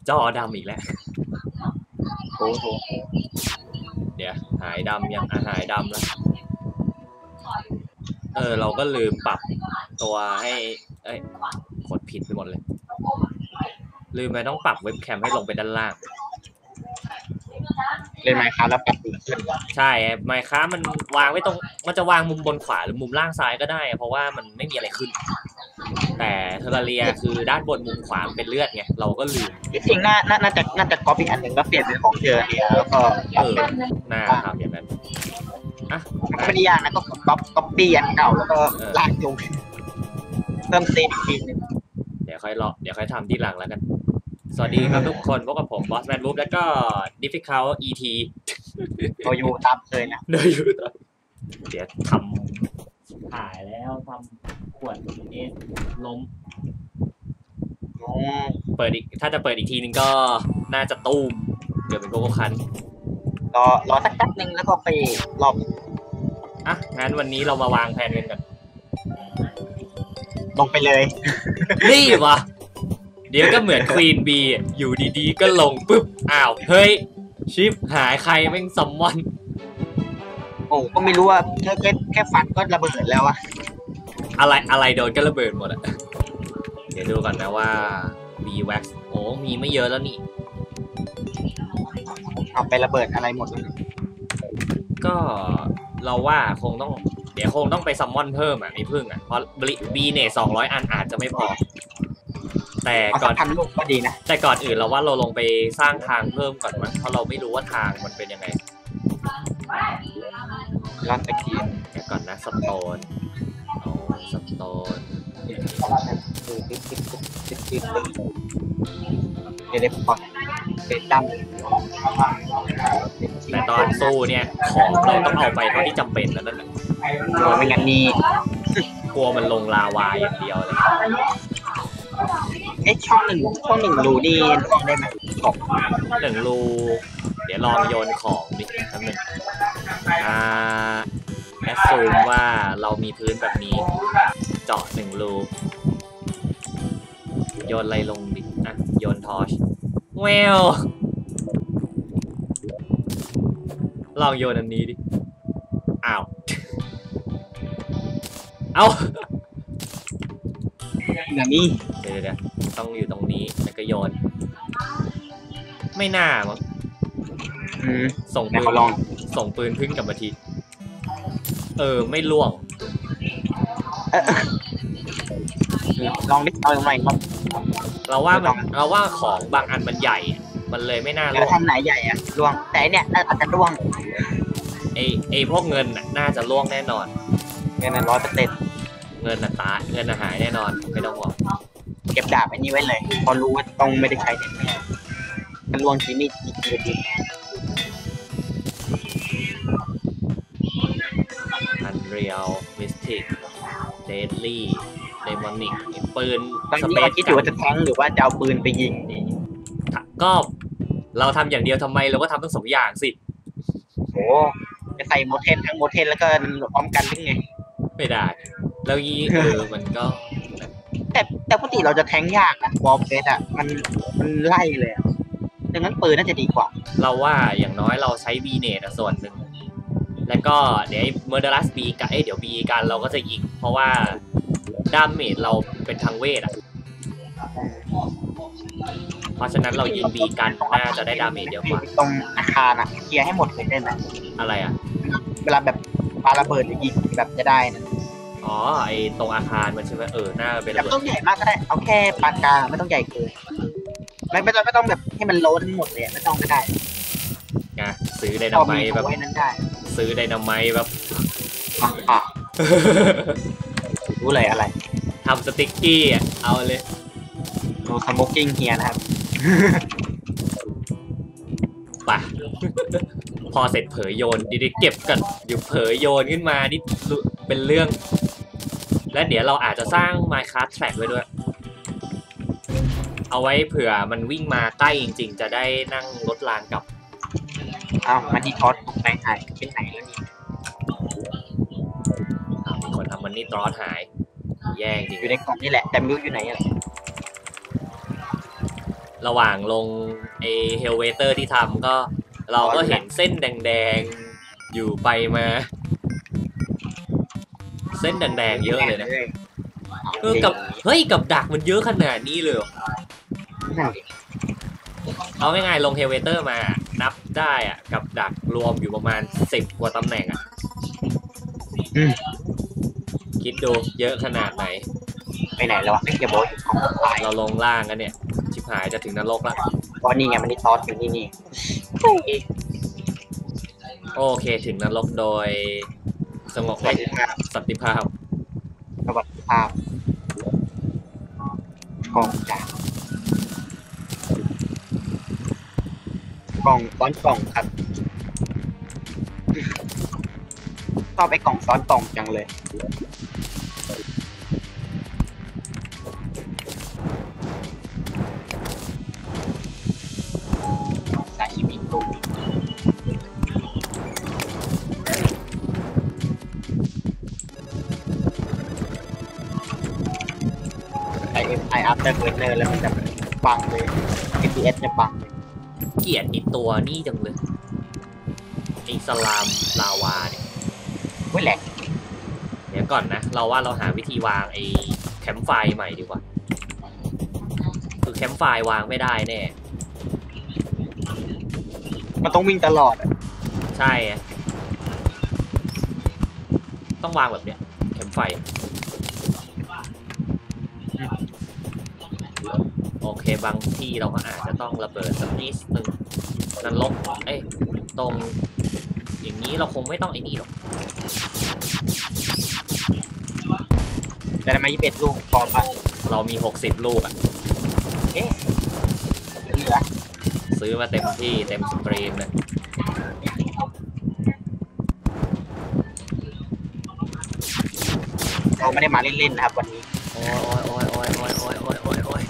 จอดำอีกแล้วโอ้โหเดี๋ยวหายดำยังหายดำแล้วเราก็ลืมปรับตัวให้กดผิดไปหมดเลยลืมไปต้องปรับเว็บแคมให้ลงไปด้านล่างเล่นไมค์ครับแล้วปรับขึ้นใช่ไมค์ครับมันวางไว้ตรงมันจะวางมุมบนขวาหรือมุมล่างซ้ายก็ได้เพราะว่ามันไม่มีอะไรขึ้นแต่เทอร์เรียคือด้านบนมุมขวาเป็นเลือดไงเราก็ลืมจริงๆน่าจะก๊อปอีกอันหนึ่งแล้วเปลี่ยนเป็นของเทอร์เรียแล้วก็น่าทำอย่างนั้นไม่ได้ยากนะก็ก๊อปปี้อันเก่าแล้วก็ลากลงเพิ่มเซฟอีกทีนึงเดี๋ยวค่อยทำที่หลังแล้วกันสวัสดีครับทุกคนพบกับผมบอสแมนรูปแล้วก็ Difficult ET โดยูตามเคยนะโดยูเดี๋ยวทำถ่ายแล้วทำขวดเอสล้มเปิดอีกถ้าจะเปิดอีกทีนึงก็น่าจะตู้มเกิดเป็นโกโก้คันรอสักแป๊บนึงแล้วก็ไปรอบงั้นวันนี้เรามาวางแผนกันกันลงไปเลยนี่วะเดี๋ยวก็เหมือนควีนบีอยู่ดีๆก็ลงปุ๊บอ้าวเฮ้ยชิปหายใครแม่งซัมมอนโอ้ก็ไม่รู้ว่าแค่ฟันก็ระเบิดแล้วอะอะไรโดนก็ระเบิดหมดอะเดี๋ยวดูก่อนนะว่า B wax โอ้มีไม่เยอะแล้วนี่เอาไประเบิดอะไรหมดเลยก็เราว่าเดี๋ยวคงต้องไปซัมมอนเพิ่มไอ้พึ่งเพราะบีเนี่ย200 อันอาจจะไม่พอแต่ก่อนพันลูกก็ดีนะแต่ก่อนอื่นเราว่าเราลงไปสร้างทางเพิ่มก่อนมั้ยเพราะเราไม่รู้ว่าทางมันเป็นยังไงร้านตะเกียบเดี๋ยวก่อนนะสโตนสโตนเดี๋ยวพอเป็นดำแต่ตอนสู้เนี่ยของเราต้องเอาไปเท่าที่จำเป็นแล้วนั่นแหละไม่งั้นนี่กลัวมันลงลาวาอย่างเดียวเลยช่องหนึ่งรูนี่ลองได้ไหมของ 1 รูเดี๋ยวลองโยนของดิทั้งหนึ่งแอสซูมว่าเรามีพื้นแบบนี้เจาะ1 รูโยนอะไรลงดิโยนทอร์ชแววลองโยนอันนี้ดิอ้าวอย่างนี้เดี๋ยวต้องอยู่ตรงนี้แล้วก็โยนไม่น่ามั้งส่งปืนพึ่งกลับมาทีไม่ล่วงลองดิเอาใหม่ครับเราว่าของบางอันมันใหญ่มันเลยไม่น่าล่วงแล้วทำไหนใหญ่อะล่วงแต่เนี่ยอาจจะล่วงไอพวกเงินน่าจะล่วงแน่นอนเงิน100% เงินหายแน่นอนไม่ต้องห่วงเก็บดาบอันนี้ไว้เลยพอรู้ว่าต้องไม่ได้ใช้แน่ๆมันล่วงทีนี่จริง Unreal Mystic Deadly Demonic ปืนตอนนี้คิดอยู่ว่าจะแทงหรือว่าจะเอาปืนไปยิงก็เราทำอย่างเดียวทำไมเราก็ทำทั้ง2 อย่างสิโอ้จะใส่โมเทนทั้งโมเทนแล้วก็พร้อมกันหรือไงไม่ได้แล้วยี่มันก็แต่ปกติเราจะแทงยากนะวอลเฟสมันไล่เลยดังนั้นปืนน่าจะดีกว่าเราว่าอย่างน้อยเราใช้บีเนตส่วนหนึ่งแล้วก็เดี๋ยวเมอร์เดลัสบีกันเดี๋ยวบีกันเราก็จะยิงเพราะว่าดาเมจเราเป็นทางเวทเพราะฉะนั้นเรายิงบีกันน่าจะได้ดาเมจเยอะกว่าตรงอาคารเคลียร์ให้หมดเลยได้ไหมอะไรเวลาแบบปาระเบิดหรือยิงแบบจะได้นะไอตรงอาคารมันใช่ไหมน่าเป็นระเบิดไม่ต้องใหญ่มากก็ได้เอาแค่ปานกลางไม่ต้องใหญ่เกินไม่ต้องแบบให้มันโล้นทั้งหมดเลยไม่ต้องก็ได้ซื้อไดนาไมต์แบบซื้อไดนาไมต์แบบรู้เลยอะไรทำสติ๊กกี้เอาเลยโนสโมกกิ้งเฮียนะครับป่ะพอเสร็จเผยโยนดิเก็บกันอยู่เผยโยนขึ้นมานี่เป็นเรื่องและเดี๋ยวเราอาจจะสร้าง Minecraft Track ไว้ด้วยเอาไว้เผื่อมันวิ่งมาใกล้จริงๆจะได้นั่งรถรางกลับมันที่ทอสตกไปหายเป็นไหนแล้วนี่มีคนทำมันนี่ตรอสหายแย่จริงอยู่ในกล่องนี่แหละแต่ไม่รู้อยู่ไหนอะไรระหว่างลงเฮลเวเตอร์ที่ทำก็เราก็เห็นเส้นแดงๆอยู่ไปมา เส้นแดงๆเยอะเลยนะกับดักมันเยอะขนาดนี้เลยเอาง่ายๆลงเฮลเวเตอร์มานับได้อะกับดักรวมอยู่ประมาณ10 กว่าตำแหน่งอะคิดดูเยอะขนาดไหนไปไหนแล้ววะไม่เกี่ยวโบยของตายเราลงล่างกันเนี่ยชิบหายจะถึงนรกละเพราะนี่ไงมันนี่ซอสอยู่นี่โอเคถึงนรกโดยสงบสันติภาพสวัสดิภาพกล่องจากกล่องซ้อนกล่องครับชอบไปกล่องซ้อนกล่องจังเลยซาชิมิกุไออัพเตอร์เวเนอร์แล้วมันจะปังเลย FPS จะปังเลยเกลียดไอตัวนี่จังเลยไอสลามลาวาเนี่ยไม่แหลกเดี๋ยวก่อนนะเราว่าเราหาวิธีวางไอแคมป์ไฟใหม่ดีกว่าคือแคมป์ไฟวางไม่ได้แน่มันต้องวิ่งตลอดใช่ต้องวางแบบเนี้ยแคมป์ไฟโอเคบางที่เราก็อาจจะต้องระเบิดสักนิดนึงนั่นลบตรงอย่างนี้เราคงไม่ต้องไอ้นี่หรอกแต่ทำไม21 ลูกพอปะเรามี60 ลูกอ่ะซื้อมาเต็มที่เต็มสตรีมเลยเราไม่ได้มาเล่นๆนะครับวันนี้โอ้ย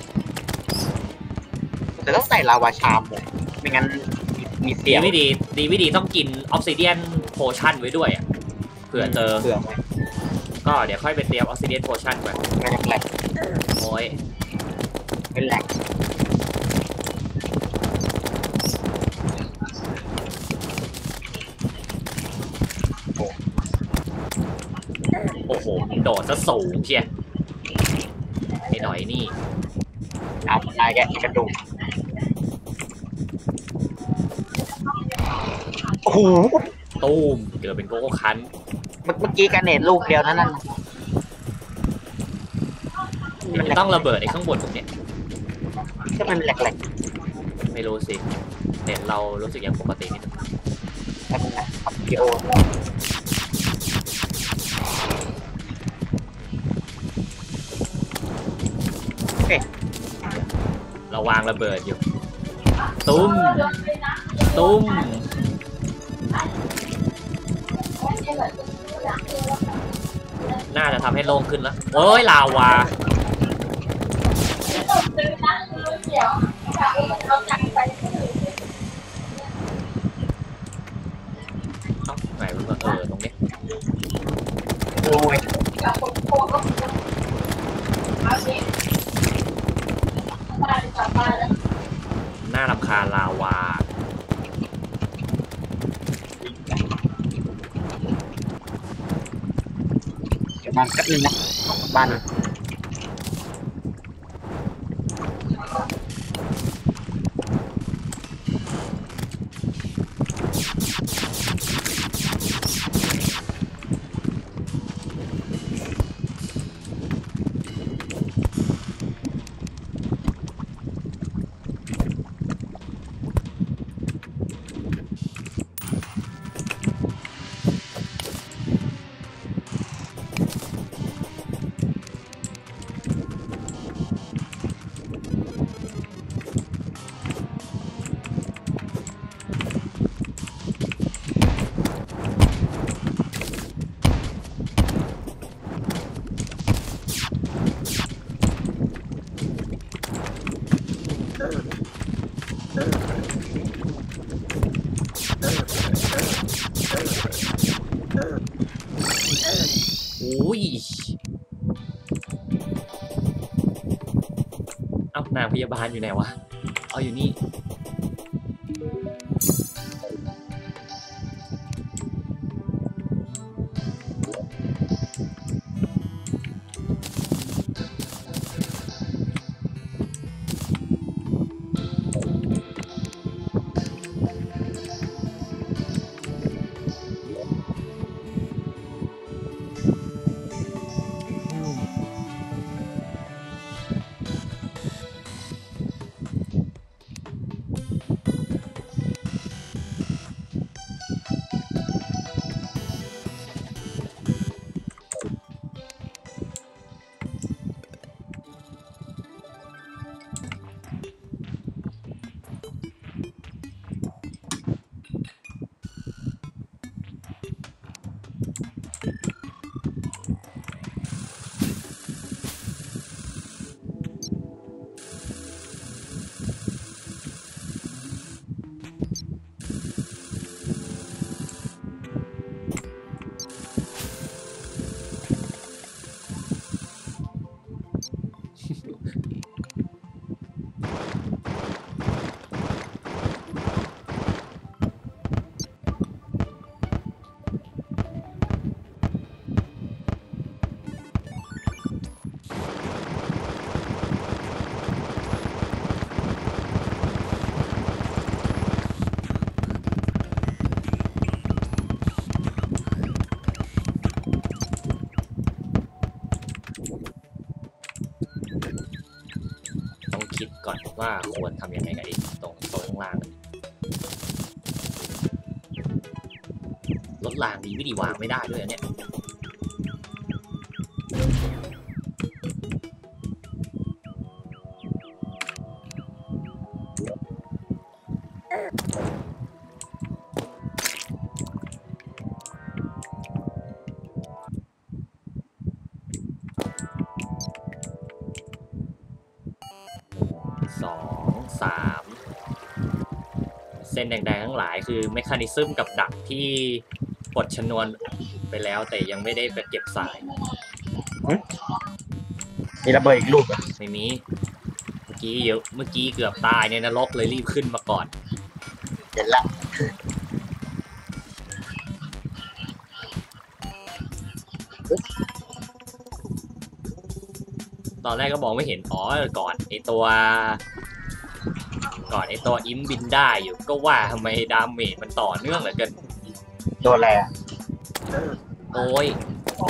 แต่ต้องใส่ลาวาชามเลยไม่งั้นมีเสียงไม่ดีต้องกินออฟซิเดียนโพชั่นไว้ด้วยอ่ะเผื่อเจอก็เดี๋ยวค่อยไปเตรียมออฟซิเดียนโพชั่นไว้ไม่แหลกโอ้ยไม่แหลกโอ้โหโดดซะสูงเชียไอ้หน่อยนี่เอาตายแกกระดูกโอ้โหตูมเกิดเป็นโกโก้คันเมื่อกี้การเน็ตลูกเดียวนั่นมันต้องระเบิดไอ้ข้างบนตรงเนี้ยก็มันแหลกๆไม่รู้สิเน็ตเรารู้สึกยังปกตินิดนึงแต่มันขับวิดีโอเราวางระเบิดอยู่ตุ้มน่าจะทำให้โล่งขึ้นแล้วโอ้ยลาวาไหนมันตรงนี้โอ้ยน่ารำคาญลาวาเดี๋ยวมันแป๊บนึงนะบ้านนางพยาบาลอยู่ไหนวะเอาอยู่นี่คิดก่อนว่าควรทำยังไงกับไอ้ตรงโซนข้างล่างรถรางมีวิธีวางไม่ได้ด้วยเนี่ยเส้นแดงๆทั้งหลายคือเมคานิซึมกับดักที่ปลดชนวนไปแล้วแต่ยังไม่ได้ไปเก็บสายมีระเบิดอีกลูกอ่ะไม่มีเมื่อกี้เกือบตายในนรกเลยรีบขึ้นมาก่อนเห็นละตอนแรกก็มองไม่เห็นอ๋อก่อนไอตัวอิมบินได้อยู่ก็ว่าทำไมดาเมจมันต่อเนื่องเหลือเกินโดนอะไรอ่ะโอ้ย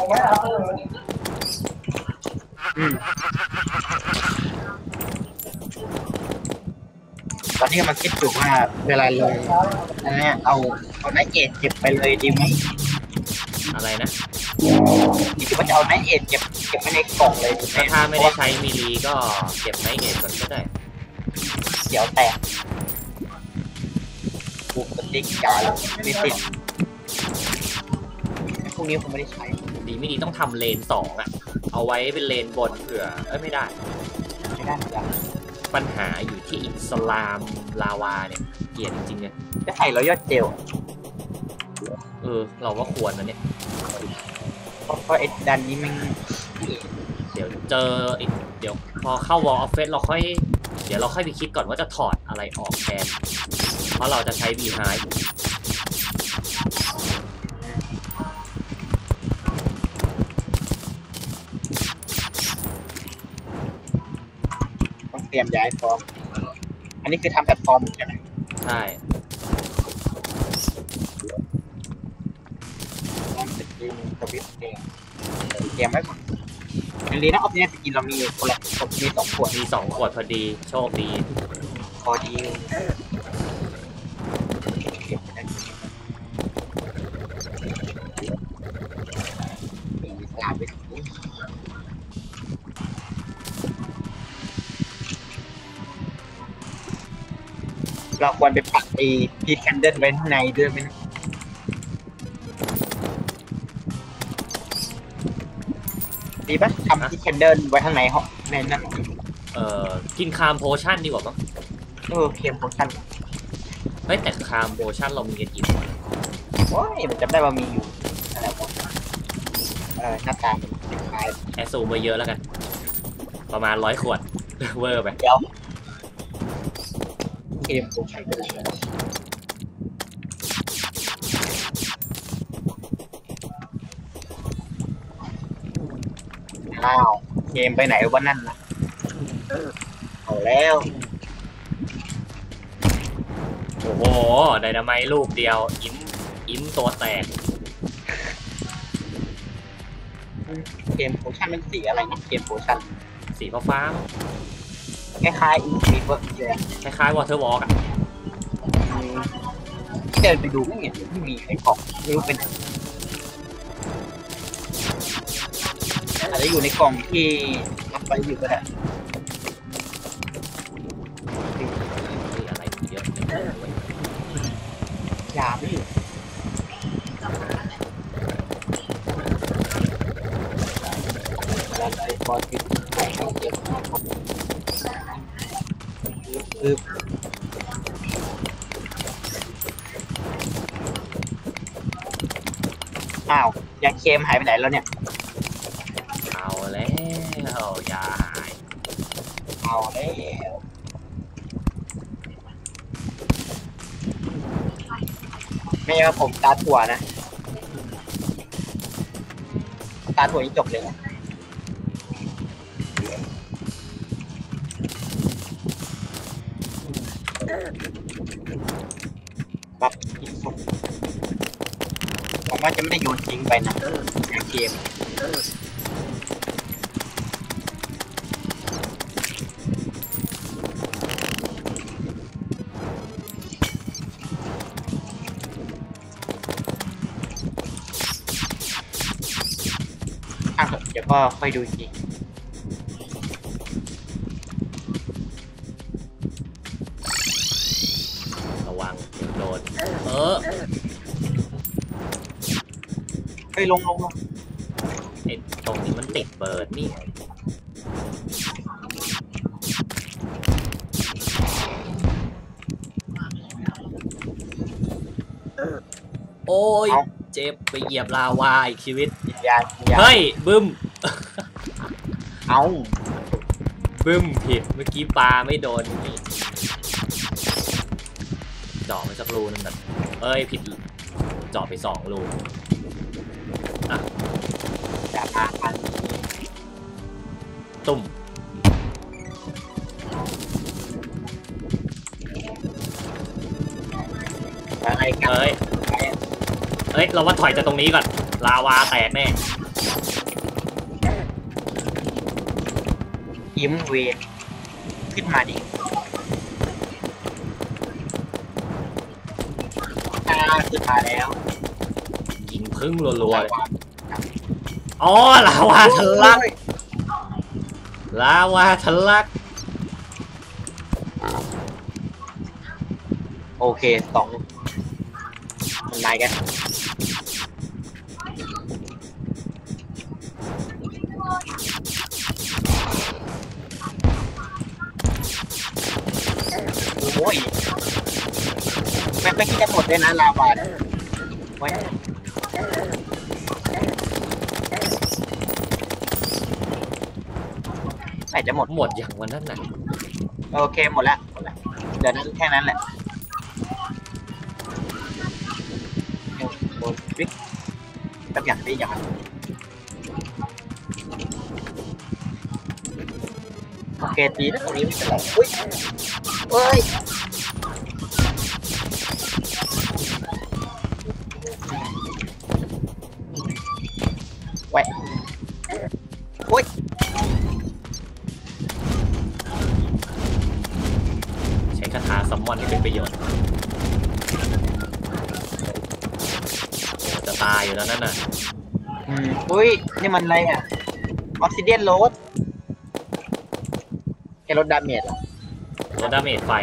ตอนนี้มาคิดอยู่ว่าเวลาลงอันนี้เอาไนท์เอทเก็บไปเลยดีไหมอะไรนะคิดว่าจะเอาไนท์เอทเก็บไว้ในกล่องเลยถ้าไม่ได้ใช้มิลีก็เก็บไนท์เอทก่อนก็ได้เดี๋ยวแตกบุกติ๊กจ่ายไม่ติดพวกนี้ผมไม่ได้ใช้ดีไม่ดีต้องทำเลน2อ่ะเอาไว้เป็นเลนบนเผื่อไม่ได้ปัญหาอยู่ที่อิสลามลาวาเนี่ยเกลียดจริงๆเนี่ยจะใส่รอยเจลเราก็ควรนะเนี่ยเพราะไอ้ดันนี้มันเดี๋ยวเจอเดี๋ยวพอเข้าวอลออฟเฟสเราค่อยไปคิดก่อนว่าจะถอดอะไรออกแทนเพราะเราจะใช้บีไฮต้องเตรียมย้ายฟอร์มอันนี้คือทำแพลตฟอร์มใช่ไหมใช่สวิตช์เตรียมไว้ก่อนดีนะออฟเนี่ยสกินเรามีคนละมี2 ขวดพอดีโชคดีพอดีเราควรไปปักไอ้พีทแคนเดิลไว้ข้างในด้วยไหมดีปะทำพีทแคนเดิลไว้ข้างในห้องในนั้นกินคามโพชั่นดีกว่ามั้งเคมโพชั่นเฮ้ยแต่คามโพชั่นเรามีกันกี่โอ้ยมันจำได้ว่ามีอยู่อะไรบ้างหน้าตาเป็นคล้ายแอสซูมาเยอะแล้วกันประมาณ100 ขวดเวอร์ไปเดี๋ยวเกมผมใช้ไปเลยอ้าวเกมไปไหนวะนั่นนะเอาแล้วโอ้โหไดนาไมต์ลูกเดียวอิมตัวแตกเกมโพชั่นเป็นสีอะไรนะเกมโพชั่นสีฟ้าคล้ายๆอินฟิเวอร์เลยๆคล้ายๆวอเตอร์วอล์กอ่ะที่เดินไปดูไม่เห็นไม่มีไอ้กล่องไม่รู้เป็นอาจจะอยู่ในกล่องที่มันไปอยู่ก็ได้มีอะไรเยอะเลยยาไม่อยู่แล้วไอ้บอลติดคืออ้าวยาเค็มหายไปไหนแล้วเนี่ยเอาแล้วยาหายเอาแล้วไม่ใช่ว่าผมตาถั่วนะตาถั่วนี่จบเลยนะปั๊บอีกสุดผมว่าจะไม่ได้โยนทิ้งไปนะในเกมเดี๋ยวก็ค่อยดูอีกทีระวังโดนเฮ้ยลงไอ้ตรงนี้มันติดเบิร์ดนี่โอ้ยเจ็บไปเหยียบลาวาอีกชีวิตยาเฮ้ยบึ้มเอาบึ้มผิดเมื่อกี้ปลาไม่โดนนี่เจาะไปสักรูนึงแบบเอ้ยผิดเจาะไป2 รูอ่ะจะมาพันตุ่มอะไรกันเอ้ยเราว่าถอยจากตรงนี้ก่อนลาวาแตกแน่ยิ้มเวทขึ้นมาดิขึ้นมาแล้วยิงพึ่งรัวๆเลยอ๋อลาวาทะลักลาวาทะลักโอเค2มันนายกันโอ้ยไม่คิดจะหมดเลยนะลาวาไว้ไหนจะหมดหมดอย่างวันนั้นน่ะโอเคหมดแล้วเดี๋ยวนั้นแค่นั้นแหละโดนวิกสักอย่างได้อย่างโอเคตีนะตรงนี้ไม่เป็นไรอุ้ยเฮ้ยไว้อุ้ยใช้คาถาซัมมอนให้เป็นประโยชน์จะตายอยู่แล้วนั่นน่ะอุ้ยนี่มันอะไรอ่ะออกซิเดียนโรดแค่ลดดาเมจเหรอลดดาเมจไฟ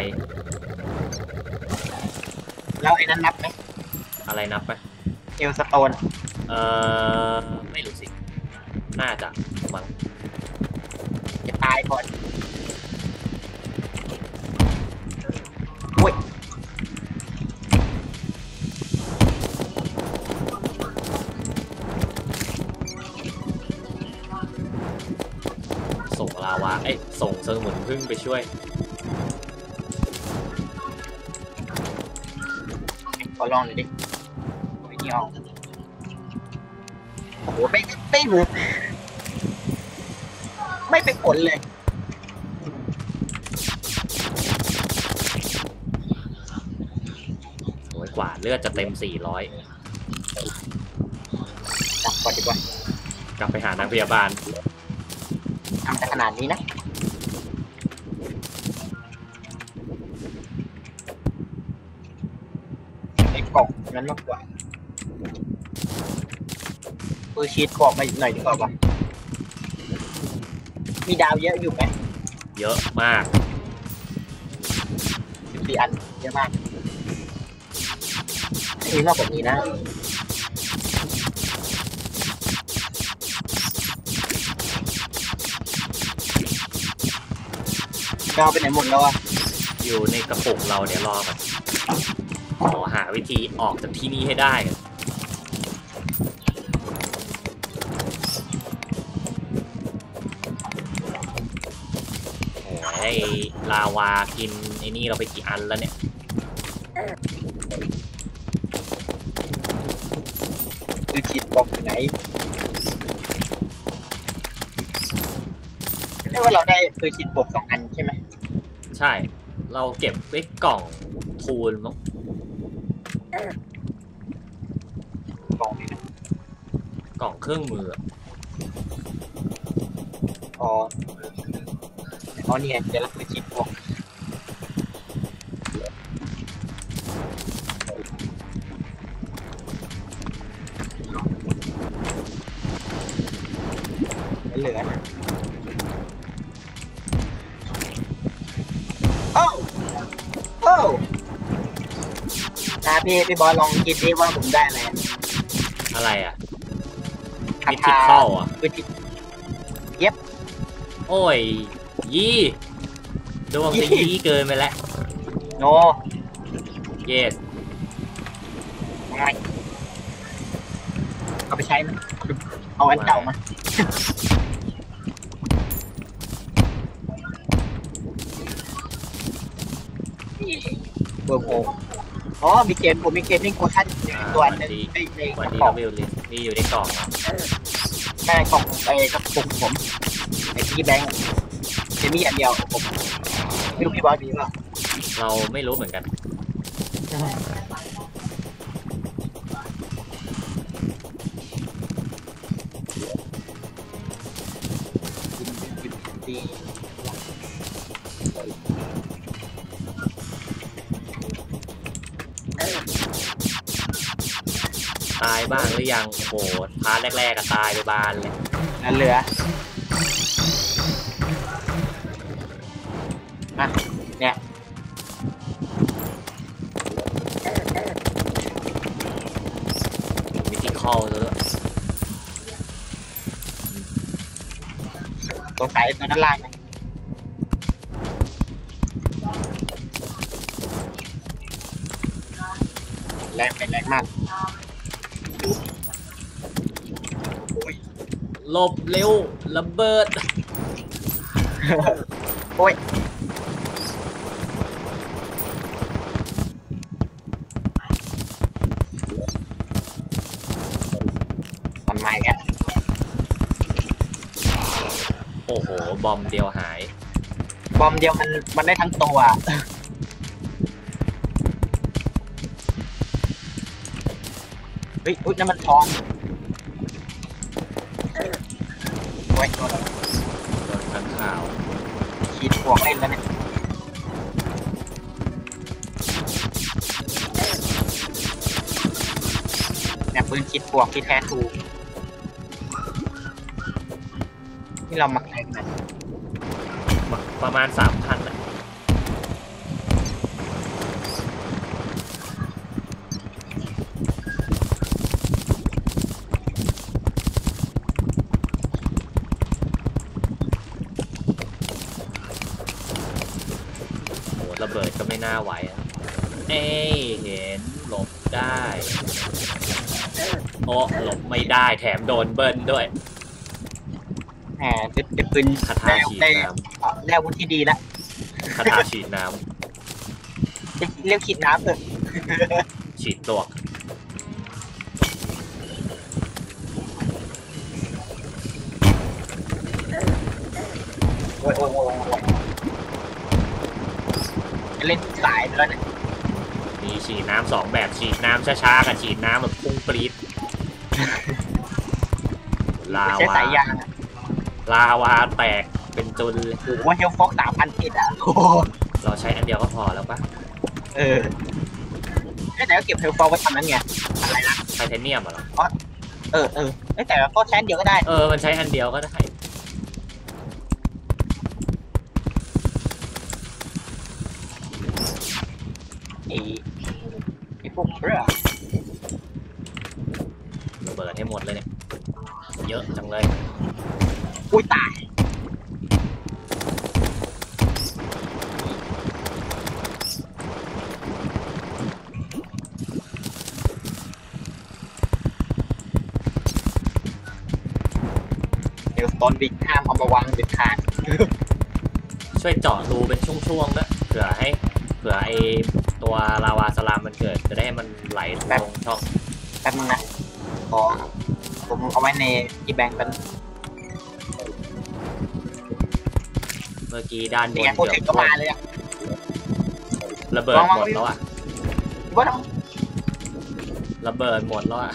แล้วไอ้นั้นนับไหมอะไรนับไปเอลสโตนไม่รู้สิ น่าจะมั้งจะตายก่อนอุ้ยส่งลาวาส่งเซิงหมุนพึ่งไปช่วยขอลองหน่อยดิโอ้ยนี่ออกโอ้โหไม่เวิร์กไม่เป็นผลเลยโอ้ยกว่าเลือดจะเต็ม400 กลับก่อนดีกว่ากลับไปหานางพยาบาลทำแต่ขนาดนี้นะไอ้กล่องนั้นมากกว่าปืนชีตบอกมาหน่อยดีกว่าป่ะมีดาวเยอะอยู่ไหมเยอะมาก 14 อันเยอะมากมีมากกว่านี้นะดาวไปไหนหมดแล้วอ่ะอยู่ในกระปุกเราเดี๋ยวรอกันขอหาวิธีออกจากที่นี่ให้ได้กันโอ้ยลาวากินไอ้นี่เราไปกี่อันแล้วเนี่ยปืนชีตบอกอยู่ไหนเรียกว่าเราได้ปืนชีตบวก2 อันใช่ไหมใช่เราเก็บไว้กล่องทูลมั้งกล่องนี้นะกล่องเครื่องมืออ๋อเนี่ยเดี๋ยวเราปืนชีตบวกเหลือนะโอ้โอ้พี่บอลลองคิดดิว่าผมได้อะไรอะไรอ่ะคามิทิถาเข้าอ่ะปืนชีตโอ้ย ยี่ดวงจะยี่เกินไปแล้วโน yes ไม่เอาไปใช้ไหมเอาอันเก่ามาเบอร์โมอ๋อมีเกมผมมีเกมนี่กูทันตัวนึงในวันกนี้ระเราป๋องวิวลิสนี่อยู่ในกล่องนะแม่ของไอ้กระปุกผมไอ้ที่แบงค์เจมี่อันเดียวผมไม่รู้พี่บอสมีเปล่าเราไม่รู้เหมือนกันดีตายบ้างหรือยังโอ้โหพาร์ทแรกๆก็ตายไปบานเลยนั่นเหลืออ่ะเนี่ยมิทิคอลเลยตัวสายตัวด้านล่างนะแรงเป็นแรงมากโอ้ยหลบเร็วระเบิดโอ้ยมันไม่แกโอ้โห บอมเดียวหายบอมเดียวมันได้ทั้งตัวเฮ้ยอุ๊ยนั่นมันทองโอ้ยโดนโดนขังข่าวขีดพวกเล่นแล้วเนี่ยปืนขีดพวกที่แท้ถูกที่เรามักแรงนะประมาณ 3,000อ่ะโหระเบิดก็ไม่น่าไหวอ่ะเอ้ยเห็นหลบได้โอ้หลบไม่ได้แถมโดนเบิ้ลด้วยแหมเด็กปืนคาถาฉีดน้แล้วุธที่ดีแล้วำคาถาฉีดน้เรียกขีดน้ำเถอะำฉีดปลวกโอ้ยเล่นสายด้วยนะมีฉีดน้ำ2แบบฉีดน้ำช้าๆกับฉีดน้ำแบบพุ่งปรี๊ดลาวาแตกเป็นจุนเลยโอ้โหเฮลฟ็อก3,000อ่ะเราใช้อันเดียวก็พอแล้วปะแต่ก็เก็บเฮลฟ็อกไว้ทำนั้นไงอะไรนะไทเทเนียมเหรอแต่ก็ใช้อันเดียวก็ได้มันใช้อันเดียวก็ได้ไอ้พวกเรื่องระเบิดให้หมดเลยเนี่ยเยอะจังเลยอุ้ยตายเดี๋ยวตอนบิ๊กห้ามเอามาวางเด็ดขาดช่วยเจาะรูเป็นช่วงๆนะเผื่อไอตัวลาวาสลามมันเกิดจะได้มันไหลลงช่องแป๊บนึงนะผมเอาไว้ในอีแบงค์กันเมื่อกี้ด้านบนเกือบมาเลยอะระเบิดหมดแล้วอะระเบิดหมดแล้วอะ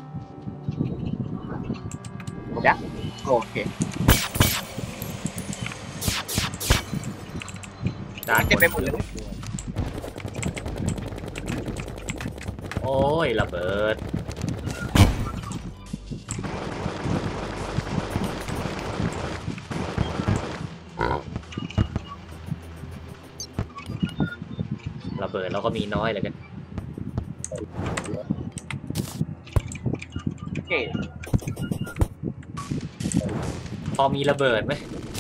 หมดยังโอเคด้านบนไปหมดเลยโอ้ยระเบิดแล้วก็มีน้อยเลยกันโอเคพอมีระเบิดไหม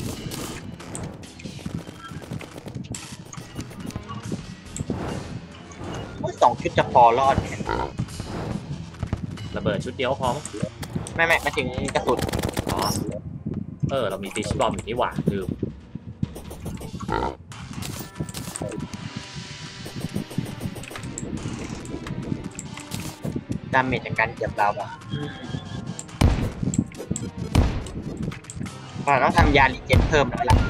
2 ชุดจะพอรอดระเบิดชุดเดียวพอไม่มาถึงกระสุนเรามีตีชิบอมอยู่นี่หว่าลืมดาเมจจากการเหยียบเราอ่ะเราต้องทำยาลิเจนเพิ่มแล้วล่ะ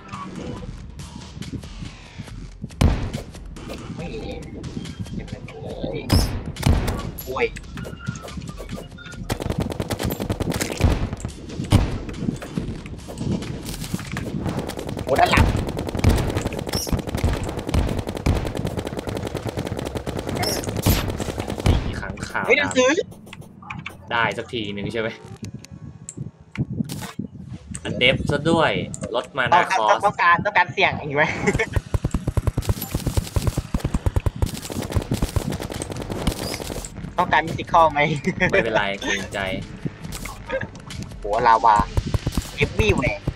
โอ้ยโอ้ด้านหลังข่าวได้สักทีหนึ่งใช่ไหมอันเดฟซะด้วยลดมานาคอสต้องการเสี่ยงอีกไหมต้องการมิสิคอลไหมไม่เป็นไรเกรงใจหัวลาวาเอฟวี่แหวก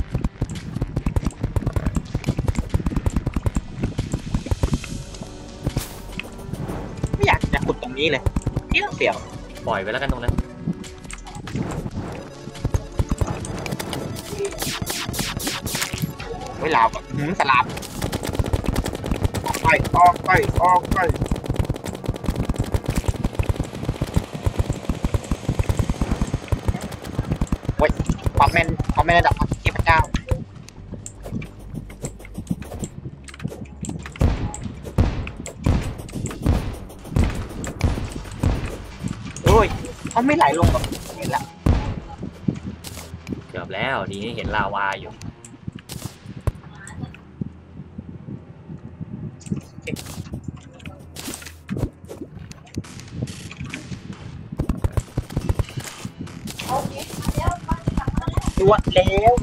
ไม่อยากจะขุดตรงนี้เลยเสี่ยวปล่อยไว้แล้วกันตรงนั้นไว้ลาวสลับออกไปเว้ยปั๊มแมนระดับเทพเจ้าเขาไม่ไหลลงหรอกเห็นละเกือบแล้วดีนี่เห็นลาวาอยู่ตัวแล้ว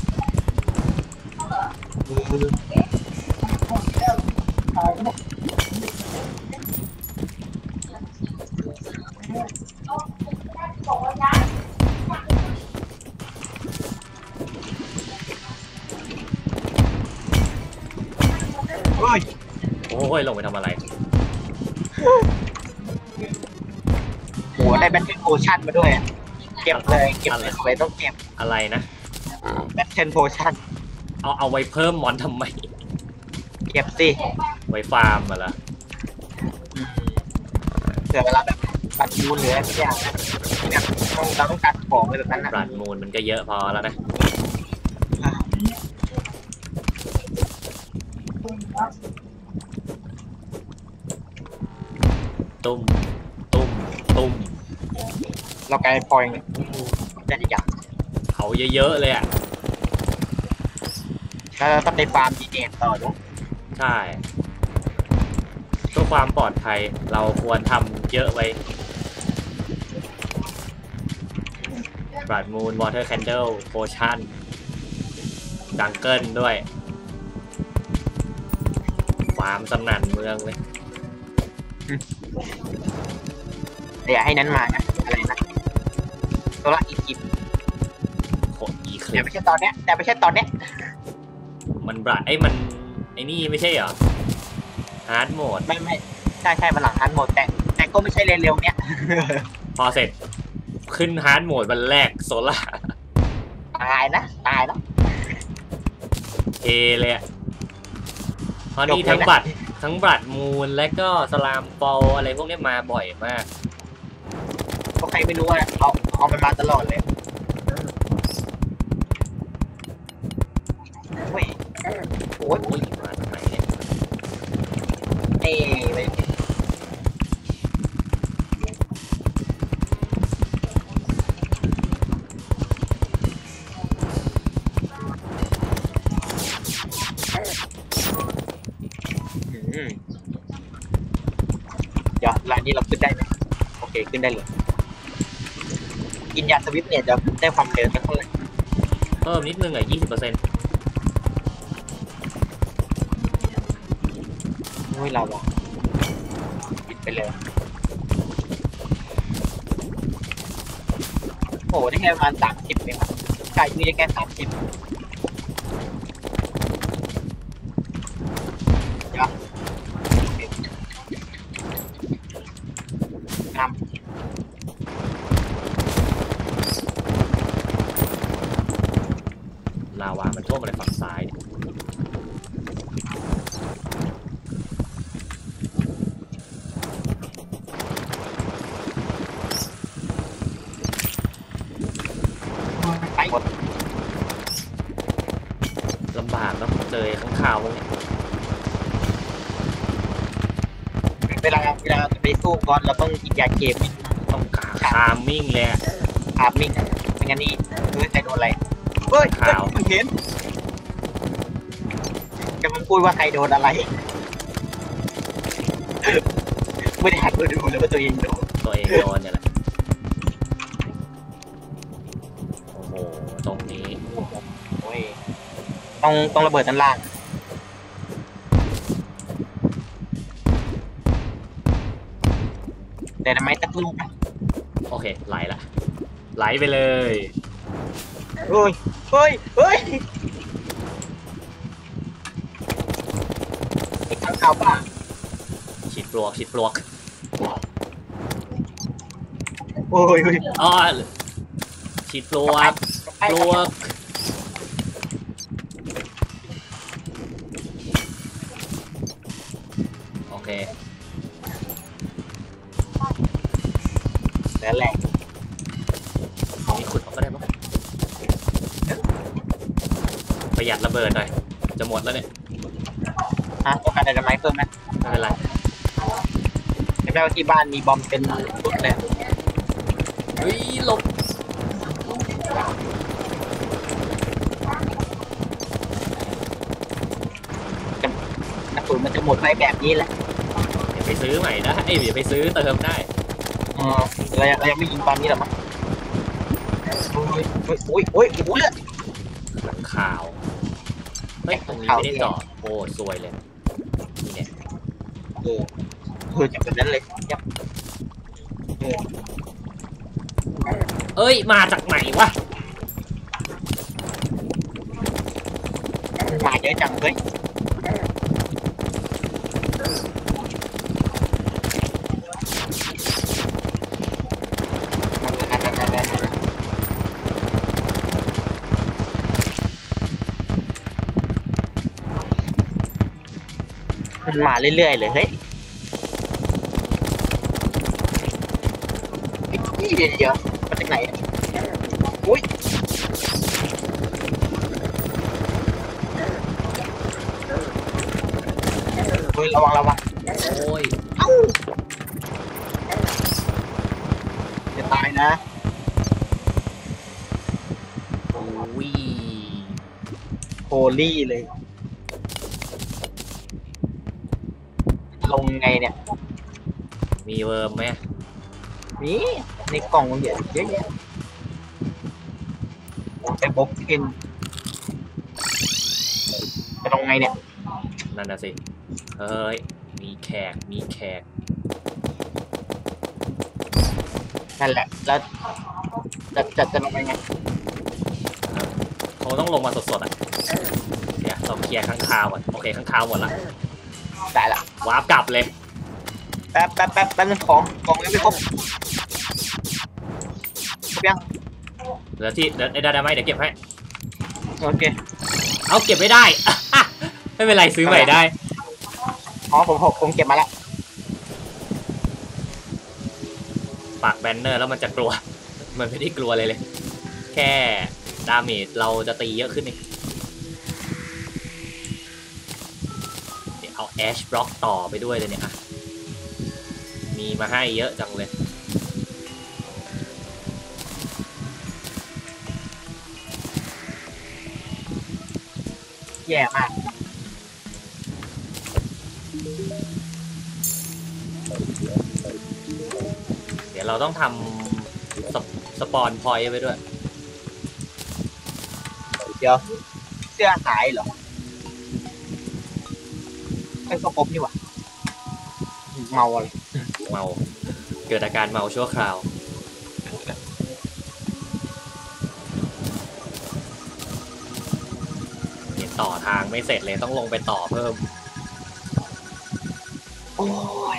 โอ้ยลงไปทำอะไรโหได้แบทเทิลโพชั่นมาด้วยเก็บเลยไว้ต้องเก็บอะไรนะแบทเทิลโพชั่นเอาไว้เพิ่มมอนทำไมเก็บสิไว้ฟาร์มมาละผื่อเวลาแบบปัดยูนหรืออะไรสักอย่างเนี่ยเราต้องการของอะไรแบบนั้นนะบลัดมูนมันก็เยอะพอแล้วนะตุ้มตุ้มตุ้มเรากลายเป็นพอยได้อีกอย่างเผาเยอะๆเลยอ่ะแล้วเราต้องไปฟาร์มดีเนตต่อด้วยใช่เพื่อความปลอดภัยเราควรทำเยอะไว้บลัดมูนวอเตอร์แคนเดิลโพชั่นจังเกิลด้วยฟาร์มสนั่นเมืองเลยแต่อย่าให้นั้นมานะอะไรนะตัวละอีกิมโคตรอีคลิแต่ปไม่ใช่ตอนเนี้ยแต่ไม่ใช่ตอนเนี้ยมันบลัดมันไอ้นี่ไม่ใช่เหรอฮาร์ดโหมดไม่ใช่มันหลังทันหมดแต่ก็ไม่ใช่เร็วๆเนี้ยพอเสร็จขึ้นฮาร์ดโหมดวันแรกโซล่าตายนะเอเลยอ่ะตอนนี้ทั้งบลัดมูนและก็สลามฟอลอะไรพวกนี้มาบ่อยมากก็ใครไม่รู้ว่าเอามันมาตลอดเลยโอ้ยโอ้ยอุ้ยมาจากไหนเนี่ยเอ้ไปเดี๋ยวร้านนี้เราขึ้นได้ไหมโอเคขึ้นได้เลยกินยาสวิปเนี่ยจะได้ความเร็วสักเท่าไหร่เพิ่มนิดนึงอ่ะ 20% โอ้ยเราอะปิดไปเลยโอ้ได้แค่ประมาณ30เองอะไก่มีได้แค่30เดี๋ยวทำลาวามันท่วมอะไรฝั่งซ้ายเนี่ยไปหมดลำบากต้องเจอข้างข่าวพวกนี้เวลาจะไปสู้ก่อนเราต้องกินยาเกมต้องคาร์มิ่งเลยอะอาบมิ่งไม่งั้นนี่ไม่ใครโดนอะไรเฮ้ยเห็นกำลังพูดว่าใครโดนอะไรไม่ได้หันมาดูเลยว่าตัวเองโดนตัวเองโดนเนี่ยแหละโอ้โหตรงนี้โอ้ยต้องระเบิดด้านล่างแต่ทำไมตักลูกนะโอเคไหลละไหลไปเลยเฮ้ยไอ้ข้างข่าวป่ะฉีดปลวกโอ้ยอ๋อฉีดปลวกโอเคแล้วแหละนี่ขุดออกก็ได้มั้งประหยัดระเบิดหน่อยจะหมดแล้วเนี่ยต้องการไดนาไมต์เพิ่มไหมไม่เป็นไรจำได้ว่าที่บ้านมีบอมเป็นชุดเลยเฮ้ยหลบกระสุนมันจะหมดไปแบบนี้แหละเดี๋ยวไปซื้อใหม่นะเดี๋ยวไปซื้อเติมได้เรายังไม่ยิงตอนนี้หรอมั้งโอ้ยเลือดหลังข่าวเฮ้ยตรงนี้ไม่ได้เจาะโอ้สวยเลยนี่เนี่ยจากแบบนั้นเลยยับเอ้ยมาจากไหนวะมาเยอะจังเลยมันมาเรื่อยๆเลยเฮ้ยนี่เดี๋ยวมาจากไหนอุ้ยเฮ้ยระวังโอ้ยเอ้าจะตายนะวิโฮลี่เลยลงไงเนี่ยมีเวิร์มไหมนี่ในกล่องมันเยอะแยะเป็นบล็อกกินจะลงไงเนี่ยนั่นน่ะสิเฮ้ยมีแขกนั่นแหละแล้วจะลงไงคงต้องลงมาสดๆอ่ะเดี๋ยวต้องเคลียร์ข้างคาวก่อนโอเคข้างคาวหมดละได้ละวาร์ปกลับเลยแป๊บนึงของยังไม่ครบยังเดี๋ยวได้ไหมเดี๋ยวเก็บให้โอเคเอาเก็บไม่ได้ ไม่เป็นไรซื้อใหม่ได้อ๋อผมเก็บมาแล้วปากแบนเนอร์แล้วมันจะกลัวมันไม่ได้กลัวเลยแค่ดาเมจเราจะตีเยอะขึ้นเองเดี๋ยวเอาแอชบล็อกต่อไปด้วยเลยเนี่ยอะมีมาให้เยอะจังเลยแย่มากเดี๋ยวเราต้องทำสปอนพอยต์ไปด้วยเดี๋ยวเสื้อหายเหรอไอ้ก็ครบนี่หว่าเมาอะไรเมาเกิดอาการเมาชั่วคราวต่อทางไม่เสร็จเลยต้องลงไปต่อเพิ่มโอ้ย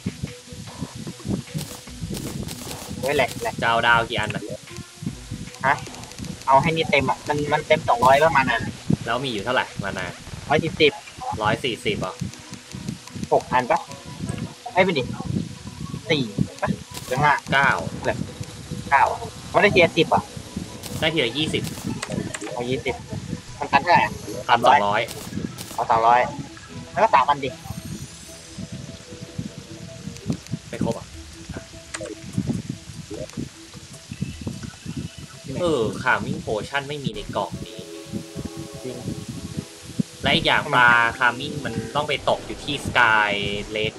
แหละเจ้าดาวกี่อันนะฮะเอาให้นี่เต็มอ่ะมันเต็ม200ประมาณนั้นแล้วมีอยู่เท่าไหร่มานา140อ่ะ 6 อันปะให้ไปดิ4ปะหรือ5 9 แบบ9ไม่ได้เทียร์10อ่ะได้ทีละ20 เอา20มันกันเท่าไหร่ 200 เอา200แล้วก็3 อันดิไม่ครบอ่ะคามิ่งโพชั่นไม่มีในกล่องนี้จริงและอีกอย่างปลาคามิ่งมันต้องไปตกอยู่ที่สกายเลค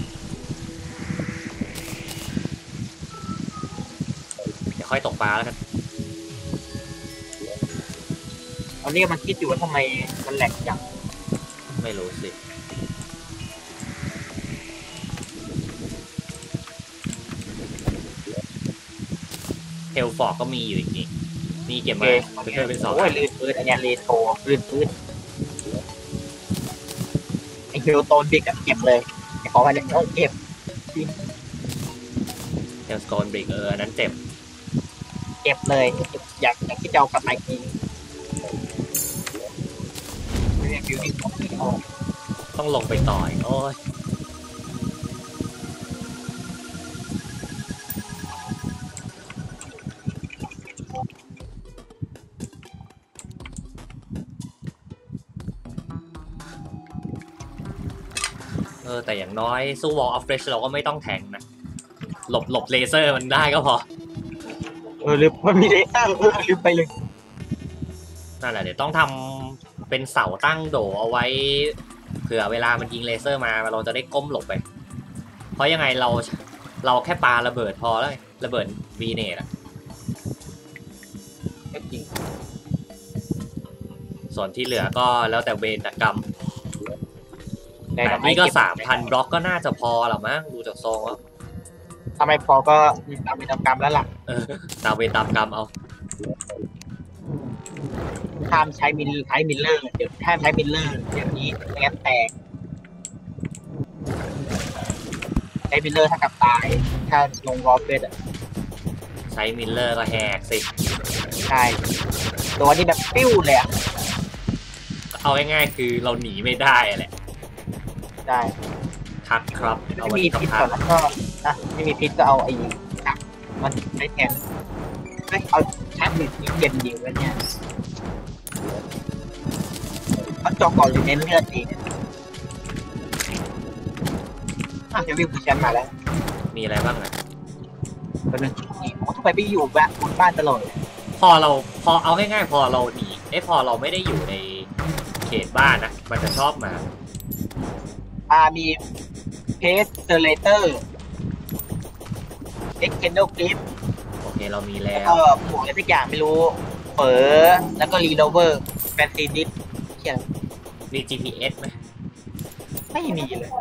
เดี๋ยวค่อยตกปลาแล้วกันตอนนี้มันคิดอยู่ว่าทำไมมันแหลกจังไม่รู้สิเฮลฟอร์ก็มีอยู่อีกนี่เก็บมาเป็น2 โอ้ยลื่นปืนอันนี้เลโทลื่นปืนไอเฮลโตนบิ๊กเก็บเลยไอของอันนี้ต้องเก็บเฮลสโตนบิ๊กอันนั้นเก็บเลยอยากที่จะเอากลับมากินต้องลงไปต่อยโอ้ยแต่อย่างน้อยสู้ Wall of Flesh เราก็ไม่ต้องแทงนะหลบเลเซอร์มันได้ก็พอลืมมันมีเลเซอร์ลืมไปเลยนั่นแหละเดี๋ยวต้องทำเป็นเสาตั้งโดเอาไว้เผื่อเวลามันยิงเลเซอร์มาเราจะได้ก้มหลบไปเพราะยังไงเราแค่ปาระเบิดพอแล้วระเบิดวีเนตอะจริงส่วนที่เหลือก็แล้วแต่เวรกรรมแต่นี่ก็ 3,000 บล็อกก็น่าจะพอหรอมั้งดูจากทรงแล้วทำไมพอก็ตามเวรตามกรรมแล้วล่ะตามเวรตามกรรมเอาห้ามใช้มิลเลอร์เดี๋ยวห้ามใช้มิลเลอร์เดี๋ยวนี้ไม่งั้นแตกใช้มิลเลอร์ถ้ากับตายถ้าลงวอลเฟสใช้มิลเลอร์ก็แหกสิใช่ตัวนี้แบบปิ้วเลยอ่ะเอาง่ายๆคือเราหนีไม่ได้แหละได้ทักครับเอาไว้มีพิษก่อนแล้วก็ไม่มีพิษก็เอาไอ้มันไม่แทนไม่เอาชาร์จมือเย็นดีแล้วเนี่ยเอาจอก่อนหรือเน้นเลือดดีจะวิ่งผู้ชันมาแล้วมีอะไรบ้างอ่ะตอนนึงนี่ทำไมไปอยู่แบบบนบ้านตลอดเลยพอเอาง่ายๆพอเราหนีพอเราไม่ได้อยู่ในเขตบ้านนะมันจะชอบมามีเพสเซอร์เลเตอร์เอ็กเคนโดกริฟโอเคเรามีแล้แล้ววก็หมวกอะไรสักอย่างไม่รู้เฝอแล้วก็รีโนเวอร์แฟนซีดิสเขียนมี GPS ไหมไม่มีเลย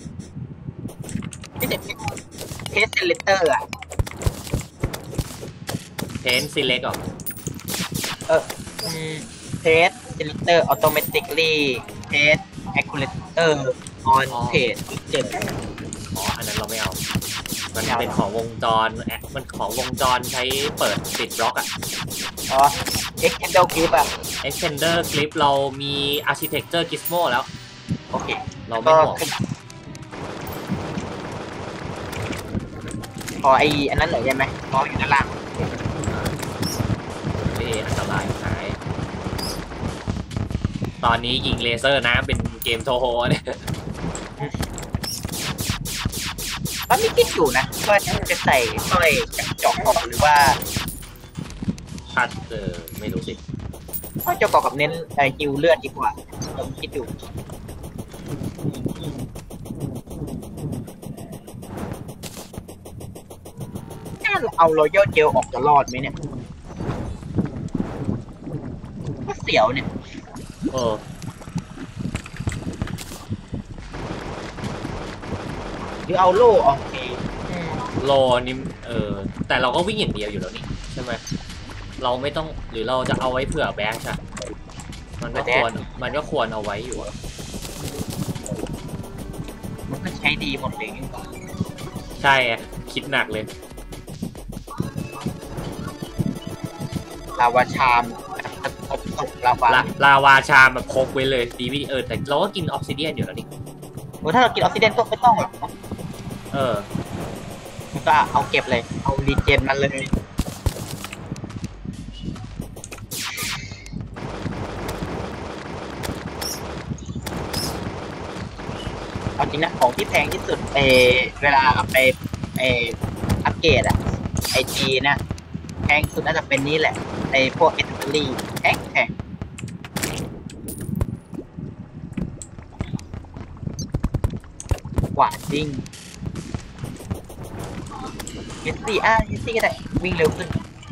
นี่แต่เพสเซอร์เลเตอร์อ่ะ Paint Select หรอเพสเซอร์เลเตอร์ออโตเมติคลี่เพสแอคคูเลเตอร์ออนเพจเจ็ดอ๋ออันนั้นเราไม่เอา มันเป็นของวงจรมันของวงจรใช้เปิดปิดบล็อกอะอ๋อเอ็กเคนโดกริฟอ่ะ Extender Clip เรามี Architecture Gizmo แล้วโอเคเราไม่ห่วงพอไอ้อันนั้นเหรอใช่ไหมพออยู่ด้านล่างอันตรายหาย ตอนนี้ยิงเลเซอร์นะเป็นเกมโทโฮเนี่ยก็มีคิดอยู่นะว่าจะใส่สร้อยกับจอกหรือว่าพัดไม่รู้สิสร้อยจอกกับเน้นฮิวเลือดดีกว่าผมคิดอยู่ถ้าเอารอยัลเจลออกจะรอดไหมเนี่ยก็เสียวเนี่ยเออหรือเอาโล่ออกทีโลนี่แต่เราก็วิ่งอย่างเดียวอยู่แล้วนี่ใช่ไหมเราไม่ต้องหรือเราจะเอาไว้เผื่อแบงค์อะมันก็ควรเอาไว้อยู่อะมันก็ใช้ดีหมดเลยใช่อะคิดหนักเลยลาวาชามตกลาวาลาวาชาแบบพกไว้เลยดีวิแต่เราก็กินออกซิเดียนอยู่แล้วนี่ถ้าเรากินออกซิเดนก็ไม่ต้องหรอกเออก็เอาเก็บเลยเอารีเจนมันเลยเอาจริงนะของที่แพงที่สุดเวลาเอาไปอัปเกรดอะจีนะแพงสุดน่าจะเป็นนี่แหละพวกเอสเตอรี่แพงกว่าจริงเฮสซี่ก็ได้วิ่งเร็วขึ้น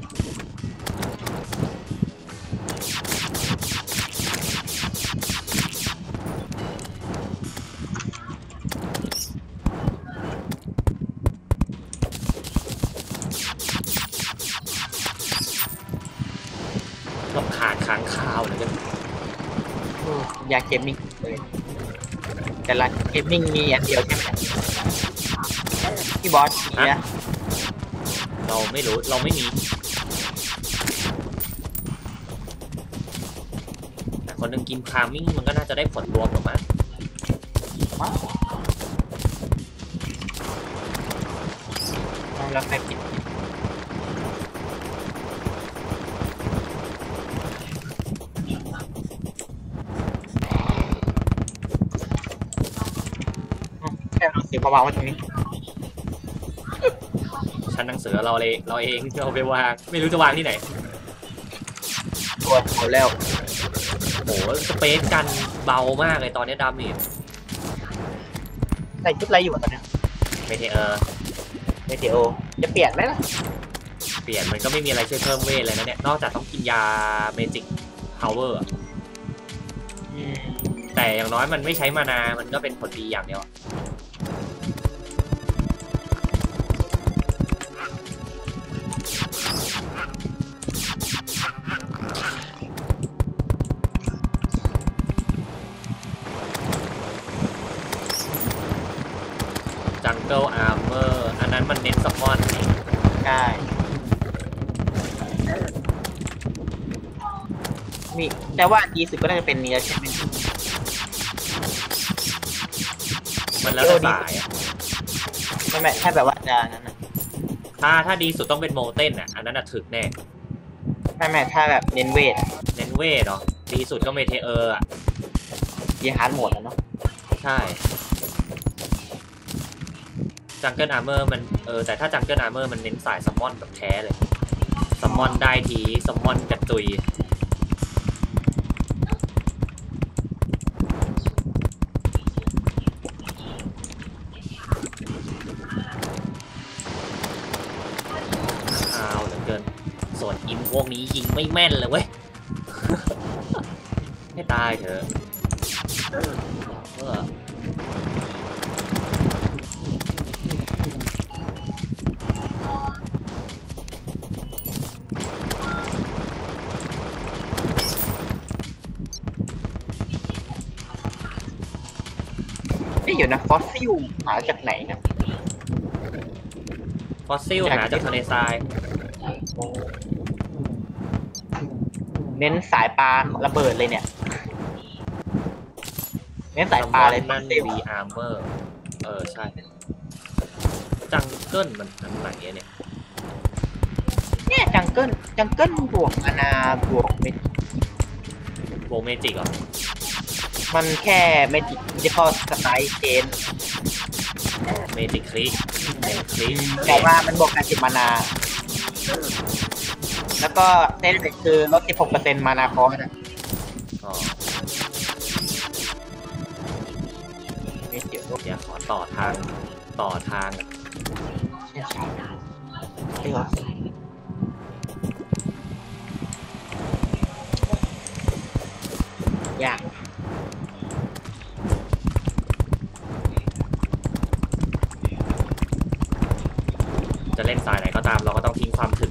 รำคาญค้างคาวเลยกันอยากเกมมิ่งเลยแต่ละเกมมิ่งมีอันเดียวใช่ไหมพี่บอสมีนะเราไม่รู้เราไม่มีแต่คนหนึ่งกินคามิ่งมันก็น่าจะได้ผลรวมหรอมั้งแล้วไปปิดแค่รู้สึกเบาๆว่าตรงนี้ชั้นหนังสือเราเองเราไปวางไม่รู้จะวางที่ไหนตัวเอาแล้วโหสเปซกันเบามากเลยตอนนี้ดาเมจใส่ชุดอะไรอยู่ตอนนี้เมเทอเมเทโอจะเปลี่ยนไหมล่ะเปลี่ยนมันก็ไม่มีอะไรช่วยเพิ่มเวทเลยนะเนี่ยนอกจากต้องกินยาเมจิกพาวเวอร์แต่อย่างน้อยมันไม่ใช้มานามันก็เป็นผลดีอย่างเดียวจังเกิลอาร์เมอร์อันนั้นมันเน้นซัมมอนใช่มีแต่ว่าดีสุดก็น่าจะเป็นเนื้อใช่ไหมมันแล้วแต่สายอ่ะไม่แค่แบบว่าจะนั้นนะถ้าดีสุดต้องเป็นโมเต้นอ่ะอันนั้นถึกแน่ไม่ถ้าแบบเน้นเวทเน้นเวทเหรอดีสุดก็เมเทเออร์อ่ะยีฮาร์ดหมดแล้วเนาะใช่จังเกิลอาร์เมอร์มันแต่ถ้าจังเกิลอาร์เมอร์มันเน้นสายซัมมอนแบบแท้เลยซัมมอนได้ทีซัมมอนกระตุยอ้าวเหลือเกินส่วนอินพวกนี้ยิงไม่แม่นเลยเว้ยให้ตายเถอะนี่อยู่นะฟอสซิลหาจากไหนนะฟอสซิลหาจากทะเลทรายเน้นสายปลาระเบิดเลยเนี่ยเน้นสายปลาเลยนั่นวีอาร์เมอร์ใช่จังเกิลมันอันไหนเนี่ยจังเกิลบวกมานาบวกเมจิกเหรอมันแค่เมจิกที่พอสไตล์เชนเมจิกคลิกแต่ว่ามันบวกกัน10 มานาแล้วก็เซตเด็กคือลด 16% มานาคอร์สไม่เกี่ยวเดี๋ยวขอต่อทางใช่เหรอยากจะเล่นสายไหนก็ตามเราก็ต้องทิ้งความถึก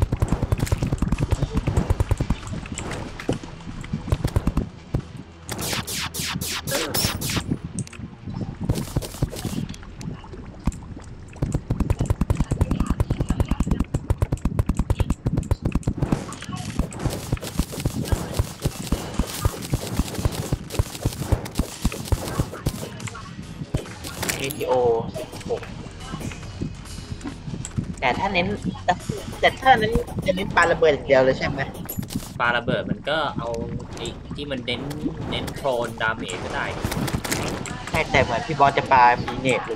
แต่ถ้าเน้นจะเน้นปาระเบิดเดียวเลยใช่ไหมปาระเบิดมันก็เอาไอ้ที่มันเน้นโครนดาเมจก็ได้ใช่แต่เหมือนพี่บอสจะปามีเนตเลย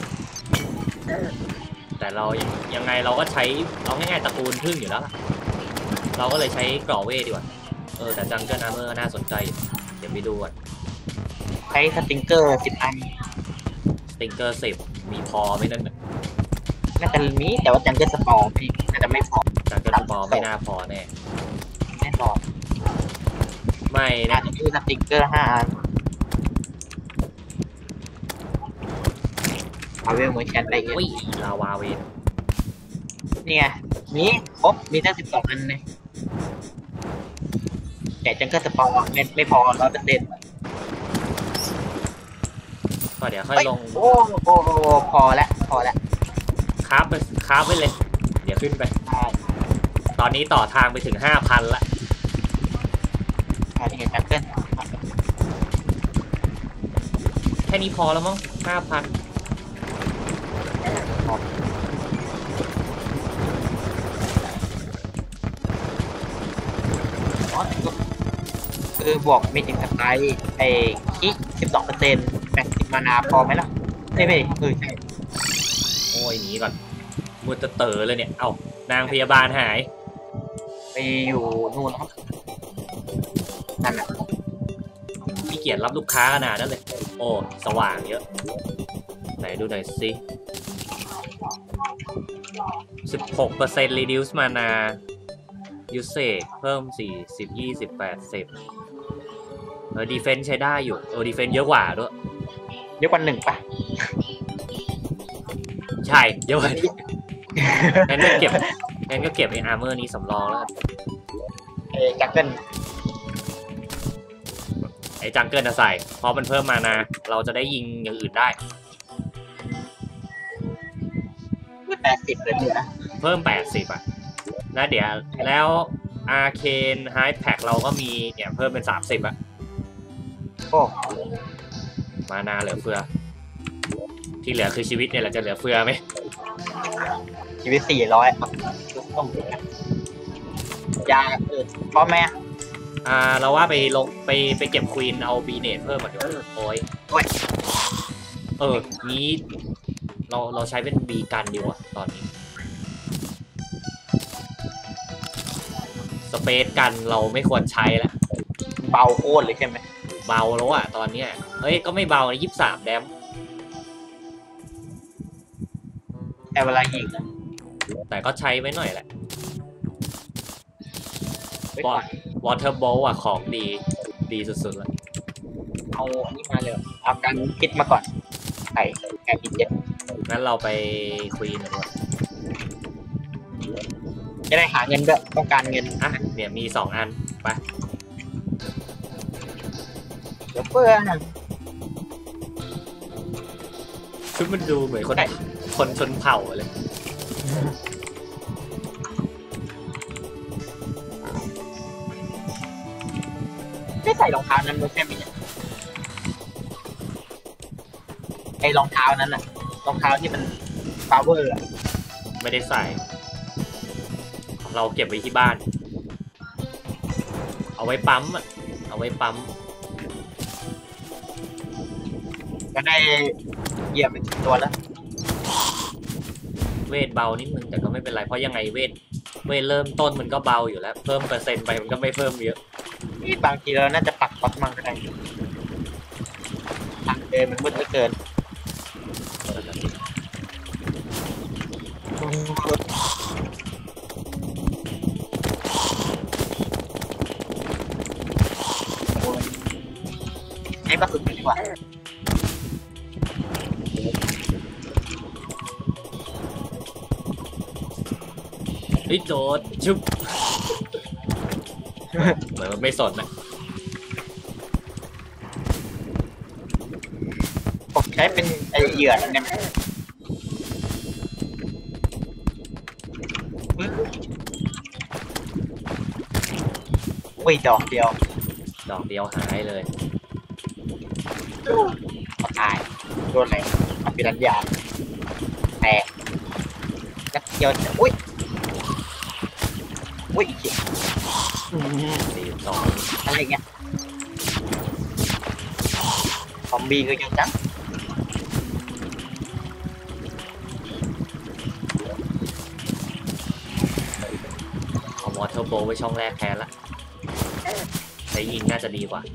แต่เรายังไงเราก็ใช้เอาง่ายๆตระกูลพึ่งอยู่แล้วล่ะเราก็เลยใช้กรอเวทดีกว่าแต่จังเกิลอาร์เมอร์น่าสนใจเดี๋ยวไปดูก่อนใช้สติงเกอร์10 อันสติงเกอร์10มีพอไหมนั่นน่าจะมีแต่ว่าจังเกิลสปอร์พี่น่าจะไม่พอจังเกิลสปอร์ไม่น่าพอแน่นอนไม่อาจจะมีสติกเกอร์5 อันเอาเวลเหมือนกันได้เยอะลาวาเวทเนี่ยมีครบมีตั้ง12 อันเลยแต่จังเกิลสปอร์ไม่พอ100% ก็เดี๋ยวค่อยลงโอ้พอแล้วคราฟไปเลยเดี๋ยวขึ้นไปตอนนี้ต่อทางไปถึง 5,000 ละจังเกิลแค่นี้พอแล้วมั้ง 5,000 คือบวกเมจิกสไตล์คิก 12% 80 มานาพอไหมล่ะใช่ไหมใช่โอ้ยหนีก่อนมุดเต๋อเลยเนี่ยเอ้านางพยาบาลหายไปอยู่นู่นครับนั่นแหละพี่เกียรติรับลูกค้าขนาดนั้นเลยโอ้สว่างเยอะไหนดูหน่อยสิ 16% reduce mana usage เพิ่ม40 20 80defense ใช้ได้อยู่defense เยอะกว่าด้วยเยอะกว่า1ป่ะใช่เยอะกว่างั้นก็เก็บไอ้อาร์เมอร์นี้สำรองแล้วจังเกิลไอ้จังเกิลจะใส่เพราะมันเพิ่มมานะเราจะได้ยิงอย่างอื่นได้ 80เลยเนี่ยเพิ่ม80อ่ะแล้วเดี๋ยวแล้วอาร์เคนไฮแพ็คเราก็มีเนี่ยเพิ่มเป็น30อ่ะโอ้มานาเหลือเฟือที่เหลือคือชีวิตเนี่ยแหละจะเหลือเฟือไหมชีวิต400ต้องยาพร้อมไหมเราว่าไปเก็บควีนเอาบีเนตเพิ่มมาดีกว่าโอ้ยนี้เราใช้เป็นบีกันดีกว่าตอนนี้สเปซกันเราไม่ควรใช้แล้วเบาโคตรเลยใช่ไหมเบาแล้วอะตอนเนี้ยเฮ้ยก็ไม่เบานะ23 แดมแต่เวลายิงแต่ก็ใช้ไว้หน่อยแหละวอเตอร์โบว์อะของดีสุดๆแล้วเอาอันนี้มาเลยเอาการคิดมาก่อนไก่พิเจ็ดงั้นเราไปคุยหน่อยว่าจะได้หาเงินด้วยต้องการเงินอ่ะเนี่ยมี2 อันไปเดี๋ยวเพื่อนชุดมันดูเหมือนคนชนเผ่าเลยไม่ใส่รองเท้านั้นมันแค่ไหนไอ้รองเท้านั้นน่ะรองเท้าที่มันพาวเวอร์อะไม่ได้ใส่เราเก็บไว้ที่บ้านเอาไว้ปั๊มเอาไว้ปั๊มก็ได้เหยียบเป็นตัวแล้วเวทเบานิดนึงแต่ก็ไม่เป็นไรเพราะยังไงเวทเริ่มต้นมันก็เบาอยู่แล้วเพิ่มเปอร์เซ็นต์ไปมันก็ไม่เพิ่มเยอะนี่บางทีเราน่าจะปักป๊อตมั่งก็ได้ทางเดินมันมืดเหลือเกินให้กระสุนดีกว่าโจดชุบเหมือนมันไม่สนนะผมใช้เป็นไอเหยื่อนั่นไงดอกเดียวหายเลยตายโดนอะไรอภิรัญญาแตกนักเดียวอุ้ย 42 อะไรเงี้ยซอมบี้ก็เยอะจังเอาวอเตอร์โบว์ไว้ช่องแรกแทนละใช้ยิงน่าจะดีกว่า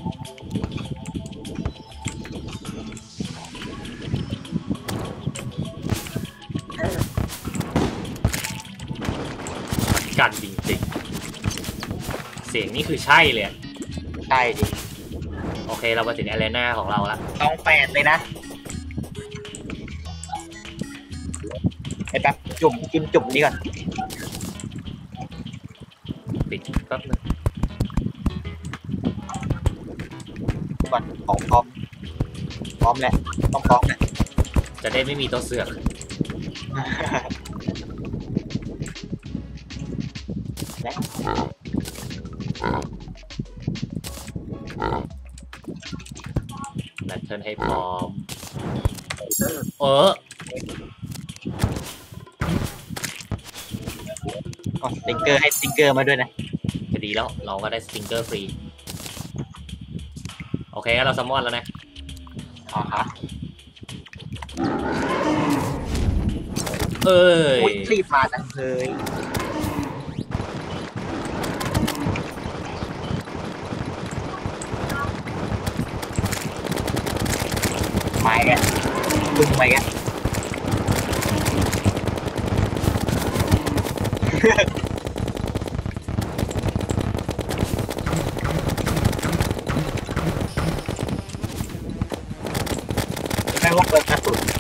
กันจริงๆเสียงนี่คือใช่เลยใช่ดิโอเคเรามาถึงแอเรน่าของเราละต้อง8เลยนะไอ้แป๊บจุ่มนี่ก่อนปิดแป๊บนึงก่อนของพร้อมแหละต้องพร้อมแหละจะได้ไม่มีตัวเสือกแบตเทิลให้พร้อมสติงเกอร์ให้สติงเกอร์มาด้วยนะจะดีแล้วเราก็ได้สติงเกอร์ฟรีโอเคงั้นเราซัมมอนแล้วนะรีบมาจังเลยไม่แกบึ้งไม่แกไม่ว่าเปิดกระสุน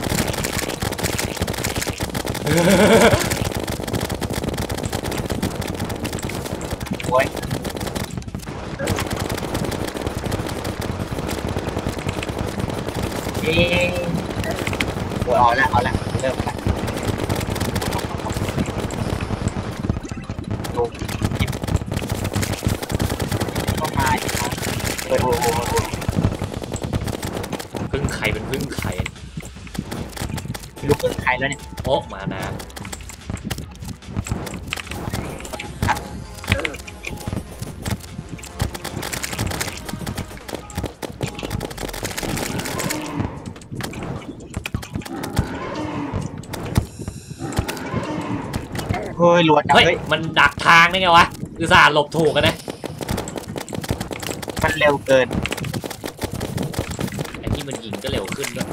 โอ้ยเอาละเริ่มละดูต้องมาเปิดโอ้พึ่งไข่เป็นพึ่งไข่ไม่รู้เปิดใครแล้วเนี่ยโอ้มานะเฮ้ยรวดจังเฮ้ยเฮ้ยมันดักทางได้ไงวะอุตส่าห์หลบถูกกันนะมันเร็วเกินไอ้ที่มันยิงก็เร็วขึ้นด้วย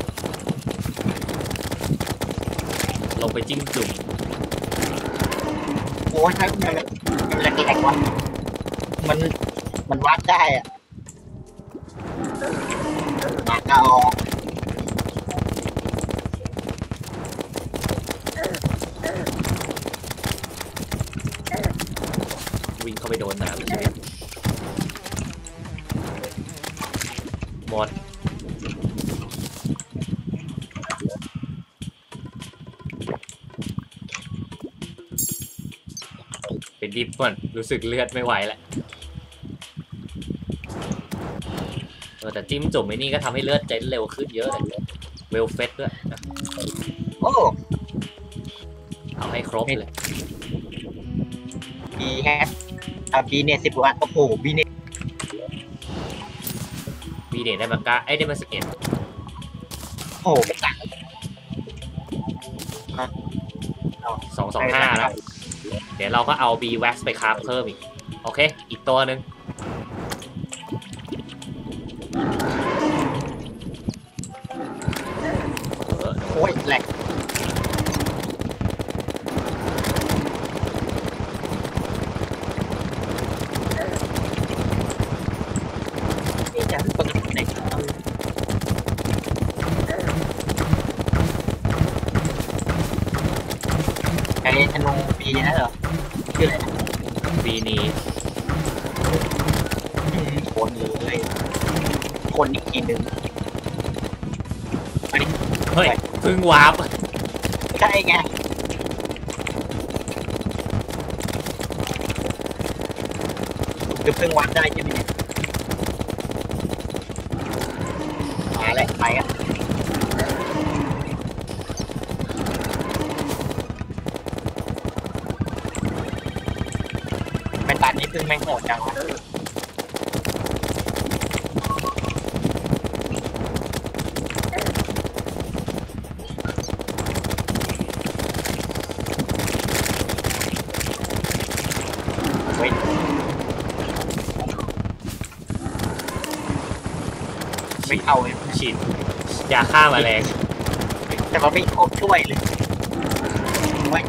ลงไปจิ้มจุ่มโอ้ยใช่มันแหลกๆวะมันมันวัดได้อ่ะมาเอาวิ่งเข้าไปโดนน้ำใช่ไหมหมดเป็นดิฟก่อนรู้สึกเลือดไม่ไหวแล้วแต่จิ้มจุ่มไอ้นี่ก็ทำให้เลือดเจนเร็วขึ้นเยอะเลยเวลเฟสด้วยนะโอ้เอาให้ครบเลยบีแฮชบีเน10 กว่าโอ้โหบีเนวีเดทได้มาก้าไอ้ได้มา11 โอ้โหไม่ต่าง 225แล้วเดี๋ยวเราก็เอา B wax ไปคราฟเพิ่มอีกโอเคอีกตัวหนึ่งโอ้ยแหลกนี่จะเปิดไหนไอ้ธนูปีนะเหรอชื่ออะไรนะปีนี้คนเลยคนอีกทีหนึ่งอันนี้เฮ้ยเพึ่งวาร์ปใช่ไงคือเพิ่งวัดได้ใช่ไหมเนี่ยมาแล้วไปอ่ะเป็นตันนี้เพิ่งแม่งโหดจังวะเฮ้ยไม่เข้าเลยฉีดยาฆ่าแมลงแต่ว่าไม่ครบช่วยเลยเว้ย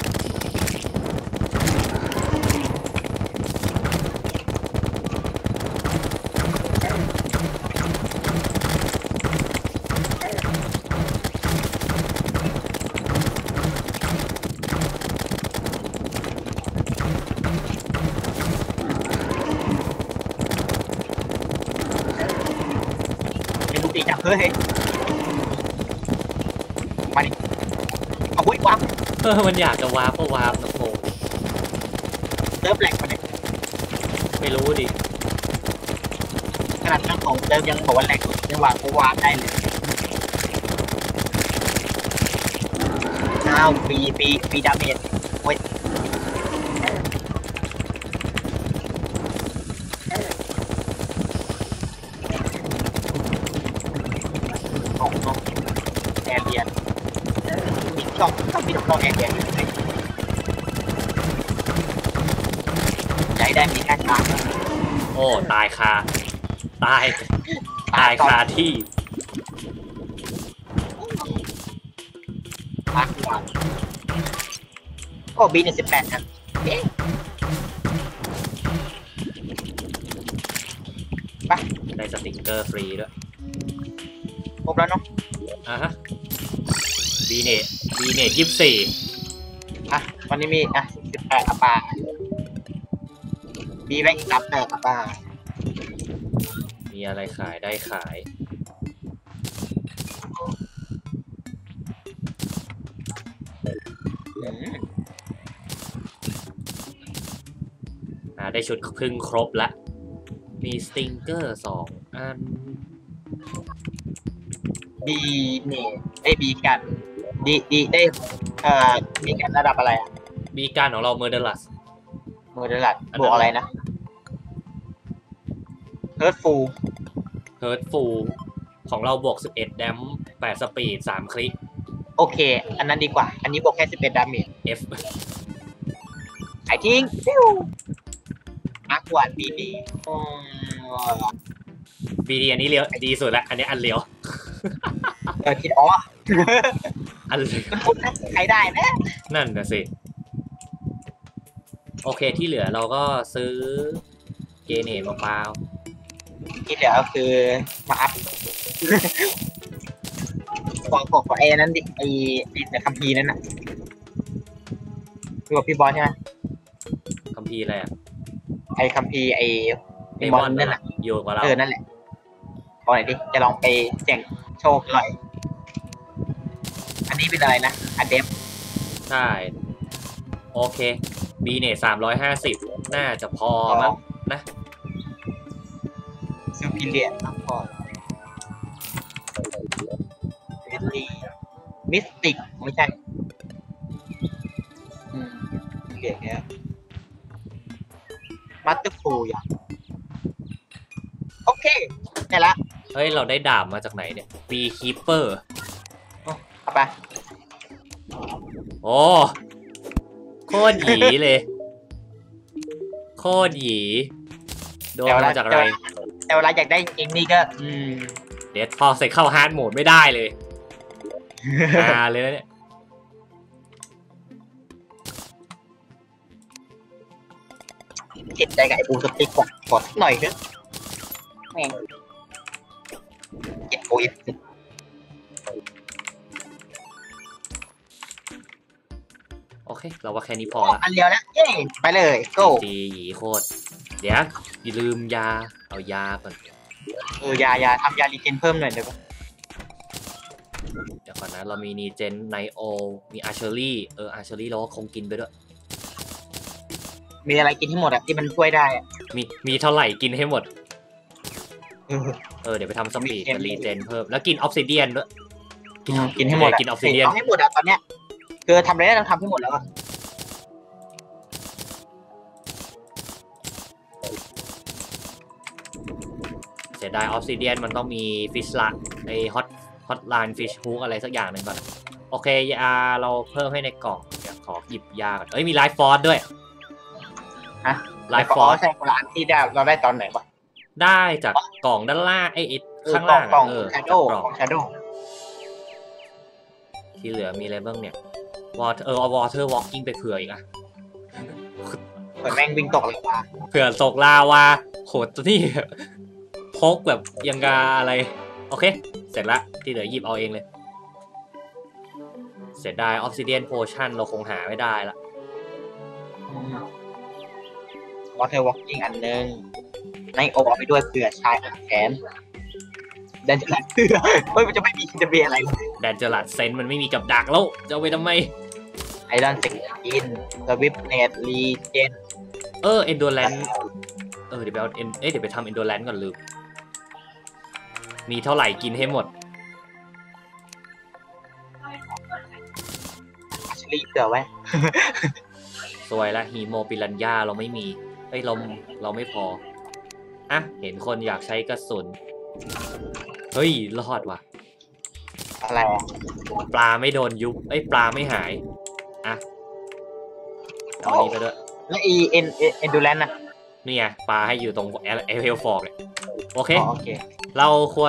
เป็นลูกตีจับเฮ้ยมาดิเอาเว้ยวับมันอยากจะวาร์ปก็วาร์ปนะโมเริ่มแหลกมาเนี่ยไม่รู้ดิขนาดนั่งของเริ่มยังบอกว่าแหลกยังวางก็วางได้เลยอ้าวปีดาเมจเว้ยของแอร์เรียนมีช่องมีช่องแอร์เรียนอยู่ไหนใจได้มีแค่ทางโอ้ตายคาตายคาที่พักก่อนโอ้บีเนี่ย18ครับเอ๊ะไปได้สติกเกอร์ฟรีด้วยครบแล้วเนาะอ่ะฮะบีเนต24 อ่ะวันนี้มีอ่ะ18อัปปาบีแบงค์18อัปปามีอะไรขายได้ขายได้ชุดพึ่งครบละมีสติงเกอร์2 อันบีเนี่ยไอ้บีกันดีได้มีการระดับอะไรอ่ะมีการของเราเมอร์เดลัสมือระดับบวกอะไรนะเฮิร์ตฟูลเฮิร์ตฟูลของเราบวก11 แดม8 สปีด 3 คลิกโอเค อันนั้นดีกว่า อันนี้บวกแค่11 ดาเมจ F ขายทิ้งฟิวอักวันดีดี BD อันนี้เลี้ยวดีสุดละอันนี้อันเลี้ยวคิดอ๋ออันเลี้ยวคุณนะใครได้นะนั่นนะสิ โอเคที่เหลือเราก็ซื้อเกเนตมาเปล่าที่เหลือก็คือมาอัพของไอ้นั้นดิไอ้ในคัมภีร์นั้นน่ะคือพี่บอลใช่ไหมคัมภีร์อะไรอ่ะไอ้คัมภีร์ไอ้เดมมออน นนั่นน่ะอยู่กับเรานั่นแหละขอหน่อยดิจะลองไปเสี่ยงโชคหน่อยอันนี้เป็นอะไรนะอเดฟใช่ โอเคบีเนต350 น่าจะพอมั้งนะซูพิเลียนพอเรนลี่มิสติกไม่ใช่เรียกแค่มัตเตอร์ฟูอย่างโอเคได้ละเฮ้ย เราได้ดาบมาจากไหนเนี่ยบีคีเปอร์เอาไปโอ้โคตรหยีเลย โคตรหยีโดนมาจากอะไรแต่เวลาอยากได้จริงนี่ก็เดี๋ยวพอเสร็จเข้าฮาร์ดโหมดไม่ได้เลยเลยนะเนี่ยเจ็บใจกับไอ้ปูสติ๊กก่อนขอสักหน่อยเถอะแม่งเจ็บโอ้ยโอเค เราว่าแค่นี้พอละอันเดียวแล้วเย้ไปเลยโก้ตีหยีโคตร เดี๋ยวอย่าลืมยา เอายาก่อนยาทำยารีเจนเพิ่มหน่อยได้ปะเดี๋ยวก่อนนะ เรามีนีเจนไนโอ มีอาร์เชอรี่อาร์เชอรี่เราก็คงกินไปด้วยมีอะไรกินให้หมดอะที่มันช่วยได้อะมีเท่าไหร่กินให้หมดเออเดี๋ยวไปทำสปีดกับรีเจนเพิ่ม แล้วกินออฟซิเดียนด้วยกินให้หมดอะกินออฟซิเดียนเอาให้หมดอะตอนเนี้ยคือทำอะไรได้เราทำให้หมดแล้วอะเสียดายออฟซิเดียนมันต้องมีฟิชละไอฮอตไลน์ฟิชฮูกอะไรสักอย่างหนึ่งก่อน โอเคยาเราเพิ่มให้ในกล่อง เดี๋ยวขอหยิบยาก่อนมีไลฟ์ฟอร์สด้วยฮะไลฟ์ฟอร์สใช่คนละอันที่ได้เราได้ตอนไหนวะได้จากกล่องด้านล่างข้างล่างกล่องจาก Shadow กล่องของ Shadow ที่เหลือมีอะไรบ้างเนี่ยวอเตอร์เอาวอเตอร์วอล์กิ้งไปเผื่ออีกอะเหมือนแม่งวิ่งตกเลยว่ะเผื่อตกลาวาโหดตัวนี้ พกแบบยังกาอะไร โอเค เสร็จละที่เหลือหยิบเอาเองเลย เสร็จได้ออฟซิเดียนโพชั่นเราคงหาไม่ได้ละวอเตอร์วอล์กิ้งอันนึงในโอเอาไปด้วยเผื่อชายอ่ะแขนดันจะหลักเผื่อเฮ้ยมันจะไม่มีจะมีอะไรเลยแดนเจอรัดเซนมันไม่มีกับดักแล้ว จะเอาไปทำไมไอรอนสกินสวิปเนตรีเจนเอนโดแลนเดี๋ยวไปเอาเดี๋ยวไปทำเอนโดแลนก่อนลืม มีเท่าไหร่กินให้หมดชลีเผื่อไว้สวยละฮีโมปิรันยาเราไม่มีเราไม่พออ่ะเห็นคนอยากใช้กระสุนเฮ้ยรอดว่ะอะไรอ่ะปลาไม่โดนยุบปลาไม่หายอ่ะเอาอันนี้ไปด้วยแล้วเอ็นดูแลนน่ะนี่ไงปลาให้อยู่ตรงเอลเฮลฟอกเนี่ยโอเคโอเคเราควร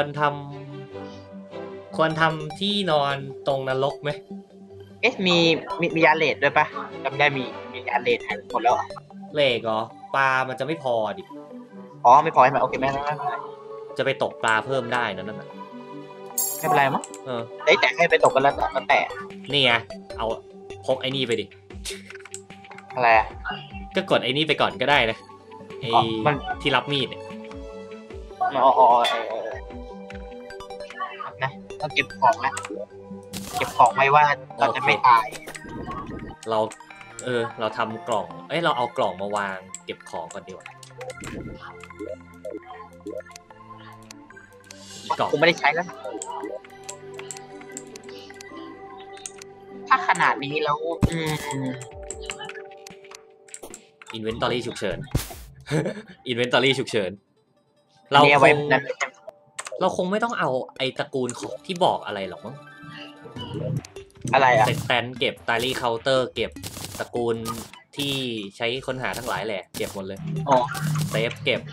ทำที่นอนตรงนรกไหมมียาเลดด้วยปะจำได้มียาเลดหายหมดแล้วเลกเหรอปลามันจะไม่พอดิอ๋อไม่พอใช่ไหมโอเคไม่เป็นไรจะไปตกปลาเพิ่มได้นั่นน่ะไม่เป็นไรมั้งเออแต่ให้ไปตกกันแล้วแต่นี่ไงเอาพกไอ้นี่ไปดิอะไรอ่ะก็กดไอ้นี่ไปก่อนก็ได้นะมันที่รับมีดเนี่ยนะต้องเก็บของนะเก็บของไว้ว่าเราจะไม่ตายเราทำกล่องเราเอากล่องมาวางเก็บของก่อนดีกว่ากล่องกูไม่ได้ใช้แล้วถ้าขนาดนี้แล้วอินเวนทอรี่ฉุกเฉิน อินเวนทอรี่ฉุกเฉินเราเนี่ยคไว้งนั้นเราคงไม่ต้องเอาไอ้ตระกูลของที่บอกอะไรหรอกมั้งอะไรอ่ะเซตแตนเก็บไตลี่เคาน์เตอร์เก็บตระกูลที่ใช้ค้นหาทั้งหลายแหละเก็บหมดเลยอ๋อเซฟเก็บ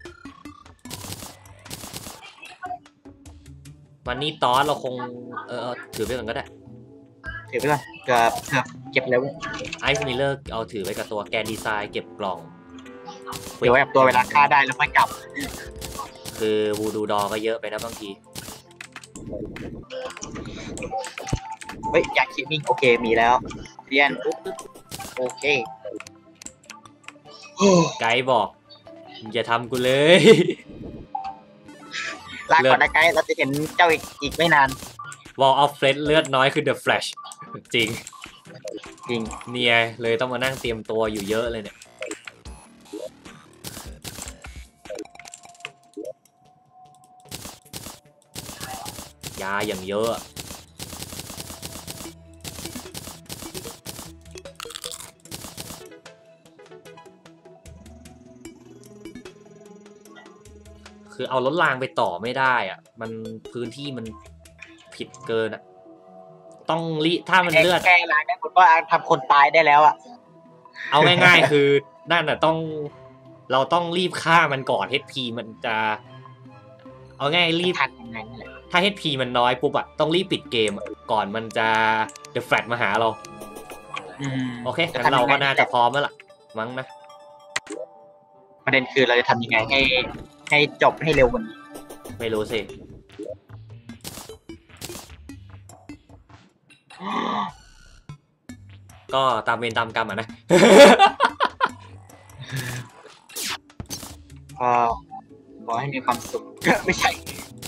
วันนี้ตอนเราคงถือไปก่อนก็ได้ถือไปก่อนเกือบเก็บแล้วไอซ์มิลเลอร์เอาถือไว้กับตัวแกนดีไซน์เก็บกล่องเดี๋ยวแบบตัวเวลาฆ่าได้แล้วค่อยกลับคือวูดูดอก็เยอะไปนะบางทีเฮ้ยอยากคิดมิ่งโอเคมีแล้วเรียนโอเคไกด์บอกอย่าทำกูเลยลาก่อนนะไกด์เราจะเห็นเจ้าอีกไม่นาน Wall of Flesh เลือดน้อยคือ The Flash จริงจริงเนี่ยเลยต้องมานั่งเตรียมตัวอยู่เยอะเลยเนี่ยยาอย่างเยอะคือเอารถรางไปต่อไม่ได้อ่ะมันพื้นที่มันผิดเกินอ่ะต้องถ้ามันเลือดแก้ร้ายได้คุณว่าทำคนตายได้แล้วอ่ะเอาง่ายๆ คือนั่นน่ะเราต้องรีบฆ่ามันก่อน HP มันจะเอาง่ายรีบทันยังไงนี่แหละถ้า HP มันน้อยปุ๊บอะต้องรีบปิดเกมก่อนมันจะ The Flash มาหาเราโอเคงั้นเราก็น่าจะพร้อมแล้วล่ะมั้งนะประเด็นคือเราจะทำยังไงให้จบให้เร็วกว่านี้ไม่รู้สิ ก็ตามเวรตามกรรมอะนะก็ขอให้มีความสุข ไม่ใช่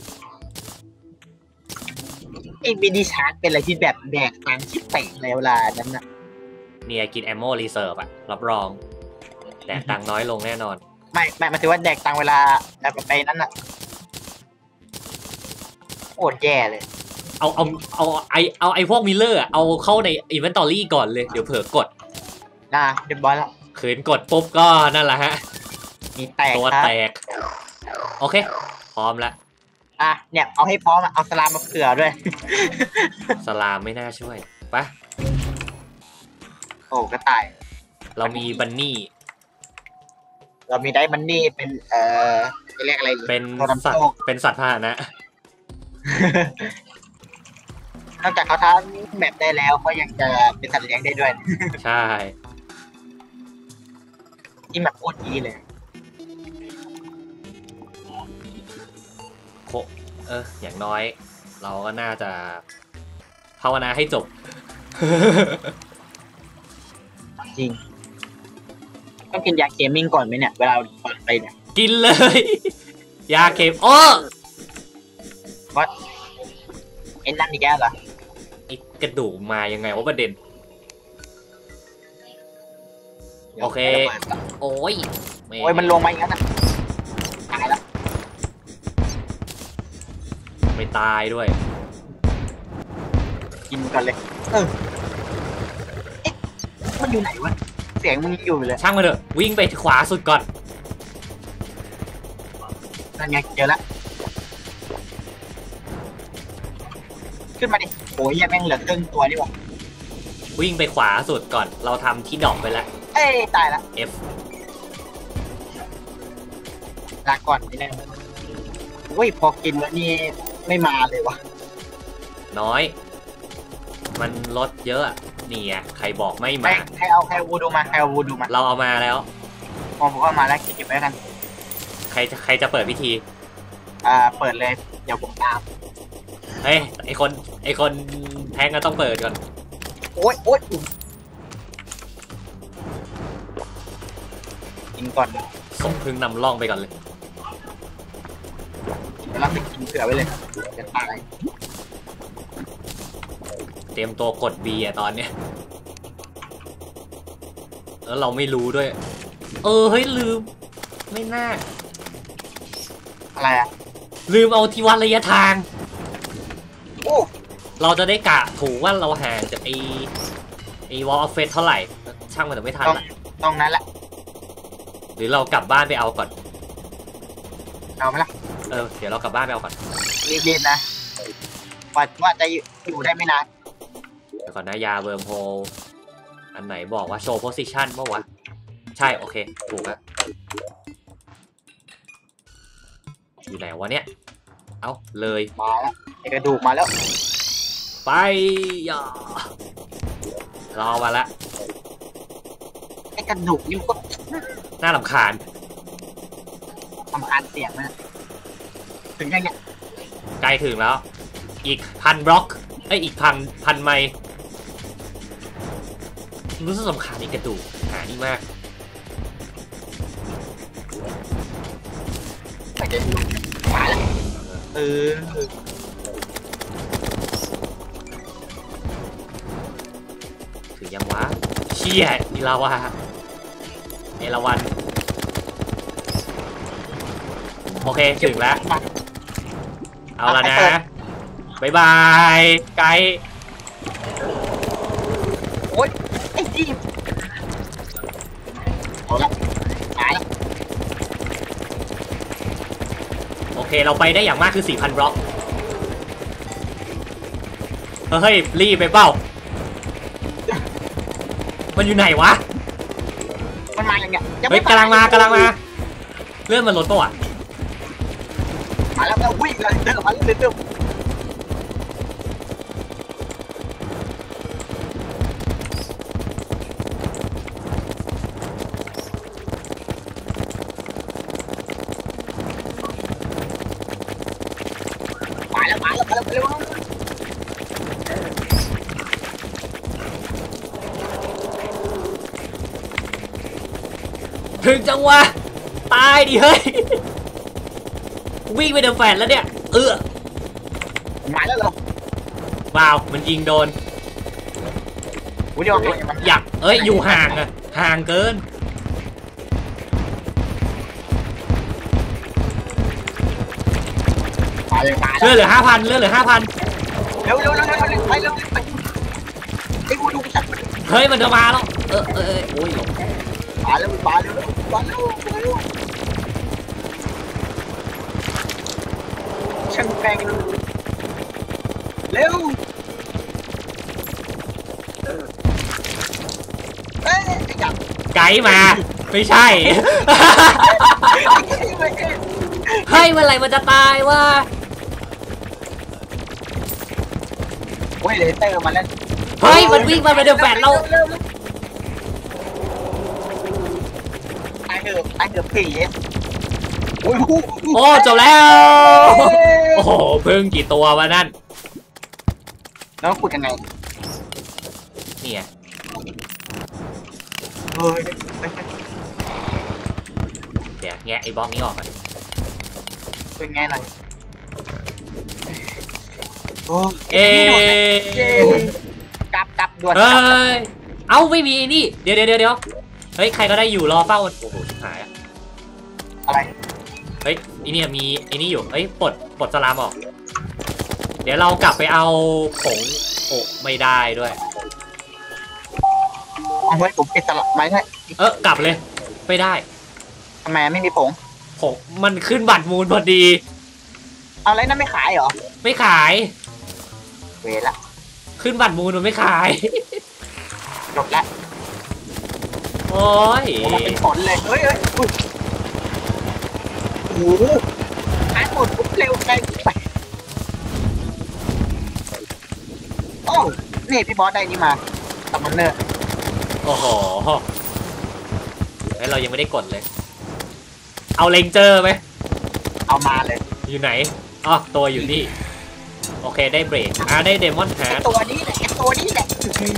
ไอ้มินิชาร์กเป็นอะไรที่แบบแดกตังชิบเป่งในเวลานั้นน่ะเนี่ยกินแอมโมรีเซิร์ฟอะรับรองแต่ตังค์น้อยลงแน่นอนไม่หมายถึงว่าแดกตังเวลาแบบไปนั้นน่ะโคตรแย่เลยเอาไอ้พวกมิลเลอร์เอาเข้าในอินเวนทอรี่ก่อนเลยเดี๋ยวเผลอกดเรียบร้อยแล้วขืนกดปุ๊บก็นั่นแหละฮะมีแตกตัวแตกโอเคพร้อมแล้วเนี่ยเอาให้พร้อมเอาสลามมาเผื่อด้วยสลามไม่น่าช่วยปะโอ้กระต่ายเรามีบันนี่เรามีได้มันนี่เป็นจะเรียกอะไรเป็นสัตว์พาหนะนอกจากเขาทำแบบได้แล้วเขายังจะเป็นสัตว์เลี้ยงได้ด้วยใช่ที่แบบโคตรดีเลยอย่างน้อย เราก็น่าจะภาวนาให้จบจริงต้องกินยาเคมิ่งก่อนไหมเนี่ยเวลาก่อนไปเนี่ยกินเลย ยาเข็มโอ้วัดไอ้นั่นอีกแล้วเหรอไอ้กระดูกมายังไงวะประเด็น โอเค โอ้ยมันลงมาอีกแล้วนะตายแล้วไม่ตายด้วยกินก่อนเลยมันอยู่ไหนวะเสียงมึงอยู่เลยช่างมาเถอะวิ่งไปขวาสุดก่อนนั่นไงเจอแล้วขึ้นมาดิโอ้ยแม่งเหลือครึ่งตัวนี่หว่าวิ่งไปขวาสุดก่อน เราทำที่ดอกไปแล้วตายละ F ลาก่อนนี่แน่พอกินแล้วนี่ไม่มาเลยวะน้อย มันลดเยอะนี่ไงใครบอกไม่มาใครเอาวูดูมาเราเอามาแล้วผมก็มาแล้วเก็บไว้กันใครจะเปิดพิธีเปิดเลยเดี๋ยวผมตามเฮ้ยไอคนแทงก็ต้องเปิดก่อนโอ๊ยกินก่อนเลยส่งพึ่งนำร่องไปก่อนเลยแล้วไปกินเผื่อไว้เลยจะตายเตรียมตัวกด B อ่ะตอนเนี้ยแล้วเราไม่รู้ด้วย เฮ้ยลืม ไม่น่าอะไรอ่ะลืมเอาที่วัดระยะทางโอ้เราจะได้กะถูกว่าเราห่างจากไอ้วอลออฟเฟสเท่าไหร่ช่างมันแต่ไม่ทันละตรงนั้นแหละหรือเรากลับบ้านไปเอาก่อนเอาไหมล่ะเดี๋ยวเรากลับบ้านไปเอาก่อนรีบๆนะว่าจะอยู่ได้ไม่นานเดี๋ยวก่อนนะยาเวิร์มโฮลอันไหนบอกว่าโชว์โพสิชันเมื่อวะใช่โอเคถูกแล้วอยู่ไหนวะเนี่ยเอ้าเลยมาแล้วไอ้กระดูกมาแล้วไปอย่ารอมาละไอ้กระดูกนี่ก็น่ารำคาญทำการเสียงนะถึงยังเนี่ยใกล้ถึงแล้ว อีก1,000 บล็อกอีกพันไมล์รู้สึกสำคัญอีกกระดูกหานี่มากไอ้กระดูกมาแล้วถึงยังวะเชี่ยอีลาวาเอราวันโอเคถึงแล้ว เอาละนะบายบายไกด์โอ๊ยไอ้จีบเอาละมาแล้วโอเคเราไปได้อย่างมากคือ 4,000 บล็อกเฮ้ยรีบไปเปล่ามันอยู่ไหนวะมันมาอย่างเงี้ยเฮ้ยกำลังมาเลื่อนมันลดตัวมาแล้วก็วิ่งเลยเดินมาเรื่อยๆมาแล้วเร็วถึงจังวะตายดิเฮ้ยวิ่งไปเดอะแฟนแล้วเนี่ยมาแล้วเหรอว้าวมันยิงโดนอุ้ยเดี๋ยวมันอยากอยู่ห่างอะห่างเกินมาเลยเลื่อนเหลือ 5,000เลื่อนเหลือ 5,000 เร็วไปเร็วไอ้กูดูจัดมันเฮ้ยมันจะมาแล้วโอ้ยหลงมาเร็วช่างแกงเร็วไอ้จับไกด์มาไม่ใช่ เฮ้ยเมื่อไหร่มันจะตายวะโอ้ยเลเตอร์มาแล้วเฮ้ยมันวิ่งมาเป็นเดอะแฟนเราไอ้เถอะผีโอ้ยโอ้จบแล้ว โอ้โหพึ่งกี่ตัววะนั่นแล้วขุดยังไงนี่ไงเฮ้ยเดี๋ยวแงะไอ้บล็อกนี้ออกก่อนเป็นไงหน่อยโอ้เอ๊ะกลับด่วนเฮ้ยเอ้าไม่มีนี่เดี๋ยวเฮ้ยใครก็ได้อยู่รอเฝ้ามันโอ้โหชิบหายอะอะไรเฮ้ยอีเนี่ยมีไอ้นี่อยู่เฮ้ยปลดสลามออกเดี๋ยวเรากลับไปเอาผงโอ้ไม่ได้ด้วยเอาไว้ผมเก็บสลับไม้ให้กลับเลยไม่ได้ทำไมไม่มีผงผงมันขึ้นบัตรมูลพอดีเอาอะไรนั่นไม่ขายเหรอไม่ขายเวละขึ้นบัตรมูลมันไม่ขายจบละโอ้ยมันเป็นผลเลยเฮ้ยโอ้โหขายหมดปุ๊บเร็วไปโอ้นี่พี่บอสได้นี่มาตับมันเนอร์โอ้โหเฮ้ยเรายังไม่ได้กดเลย เอาเลนเจอร์ไหมเอามาเลยอยู่ไหนอ๋อตัวอยู่นี่โอเคได้เบรกได้เดมอนฮาร์ดตัวนี้แหละตัวนี้แหละ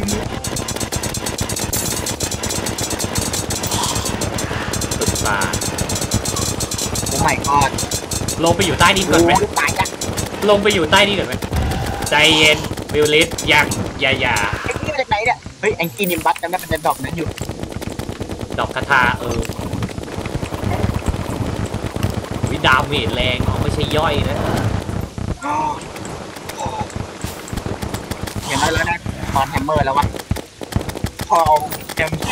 สุดตาโอ้ my god ลงไปอยู่ใต้ดินก่อนไหมลูกตายละลงไปอยู่ใต้ดินก่อนไหมใจเย็นวิลลิสยังอย่าไอ้นี่มาจากไหนเนี่ยเฮ้ยแองกี้นิมบัสจำได้มันจะดอกนั้นอยู่ดอกคาถาวิดามเมจแรงไม่ใช่ย่อยนะอย่างน้อยแล้วนะตอนแฮมเมอร์แล้ววะพอแฮมเมอร์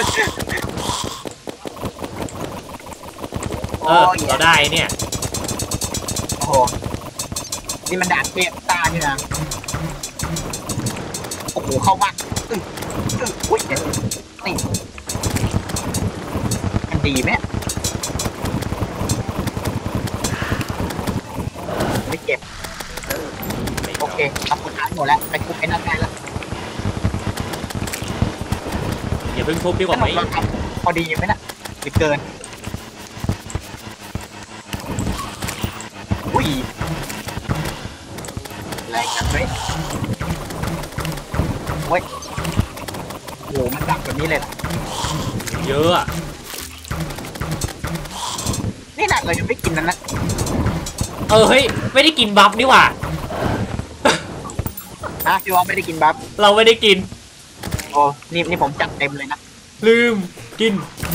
เราได้เนี่ยโอ้โหนี่มันด่านเทพตานี่นะโอ้โหเข้ามาอุ้ยนี่มันดีไหมไม่เก็บโอเคเอาคนท้ายหมดแล้วไปคุกไอ้นั่นได้แล้วอย่าเพิ่งทุบดีกว่าไหมเราทำพอดีไหมนะหรือเกินอุ้ยแรงจังเลยเว้ยโหมันดักแบบนี้เลยเหรอเยอะอะนี่หนักเรายังไม่กินนั่นนะเฮ้ยไม่ได้กินบัฟนี่หว่าพี่ว่าไม่ได้กินบัฟเราไม่ได้กินโอ้นี่ผมจัดเต็มเลยนะลืมกิน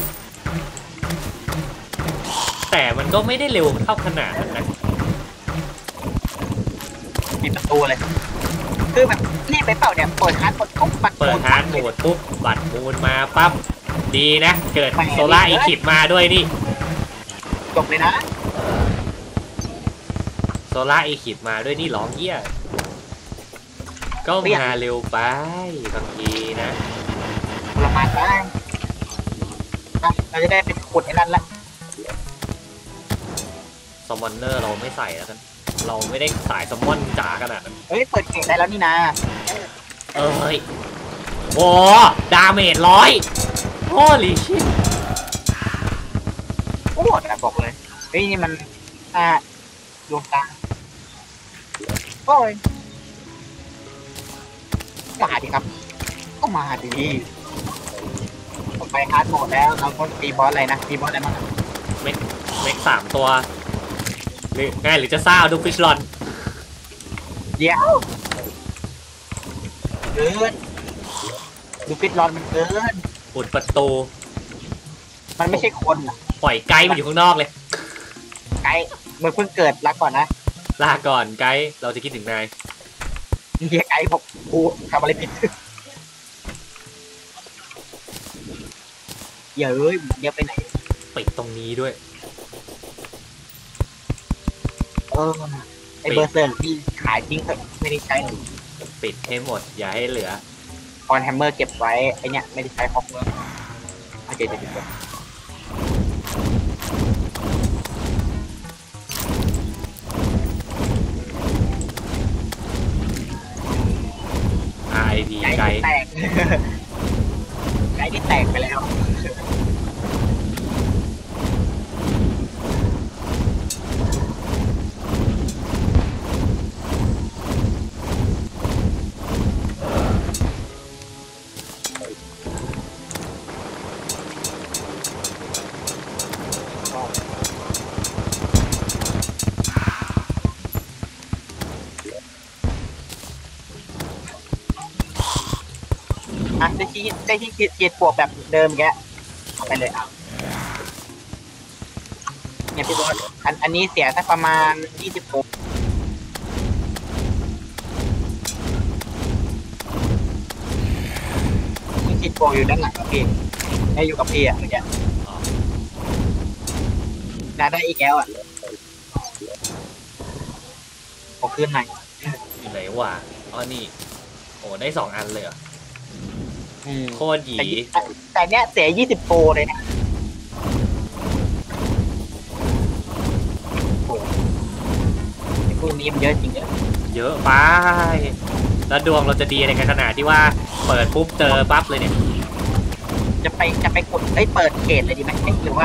แต่มันก็ไม่ได้เร็วเท่าขนาดนั้นนะปิดประตูเลยคือแบบรีบไปเปล่าเนี่ยเปิดฮาร์ดกดทุบบัตรเปิดฮาร์ดโหมดปุ๊บบัตรมูลมาปั๊บดีนะ เกิดโซล่าอีคิดมาด้วยนี่จบเลยนะโซล่าอีคิดมาด้วยนี่ร้องเยี่ยก็มาเร็วไปบางทีนะประมาณได้เราจะได้เป็นขุดไอ้นั่นละซอมมอนเนอร์เราไม่ใส่แล้วกัน เราไม่ได้สายซอมมอนจ๋าขนาดนั้นเฮ้ยเปิดเกมได้แล้วนี่นะเอ้ยโอ้ดาเมจ100โอ้ลิชิตโอ้โหแต่บอกเลยเฮ้ยนี่มันดวงตาโอ้ยมาดิครับก็มาดิผมไปฮาร์ดโหมดแล้วเราก็ตีบอสอะไรนะตีบอสอะไรมาเม็ก3 ตัวหรือง่ายหรือจะซ่าดูฟิชลอนเดี๋ยวเกินดูฟิตรอนมันเกินอุดประตูมันไม่ใช่คนอ่ะปล่อยไกด์มันอยู่ข้างนอกเลยไกด์มันเพิ่งเกิดรักก่อนนะลาก่อนไกด์เราจะคิดถึงนายเฮียไกด์บอกกูทำอะไรผิดเดี๋ยวเดี๋ยวไปไหนปิดตรงนี้ด้วยไอเบอร์เซอร์ที่ขายทิ้งเถอะไม่ได้ใช้เลยปิดให้หมดอย่าให้เหลือออนแฮมเมอร์เก็บไว้ไอเนี้ยไม่ได้ใช้ฮอกเมอร์โอเคจะดีกว่า RIP ไกด์แตกไกด์ที่แตกไปแล้วได้ที่เกียร์ปวกแบบเดิมแกเอาไปเลยเอาเนี่ยพี่บอสอันนี้เสียสักประมาณ26มีเกียร์ปวกอยู่ด้านหลังกับพี่ได้อยู่กับพี่อ่ะเมื่อกี้น่าได้อีกแล้วอ่ะขอขึ้นหน่อยอยู่ไหนวะอ๋อนี่โอ้ได้2 อันเลยเหรอโคตรหยีแต่เนี้ยเสีย20โปรเลยนะโอ้ไอ้พวกนี้มันเยอะจริงเยอะไปแล้วดวงเราจะดีในขนาดที่ว่าเปิดปุ๊บเจอปั๊บเลยเนี่ยจะไปกดเปิดเขตเลยดีไหมหรือว่า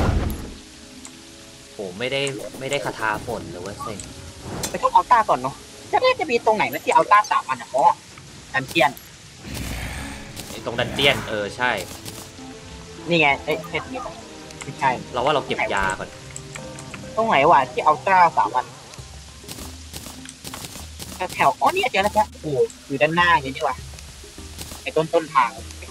โหไม่ได้คาถาฝนเลยเว้ยเซ็งไปทุบอัลต้าก่อนเนาะจะมีตรงไหนนะที่อัลต้า3 อันอ่ะอ๋อดันเจียนตรงดันเจียนใช่นี่ไงเห็ดนี้ไม่ใช่เราว่าเราเก็บยาก่อนตรงไหนวะที่อัลต้า3 อันแถวอ๋อเนี่ยเจอแล้วครับโอ้อยู่ด้านหน้าอย่างนี้ว่ะไอ้ต้นทาง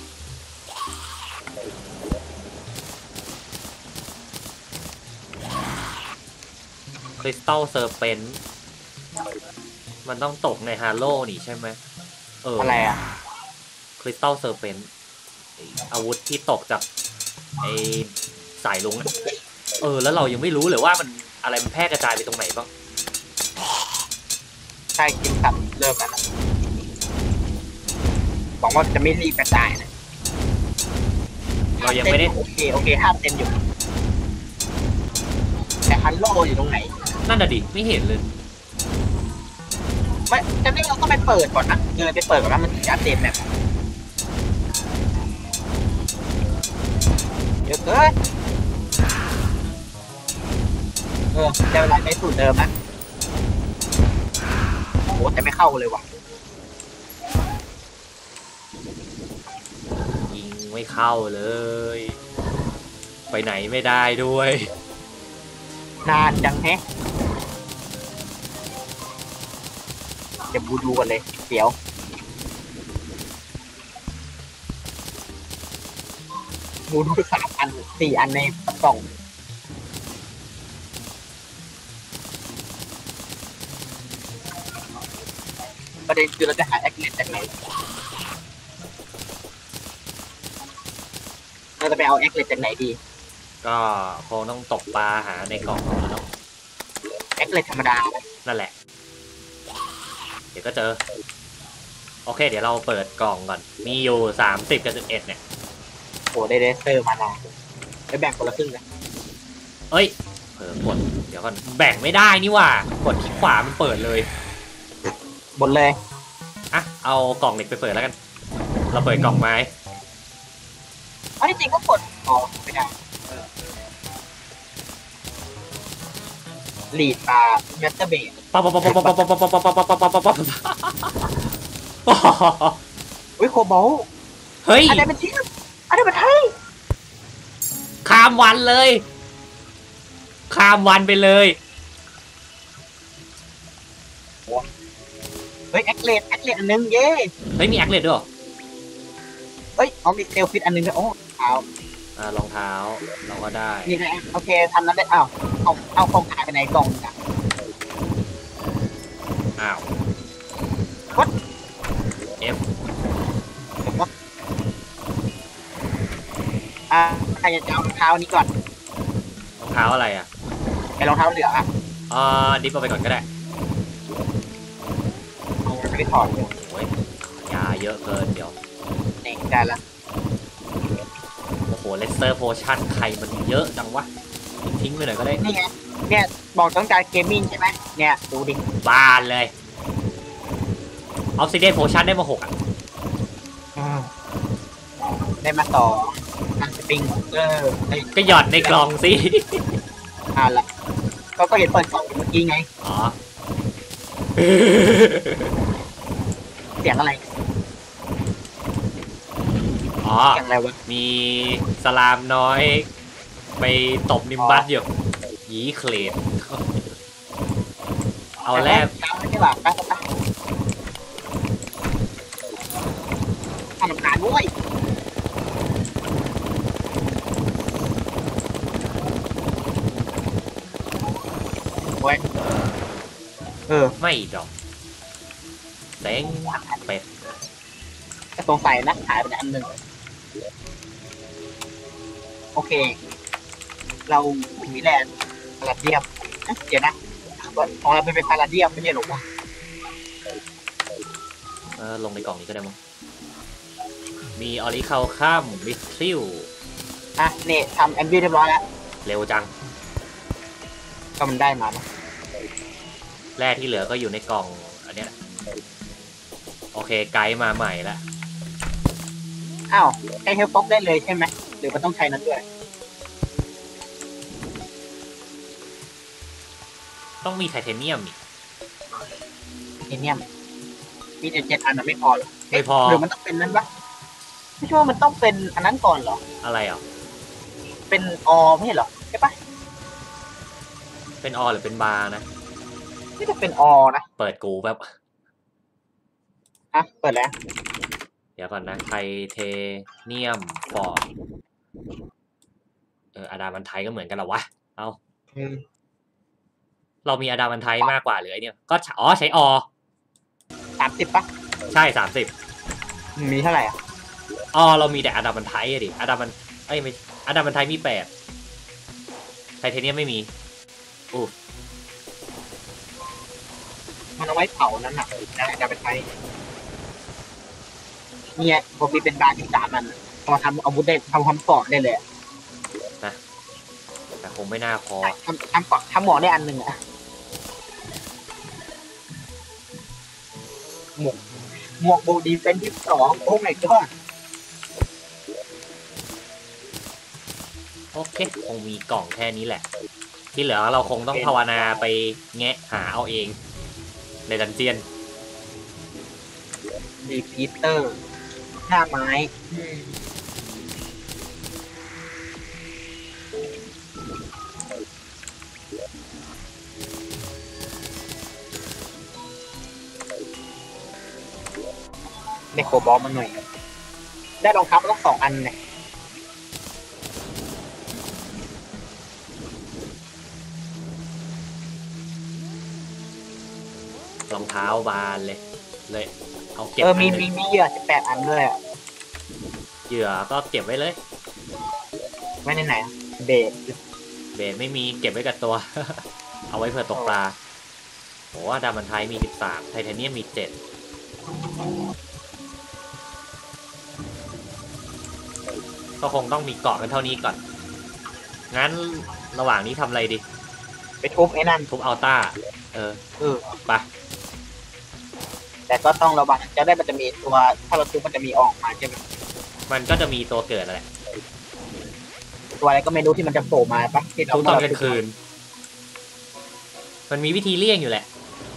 คริสตัลเซอร์เปนมันต้องตกในฮาโลนี่ใช่ไหมอะไรอ่ะคริสตัลเซอร์เ t นอาวุธที่ตกจากไอ้สายลุงอะแล้วเรายังไม่รู้เลยว่ามันอะไรมันแพร่กระจายไปตรงไหนบ้างใช่กินตับเริ่มแล้วนะบอกว่าจะไม่รีบกระจายนะเรายังไม่ได้โอเค5 เซนอยู่ แต่ฮันโลอยู่ตรงไหนนั่นน่ะดิไม่เห็นเลยไม่จำได้เราต้องไปเปิดก่อนนะไปเปิดก่อนนะมันถึงจะอัปเดตแบบเยอะเกินจะเวลาไปสูตรเดิมนะโอ้แต่ไม่เข้าเลยว่ะยิงไม่เข้าเลย ไปไหนไม่ได้ด้วยนานจังแฮะจะบูดูกันเลยเดี๋ยวบูดู3 อัน 4 อันในกล่องประเด็นคือเราจะหาแอคเลนจากไหนเราจะไปเอาแอคเลนจากไหนดีก็คงต้องตกปลาหาในกล่องแล้วเนาะแอคเลนธรรมดานั่นแหละ เดี๋ยวก็เจอ โอเค เดี๋ยวเราเปิดกล่องก่อน มีอยู่30กับ11เนี่ยโอ้ได้เลเซอร์มาลองไปแบ่งคนละครึ่งนะเอ้ยเผลอกดเดี๋ยวก่อนแบ่งไม่ได้นี่หว่ากดคลิกขวามันเปิดเลยหมดเลยอ่ะเอากล่องเหล็กไปเปิดแล้วกัน เราเปิดกล่องไม้อันที่จริงก็กดออกไม่ได้ลีดปลาเมตเตอร์เบสปั๊บปั๊บปั๊บปั๊บปั๊บปั๊บปั๊บปั๊บปั๊บปั๊บปั๊บปั๊บปั๊บอุ้ยโคโบลเฮ้ยอันไหนเป็นชิ้นอันไหนเป็นไทยข้ามวันเลย ข้ามวันไปเลยเฮ้ยแอคเลนอันนึงเย้เฮ้ยมีแอคเลดด้วยเหรอเฮ้ยเอามีเซลฟิตอันนึงด้วยโอ้เอารองเท้าเราก็ได้นี่ไงโอเคทำนั้นได้อ้าวเอาของขายไปในกล่องอ่ะอ้าว What F ใครจะเอารองเท้านี้ก่อนรองเท้าอะไรอ่ะไอรองเท้าเหลืองอ่ะดิฟเอาไปก่อนก็ได้เอาไม่ได้ถอดเลยโอ้ยยาเยอะเกินเดี๋ยวนี่ได้ละโอ้โหเลสเตอร์โพชั่นใครมันเยอะจังวะทิ้งไปหน่อยก็ได้นี่ไงเนี่ยบอกต้องการเกมมิ่งใช่ไหมเนี่ยดูดิบ้านเลยออฟซิเดนโพชั่นได้มา6อ่ะได้มาต่อทางสปริงไอ้ก็หย่อนในกล่องสิละก็เห็นเปิดกล่องเมื่อกี้ไงอ๋อเสียงอะไรอ๋อเสียงอะไรวะมีสลามน้อย ไปตบนิมบัสอยู่หยีเคลดเอาแรกตามไม่ใช่หรอไปทำการด้วยโอ้ยไม่ดอกเต็งเป็ดจะสงสัยนะหายไปอันหนึ่งโอเค เรามีแลนด์พาราเดียมเดี๋ยวนะของเราเป็นพาราเดียมไม่ใช่หรอวะลงในกล่องนี้ก็ได้มั้งมีออริเคาคัมมิสซิลนี่ทำแอมบิเรียบร้อยแล้วเร็วจังก็มันได้มาเนาะแร่ที่เหลือก็อยู่ในกล่องอันเนี้ยโอเคไกด์มาใหม่ละอ้าวใช้เฮลฟ็อกได้เลยใช่ไหมหรือมันต้องใช้นั้นด้วยต้องมีไทเทเนียมอีกไอเนียมมีแต่7 อันมันไม่พอหรอไม่พอหรือมันต้องเป็นนั้นปะไม่ใช่ว่ามันต้องเป็นอันนั้นก่อนเหรออะไรอ่ะเป็นไม่ใช่เหรอใช่ปะเป็นอหรือเป็นบาร์นะไม่จะเป็นนะเปิดกูแบบเปิดแล้วเดี๋ยวก่อนนะไทเทเนียมฟอร์อาดามันไทยก็เหมือนกันเหรอวะเอาเรามีอาดามันไทยมากกว่าหรือไอเนี่ยก็ใช้อ 30 ปะใช่30 มีเท่าไหร่อ่ะอ๋อเรามีแต่อะดามันไทอะดิอะดามันไม่อะดามันไทมี8ไทเทเนียมไม่มีอู้มันเอาไว้เผานั้นหนักจะไปใช้เนี่ยผมมีเป็นบาร์13มันพอทำอาวุธได้ทำความเกาะได้เลยนะแต่คงไม่น่าพอทำเกาะทำหมอได้อันหนึ่งอะหมวกโบดีเฟนที่2โอ้ my god โอเคคงมีกล่องแค่นี้แหละที่เหลือเราคงต้องภาวนาไปแงะหาเอาเองในดันเจียนดีพีเตอร์หน้าไม้ในโคบอลมันหน่อยได้รองเท้ามาต้อง2 อันเนี่ยรองเท้าบานเลยเอาเก็บมีเหยื่อ18 อันด้วยอะเหยื่อก็เก็บไว้เลยไว้ในไหนเบสไม่มีเก็บไว้กับตัว เอาไว้เผื่อตกปลาโอ้ดามันไทยมี13ไทเทเนียมมี7ก็คงต้องมีเกาะกันเท่านี้ก่อนงั้นระหว่างนี้ทำอะไรดีไปทุบไอ้นั่นทุบอัลต้าไปแต่ก็ต้องระวังจะได้มันจะมีตัวถ้าเราทุบมันจะมีออกมาใช่ไหมมันก็จะมีตัวเกิดแหละตัวอะไรก็ไม่รู้ที่มันจะโผล่มาปะที่ทุบตอนกลางคืนมันมีวิธีเลี่ยงอยู่แหละ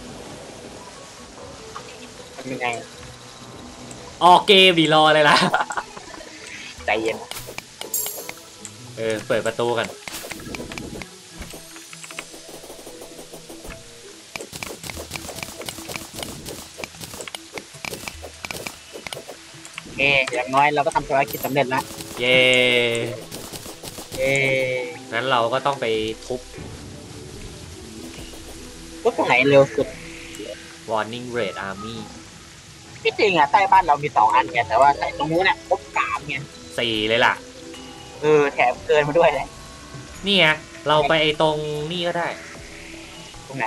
ทำยังไงออกเกมดีรอเลยล่ะใจเย็นเปิดประตูกันอย่างน้อยเราก็ทำภารกิจสำเร็จแล้วเย้งั้นเราก็ต้องไปทุบตรงไหนเร็วสุด Warning Red Army ที่จริงอ่ะใต้บ้านเรามี2 อันไงแต่ว่าใต้ตรงนู้นเนี่ยครบ3ไง 4เลยล่ะแถมเกินมาด้วยเลยนี่ไงเราไปตรงนี่ก็ได้ตรงไหน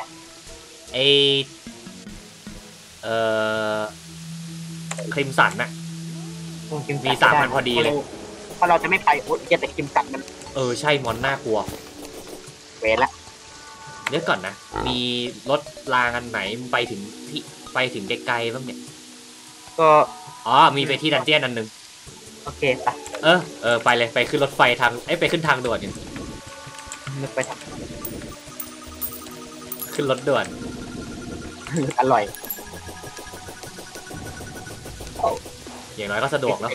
คริมสันน่ะมี3 อันพอดีเลยเพราะเราจะไม่ไปจะแต่คริมสันมันใช่มอนน่ากลัวเวรละเดี๋ยวก่อนนะมีรถรางอันไหนไปถึงไกลๆบ้างเนี่ยก็มีไปที่ดันเจียนอันนึงโอเคไปไปเลยไปขึ้นรถไฟทางไปขึ้นทางด่วนกันไปทางขึ้นรถด่วนอร่อยอย่างน้อยก็สะดวกแล้ว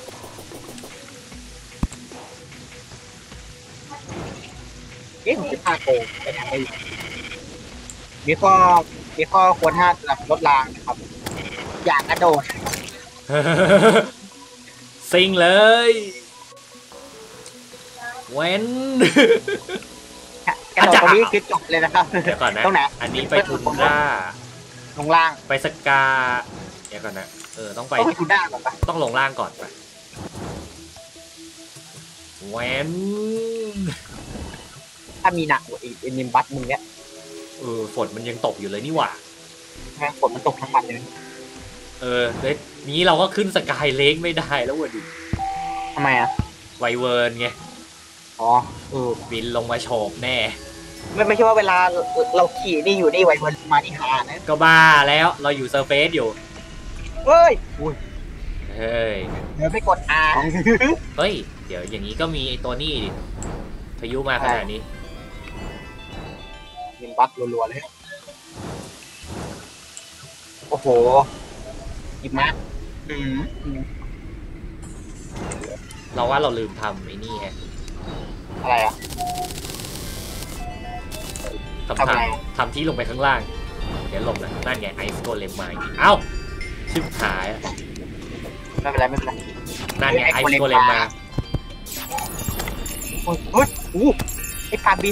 ผมจะพาโกงไปทางไหนมีข้อควรห้ามสำหรับรถรางนะครับอย่างกระโดดซิงเลยเว้นกระโดดตรงนี้คือจบเลยนะครับเดี๋ยวก่อนนะอันนี้ไปทุนด้าลงล่างไปสกาเดี๋ยวก่อนนะต้องไปทุนด้าก่อนปะต้องลงล่างก่อนไปเว้นถ้ามีหนักกว่าอีกนิมบัสมึงเนี้ยฝนมันยังตกอยู่เลยนี่หว่าฝนมันตกทั้งวันเลยนี้เราก็ขึ้นสกายเลกไม่ได้แล้วว่ะดิทำไมอ่ะไวเวิร์นไงบินลงมาโฉบแน่ไม่ใช่ว่าเวลาเราขี่นี่อยู่นี่ไวเวิร์นมาที่หานะก็บ้าแล้วเราอยู่เซอร์เฟซอยู่เฮ้ยเดี๋ยวไม่กดเฮ้ยเดี๋ยวอย่างนี้ก็มีไอตัวนี้พายุมาขนาดนี้ยิงบัตรัวๆเลยโอ้โหหยิบมาเราว่าเราลืมทำไอ้นี่ฮะอะไรอ่ะทำที่ลงไปข้างล่างเดี๋ยวลงนะนั่นไงไอซ์โกเลมมาเอ้าชิบหายไม่เป็นไรนั่นไงไอซ์โกเลมมาเฮ้ยไอ้การบิน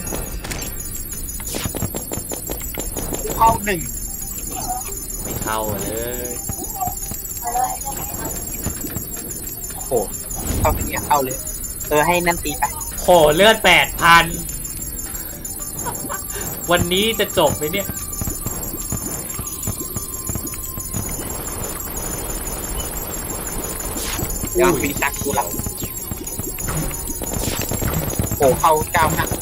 เข้า1 ไม่เข้าเลยโอ้เข้าไปเนี่ยเข้าเลย ให้นั่นตีไปโหเลือด8,000วันนี้จะจบไหมเนี่ยเดี๋ยวฟีซักกูหลังโอ้เข้าเจ้าหัก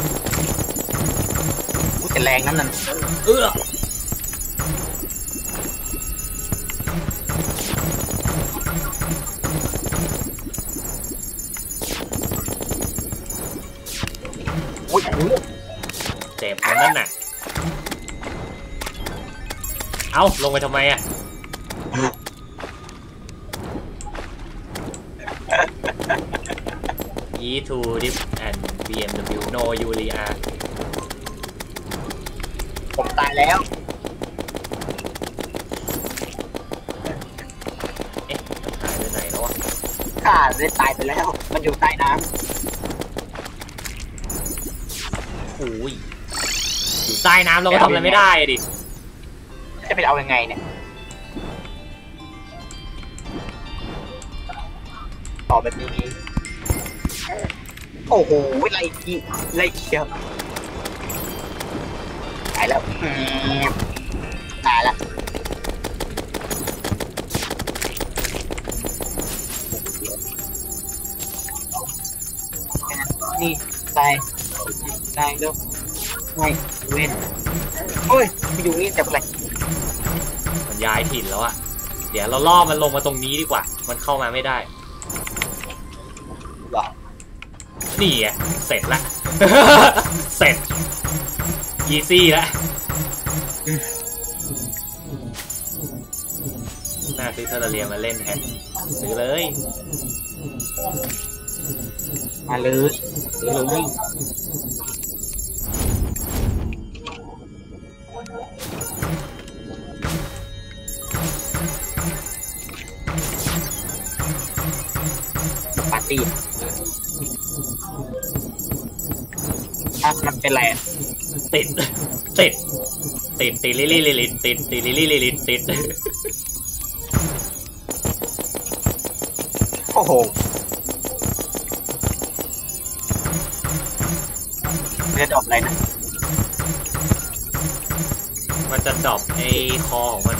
กูจะแรงนั่นน่ะเออโอ้ยเจ็บมันนั่นน่ะเอาลงไปทำไมอ่ะE2 Dip and BMW No Yulia ผมตายแล้วเอ๊ะหายไปไหนแล้ววะข้าได้ตายไปแล้ว มันอยู่ใต้น้โอ้ยอยู่ใต้น้ำเราก็ทำอะไรไม่ได้ดิำจะไปเอายังไงเนี่ยต่อแบบนี้โอ้โหไล่กี้ไล่เชียวตายแล้วตายแล้วนี่ตายแล้วไม่เว้นโอ้ยมาอยู่นี่จะเป็นไรมันย้ายถิ่นแล้วอะเดี๋ยวเราล่อมันลงมาตรงนี้ดีกว่า มันเข้ามาไม่ได้หรอนี่ไงเสร็จละ เสร็จ อีซี่แล้วน่าซื้อเทอร์เรียมาเล่นแฮะซื้อเลยมาเลยปาร์ตี้มันเป็นไรติดลิลิลิลิติดลิลิลิลิติดโอ้โหจะดรอปอะไรนะมันจะดรอปไอ้คอของมัน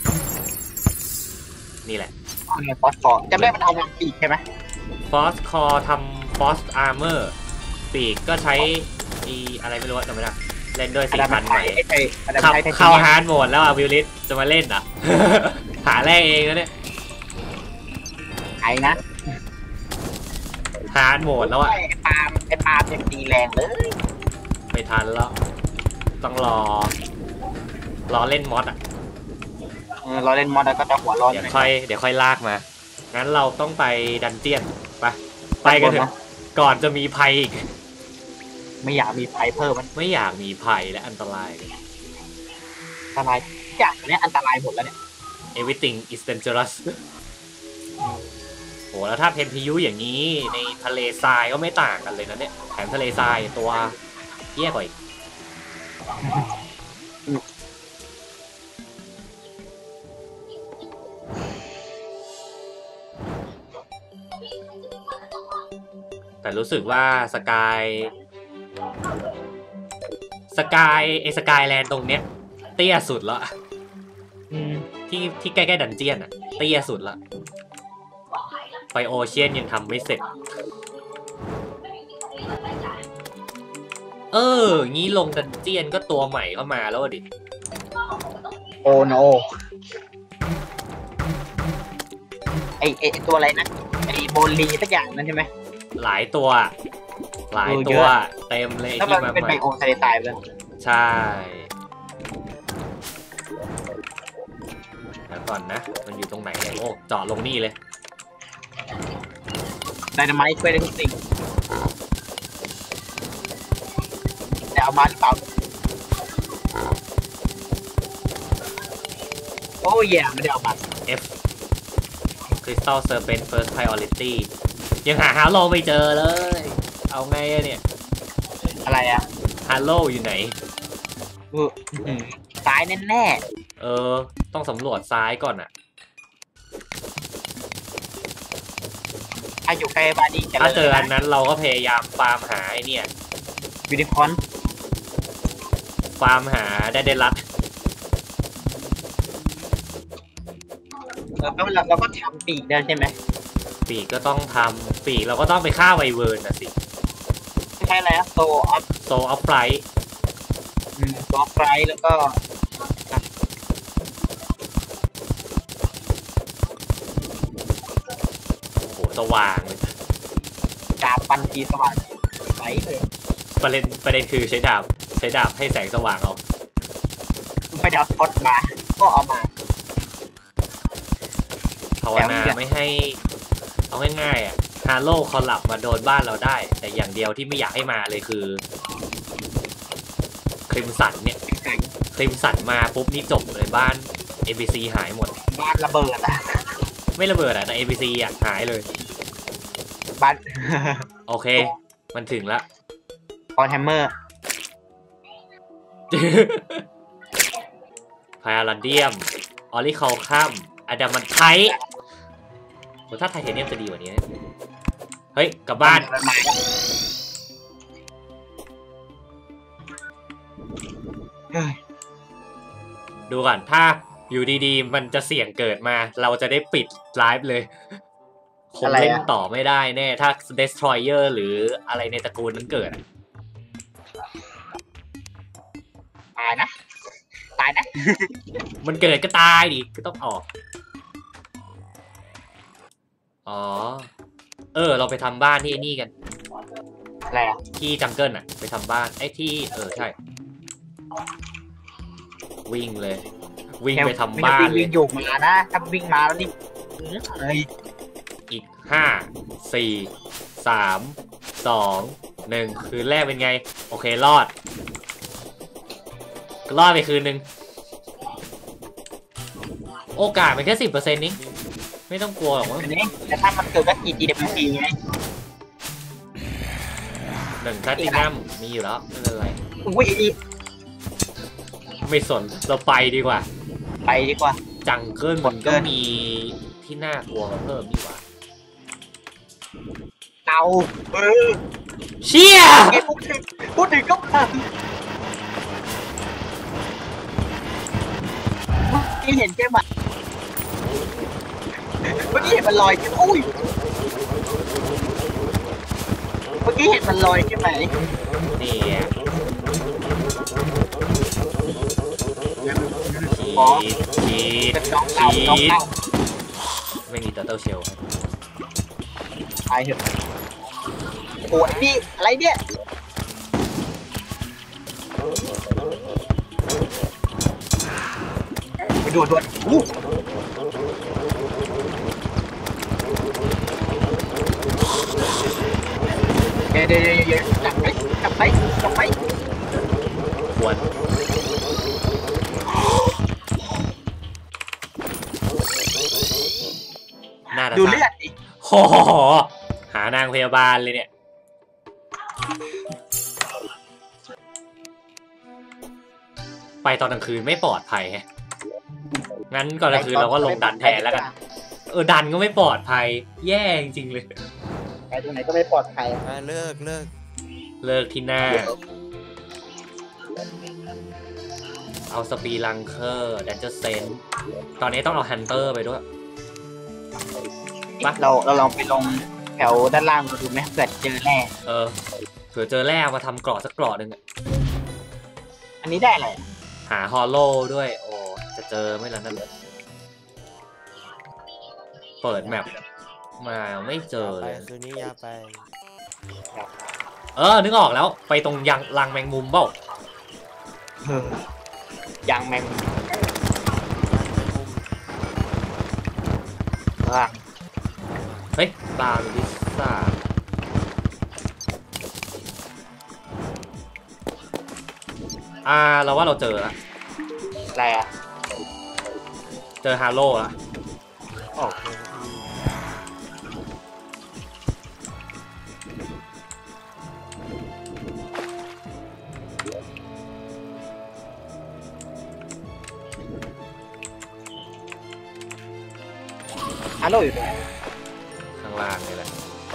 นี่แหละฟอสฟอร์จำได้มันเอามาปีกใช่ไหมฟอสคอทำฟอสอาร์เมอร์ปีกก็ใช้อะไรไม่รู้จำไม่ได้เล่นด้วย4,000ใหม่เข้าฮาร์ดโหมดแล้วอ่ะวิลลิสจะมาเล่นอ่ะ หาแรกเองแล้วเนี่ยไอ้นะฮาร์ดโหมดแล้วอ่ะไอ้ปาล์มยังตีแรงเลยไม่ทันแล้วต้องรอเล่นมอดอ่ะเราเล่นมอดแล้วก็จะหัวร้อนเดี๋ยวค่อยลากมางั้นเราต้องไปดันเจียนไปกันเถอะก่อนจะมีภัยอีกไม่อยากมีไฟเพิ่มมันไม่อยากมีภัยและอันตรายอันตรายอย่างนี้อันตรายหมดแล้วเนี่ย everything is dangerous โหแล้วถ้าเพนพายุอย่างนี้ในทะเลทรายก็ไม่ต่างกันเลยนะเนี่ยแถมทะเลทรายตัวแย่กว่าอีกแต่รู้สึกว่าสกายแลนด์ตรงเนี้ยเตี้ยสุดละที่ใกล้ๆดันเจียนอะเตี้ยสุดละไปโอเชียนยังทำไม่เสร็จงี้ลงดันเจียนก็ตัวใหม่เข้ามาแล้วดิโอ้โนไอตัวอะไรนะไอโบลีสักอย่างนั่นใช่ไหมหลายตัวเต็มเลยที่มาเป็นไบโอทะเลทรายเลยใช่แล้วก่อนนะมันอยู่ตรงไหนเนี่ยโอ้เจาะลงนี่เลยไดนาไมต์ช่วยได้ทุกสิ่งแต่เอามาหรือเปล่าโอ้ยไม่ได้เอามา F Crystal Serpent First Priority ยังหาฮาโลไม่เจอเลยเอาไงอะเนี่ยอะไรอะฮาโลอยู่ไหนซ้ายแน่ต้องสำรวจซ้ายก่อนอะถ้าอยู่ใกล้บ้านนี้จะถ้าเจออันนั้นเราก็พยายามฟาร์มหาไอ้เนี่ยยูนิคอร์นฟาร์มหาได้เดลัดเราก็ทำปีกได้ใช่ไหมปีกก็ต้องทำปีกเราก็ต้องไปฆ่าไวเวิร์นนะสิไม่ใช่แล้วโซออฟโซออฟไฟโซออฟไฟแล้วก็โอ้โหสว่างเลยดาบฟันทีสว่างไฟเลยประเด็นคือใช้ดาบให้แสงสว่างเอาไปดาวพดมาก็เอามาภาวนาไม่ให้เอาง่ายๆอ่ะฮาโลคอลลับมาโดนบ้านเราได้ แต่อย่างเดียวที่ไม่อยากให้มาเลยคือคริมสันเนี่ยคริมสันมาปุ๊บนี่จบเลยบ้าน ABC หายหมดบ้านระเบิดอะไม่ระเบิดอ่ะแต่ ABC อ่ะหายเลยบ้านโอเค มันถึงแล้วคอนแฮมเมอร์พาราเดียมออริคอลคัมอะดามันไทโหถ้าไทเทเนียมจะดีกว่านี้นะเฮ้ย กลับบ้าน ดูก่อน ถ้าอยู่ดีๆ มันจะเสี่ยงเกิดมา เราจะได้ปิดไลฟ์เลย คงเล่นต่อไม่ได้แน่ ถ้า Destroyer หรืออะไรในตระกูลนั้นเกิดตายนะมันเกิดก็ตายดิ ก็ต้องออก อ๋อ เราไปทำบ้านที่นี่กันอะไรอะที่จังเกิลอะไปทำบ้าน ไอ้ที่ ใช่ วิ่งเลย วิ่งไปทำบ้านเลยวิ่งอยู่มานะถ้าวิ่งมาแล้วนี่เฮ้ยอีก5 4 3 2 1คืนแรกเป็นไง โอเครอดไปคืนนึง โอกาสมันแค่10%นี้ไม่ต้องกลัวหรอกมั้งอันนี้แต่ถ้ามันเกิดก็ GGWP ไง 1 แพลตตินัมมีอยู่แล้วไม่เป็นไรอุ้ยไม่สนเราไปดีกว่าไปดีกว่าจังเกิลมันก็มีที่น่ากลัวมาเพิ่มนี่หว่าเตาเชี่ยพูดถึงก็พังที่เห็นใช่ไหมเมื่อกี้เห็นมันลอยใช่ไหมอุ้ยเมื่อกี้เห็นมันลอยใช่ไหมนี่ไงชีดเป็นน้องเต่าน้องเต่าไม่มีเตอร์เติลเชลไปเถอะโอ้ยนี่อะไรเนี่ยไปด่วนเดี๋ยวจับไปควรน่าจะดูเลือดดิโอ้โหหานางพยาบาลเลยเนี่ย ไปตอนกลางคืนไม่ปลอดภัยแฮะงั้นก่อนกลางคืนเราก็ลงดันแทนแล้วกัน ดันก็ไม่ปลอดภัย แย่จริงๆเลยไปตรงไหนก็ไม่ปลอดภัยเลิกเลิกที่หน้า เอาสปีลังเคอร์ดันเจอร์เซนตอนนี้ต้องเอาฮันเตอร์ไปด้วยเราลองไปลงแถวด้านล่างดูไหมเผื่อเจอแร่เผื่อเจอแร่มาทำเกราะสักเกราะหนึ่งอันนี้ได้อะไรหาฮอลโลด้วย โอ้จะเจอไม่แล้วนั่นเลยเปิดแมปมาไม่เจอเลยคืนนี้ยาไปนึกออกแล้วไปตรงยังรังแมงมุมเปล่ายังแมงเฮ้ยบาร์ลิซ่าเราว่าเราเจอละอะไรอ่ะเจอฮาโลละโอ้ฮัลโหลอยู่ตรงไหนข้างล่างนี่แหละ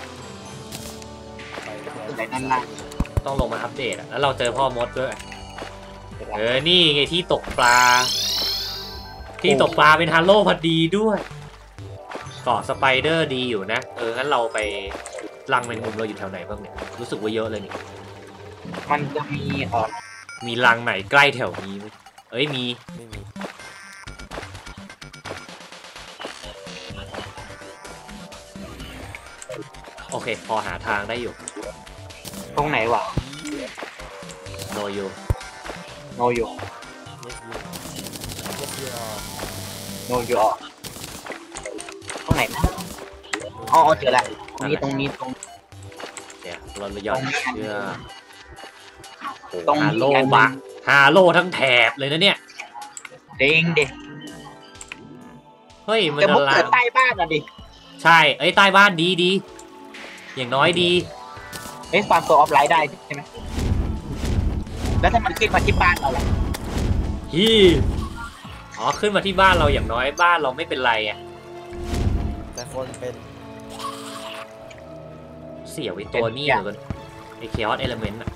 อยู่ไหนนั่นล่ะต้องลงมาอัปเดตอะแล้วเราเจอพ่อมดด้วยนี่ไงที่ตกปลา ที่ตกปลาเป็นฮาโลพอดีด้วยเกาะสไปเดอร์ดีอยู่นะงั้นเราไปรังแมงมุมเราอยู่แถวไหนบ้างเนี่ยรู้สึกว่าเยอะเลยนี่มันจะมีมีรังไหนใกล้แถวนี้ไหมมีไม่มีโอเค พอหาทางได้อยู่ตรงไหนวะโนอยู่โนอยู่เย็บเยือโนอยู่ตรงไหนนะอ๋อเจอแล้วตรงนี้เดี๋ยวเราหย่อนเชื่อตรงนี้ฮาโลบะฮาโลทั้งแถบเลยนะเนี่ยเด้งเด็กเฮ้ยมันแต่พวกอะไรเกิดใต้บ้านอ่ะดิใช่ใต้บ้านดีอย่างน้อยดีฟาร์มตัวออฟไลน์ได้ใช่ไหมแล้วถ้ามันขึ้นมาที่บ้านเราล่ะขึ้นมาที่บ้านเราอย่างน้อยบ้านเราไม่เป็นไรอ่ะแต่คนเป็นเสียไว้ตัวนี้เหมือนกันไอเคออสเอลเมนต์อ่ะ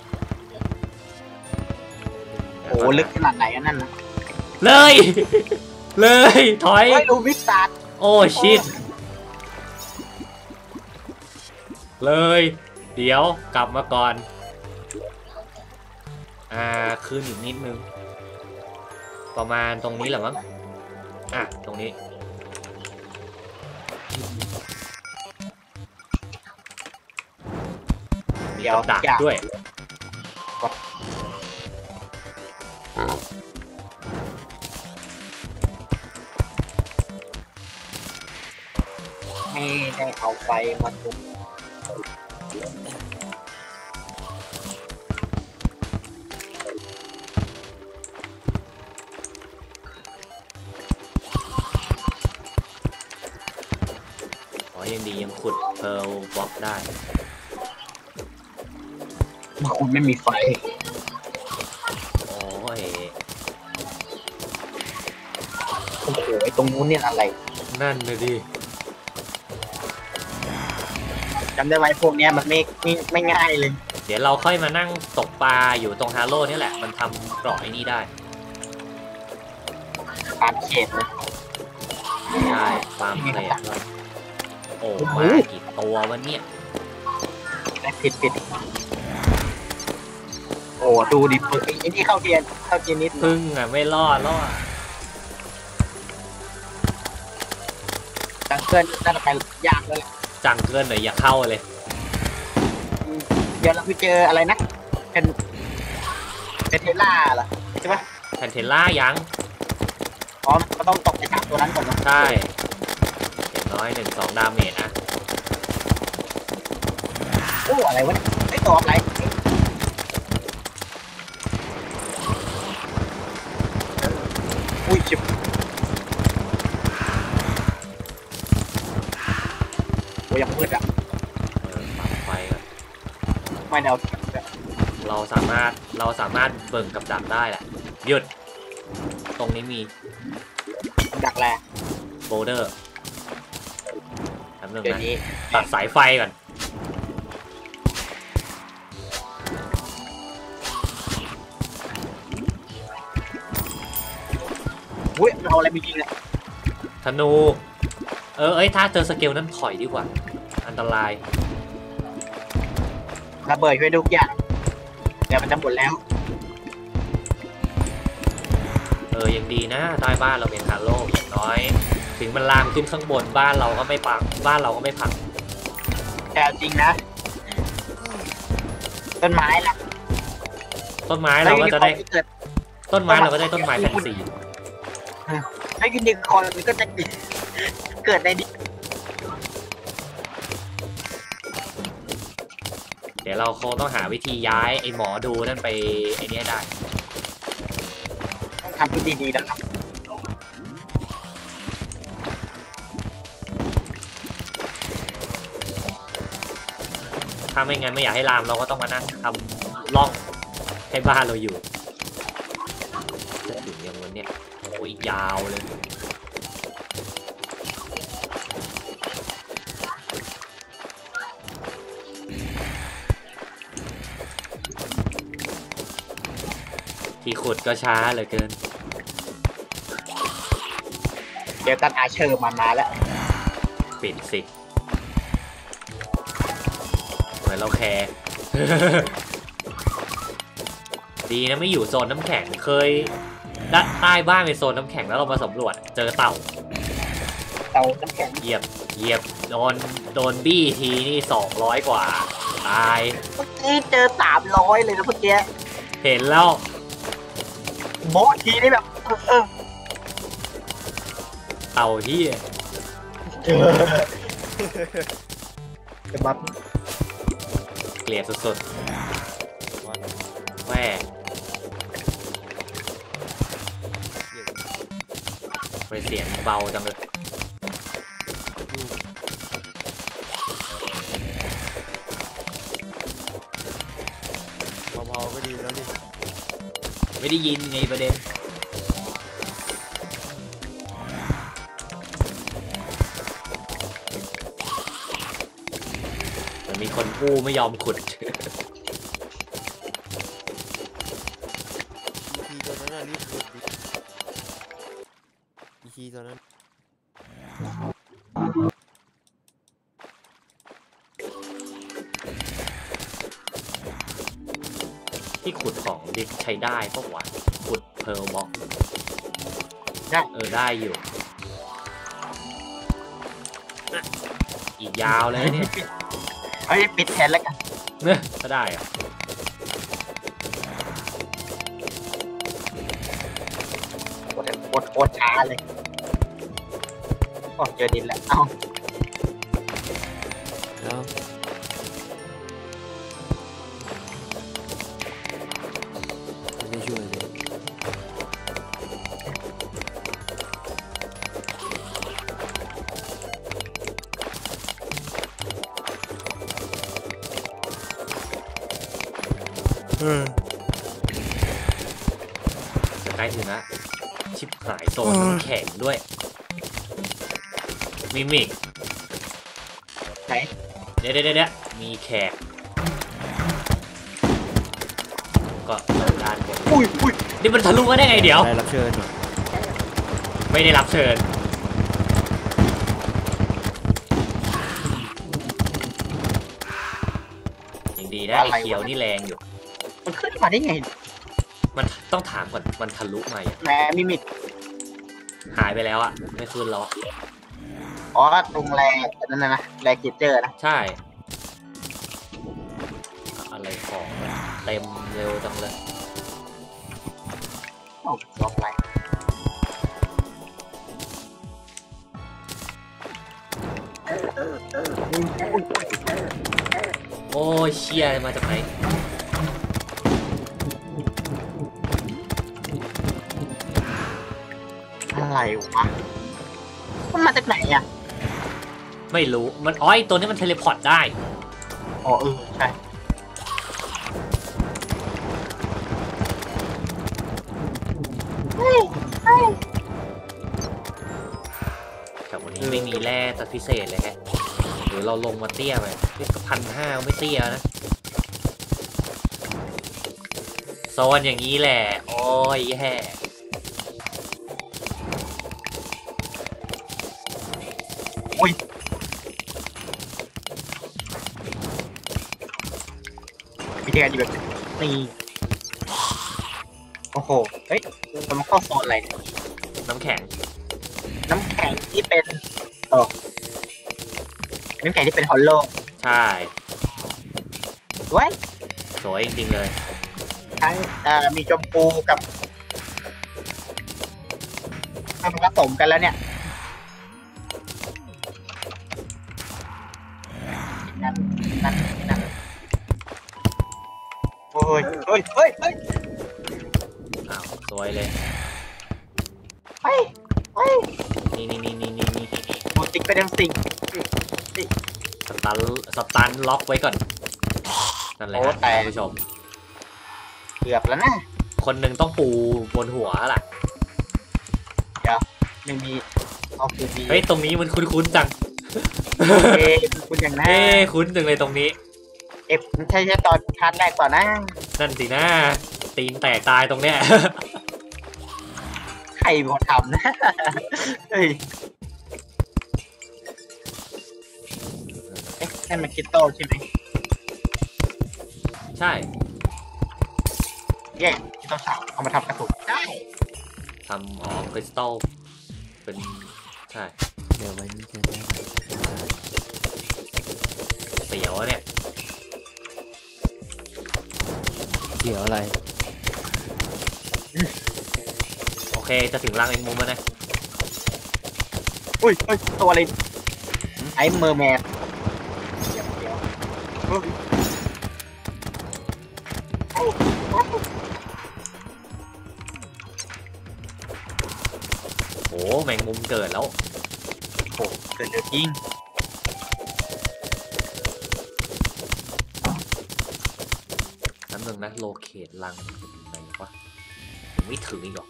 โอ้ลึกขนาดไหนนั่นนะเลย เลยถอยไม่รู้วิสาดโอ้ชิตเลย เดี๋ยวกลับมาก่อนขึ้นอีกนิดนึงประมาณตรงนี้แหละมั้งตรงนี้มีกับดักด้วยไม่ได้เอาไฟมาทุบยังดียังขุดเพร์ลบล็อกได้คุณไม่มีไฟโอ้ยโอ้โหตรงนู้นเนี่ยอะไรนั่นเลยดิจำได้ไหมพวกเนี้ยมันไม่ง่ายเลยเดี๋ยวเราค่อยมานั่งตกปลาอยู่ตรงฮาโร่นี่แหละมันทำเกราะไอ้นี่ได้ตามเขตนะใช่ฟาร์มเพลทด้วยโอ้มากี่ตัววันเนี่ยผิดโอ้ดูดิเปิดไอ้นี่เข้าเทียนนิดพึ่งไม่รอดจังเกิลน่าจะไปยากเลยจังเกินหน่อยอย่าเข้าเลยเดี๋ยวเราไปเจออะไรนะเป็นเทล่าเหรอใช่ปะแพนเทล่ายังอ๋อมันต้องตกไปจับตัวนั้นก่อนนะใช่อย่างน้อย1-2 ดาเมจนะโอ้อะไรวะเนี่ยไอ้ตัวอะไรอุ้ยชิบโอ้ยังมืดอ่ะปรับไฟก่อนไม่แนวเราสามารถเบิ่งกับดักได้แหละหยุดตรงนี้มีดักแรงโบเดอร์ทำเรื่องเดี๋ยวนะนี้ตัดสายไฟก่อนอุ้ยมันเอาอะไรไปยิงเนี่ยธนูถ้าเจอสเกลนั้นถอยดีกว่าอันตรายระเบิดช่วยทุกอย่างเดี๋ยวมันจะหมดแล้วยังดีนะใต้บ้านเราเป็นฮาโลอย่างน้อย ถึงมันลามขึ้นข้างบนบ้านเราก็ไม่พังแต่จริงนะต้นไม้ล่ะต้นไม้เราก็จะได้ต้นไม้แฟนซีถ้ายูนิคอร์นมันก็จะเกิดในดิเดี๋ยวเราคงต้องหาวิธีย้ายไอ้หมอดูนั่นไปไอ้นี้ได้ทำที่ดีๆนะครับถ้าไม่งั้นไม่อยากให้ลามเราก็ต้องมานั่งทำร่องให้บ้านเราอยู่จะถึงอย่างวันเนี้ยโอ้ยยาวเลยที่ขุดก็ช้าเหลือเกินเดี๋ยวตันอาเชอร์มาแล้วปิดสิเหมือนเราแคร์ ดีนะไม่อยู่โซนน้ำแข็งเคยใต้บ้านเป็นโซนน้ำแข็งแล้วเรามาสำรวจเจอเต่าเตาน้ำแข็งเหยียบโดนบี้ทีนี่200 กว่าตายเมื่อกี้เจอ300เลยนะเมื่อกี้เห็นแล้วโบะทีนี่แบบเต่าที่จะบัฟเกลียดสุดวันๆแม่ไปเสียงเบาจังเลยเบาๆก็ดีแล้วดิไม่ได้ยินไงประเด็นมันมีคนกู้ไม่ยอมขุดอีทีตัวนั้นน่ะรีบขุดดิอีทีตัวนั้นที่ขุดของดิสใช้ได้พวกวะขุดเพร์ลบล็อกได้ได้อยู่ อีกยาวเลยเนี่ยเฮ้ยปิดแทนแล้วกันเนอะถ้าได้อะโคตรช้าเลยโอ้เจอดินแล้วเอ้าแล้วไม่ได้ช่วยเลยจะใกล้ถึงละชิบหายโซนน้ำแข็งด้วยมิมิกไหนเดี๋ยวมีแขก ก็ด้านบนอุ้ยนี่มันทะลุมาได้ไงเดี๋ยวได้รับเชิญเหรอไม่ได้รับเชิญ ยังดีนะไอ้เขียวนี่แรงอยู่มันขึ้นมาได้ไงมันต้องถามก่อนมันทะลุมาอย่างแหมมิมิกหายไปแล้วอะไม่ขึ้นแล้วอะอ๋อตรงแรงนั่นนะแรงเกเจอร์นะใช่ อะไรของมันเต็มเร็วจังเลยโอ้ลองไรโอ้ยเชียมาจากไหนอะไรวะมันมาจากไหนอ่ะไม่รู้มันอ้อยตัวนี้มันเทเลพอร์ตได้อ๋อใช่เฮ้ยแต่วันนี้ไม่มีแร่ตัดพิเศษเลยแฮะหรือเราลงมาเตี้ยไปนี่ก็1,500ไม่เตี้ยนะโซนอย่างนี้แหละ โอ้ยแย่วิธีการดีแบบนี่โอ้โหเฮ้ยมันเข้าโซนอะไรเนี่ยน้ำแข็งน้ำแข็งที่เป็นน้ำแข็งที่เป็นฮอลโลใช่ไว้ยสวยจริงๆเลยทั้งมีชมพูกับมันผสมกันแล้วเนี่ยนั่นโอ้ยเฮ้ยอ้าวสวยเลยเฮ้ยนี่โมติกไปเดมสิ่งสตันล็อกไว้ก่อน นั่นแหละโอ้ฮะแต่ท่านผู้ชมเกือบแล้วนะคนหนึ่งต้องปูบนหัวล่ะหนึ่งมีเอาคือมีเฮ้ย ตรงนี้มันคุ้นๆจังคุณอย่างนั้นเอ้คุ้นจังเลยตรงนี้เอฟใช่ตอนพาร์ทแรกก่อนนะนั่นสินะตีนแตกตายตรงเนี้ยใครเป็นคนทำนะเฮ้ยเอ๊ะนั่นมันคริสตัลใช่ไหมใช่แย่คริสตัลฉากเอามาทำกระสุนได้ทำคริสตัลเป็นใช่เดี๋ยววันนี้จะได้เสียวอะเนี่ยเดี๋ยวอะไรโอเคจะถึงรังแมงมุมแล้วนะอุ้ยตัวอะไรไอ้เมอร์แมนเดี๋ยวเฮ้ยโอ้แมงมุมเกิดแล้วโอ้เกิดเดือดจริงน้ำหนึ่งนะโลเคตรังเป็นยังไงวะยังไม่ถึงอีกหรอ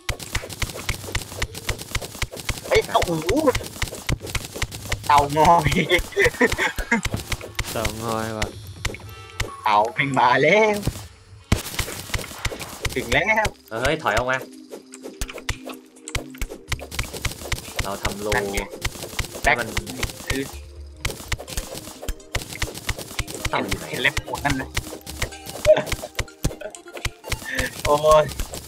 เฮ้ยโอ้โหเตางอยเต่างอยว่ะเตาเพ่งมาแล้ว ถึงแล้วเฮ้ยถอยออกมาเราทำโลนั่นไงให้แบ็คมันคือเต่าอยู่ไหนเห็นเล็บหมดนั่นเลยโอ้ย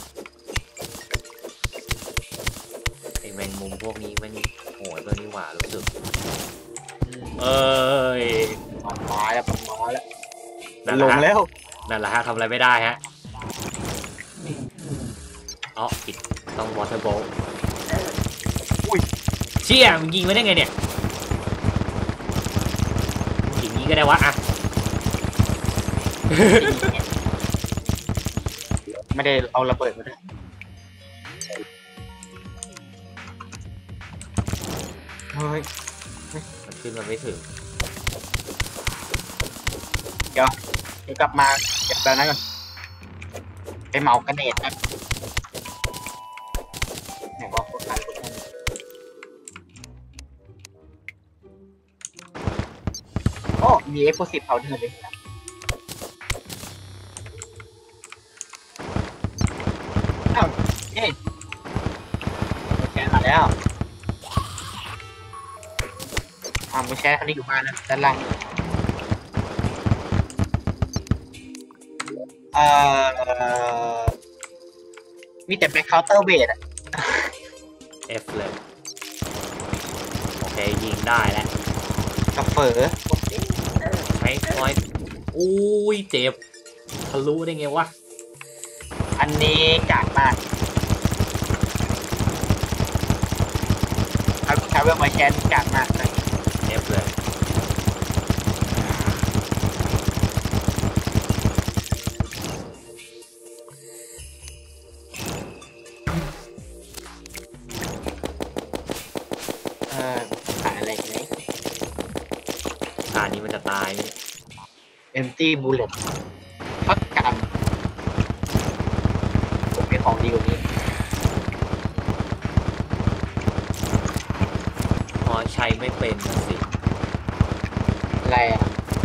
ไอแมงมุมพวกนี้แม่งโหดตัวนี้หว่ารู้สึกเอ้ยมันมาแล้วมันมาแล้วนั่นลแหละงฮะแล้วนั่นแหละฮะทำอะไรไม่ได้ฮะอ๋อผิดต้องวอเตอร์โบว์อุ้ยเชี่ยมึงยิงไว้ได้ไงเนี่ยยิงนี้ก็ได้วะอ่ะไม่ได้เอาระเบิดมาด้วยเฮ้ยมันขึ้นมาไม่ถึงเดี๋ยวกลับมาเก็บแบบนั้นก่อนไปเหมากระเนตครับไหนว่าคนนั้นโอ้มีเอ็กซ์โพสิฟเขาเดินเลยนะอ้าวเย้แชร์มาแล้วมือแชร์คันนี้อยู่บ้านนะด้านล่างมีแต่แบ็คเคาน์เตอร์เบสอะ F เลยโอเคยิงได้แล้วกับเฝอใช้คอยอุ้ยเจ็บทะลุได้ไงวะอันนี้กากมากคาร์เวลมาแชร์นี่กากมากเลย F เลยขายอะไรไหมตานี้มันจะตายไหม Empty Bullet พักกันผมมีของดีกว่านี้พอใช้ไม่เป็นน่ะสิอะไรอ่ะ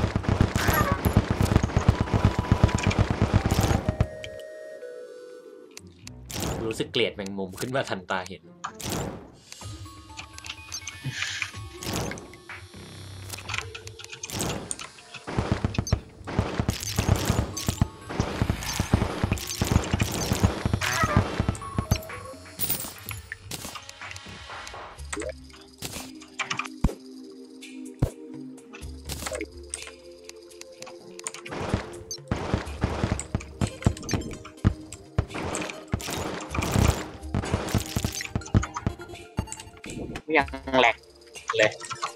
รู้สึกเกลียดแมงมุมขึ้นมาทันตาเห็นยังแหลกเลย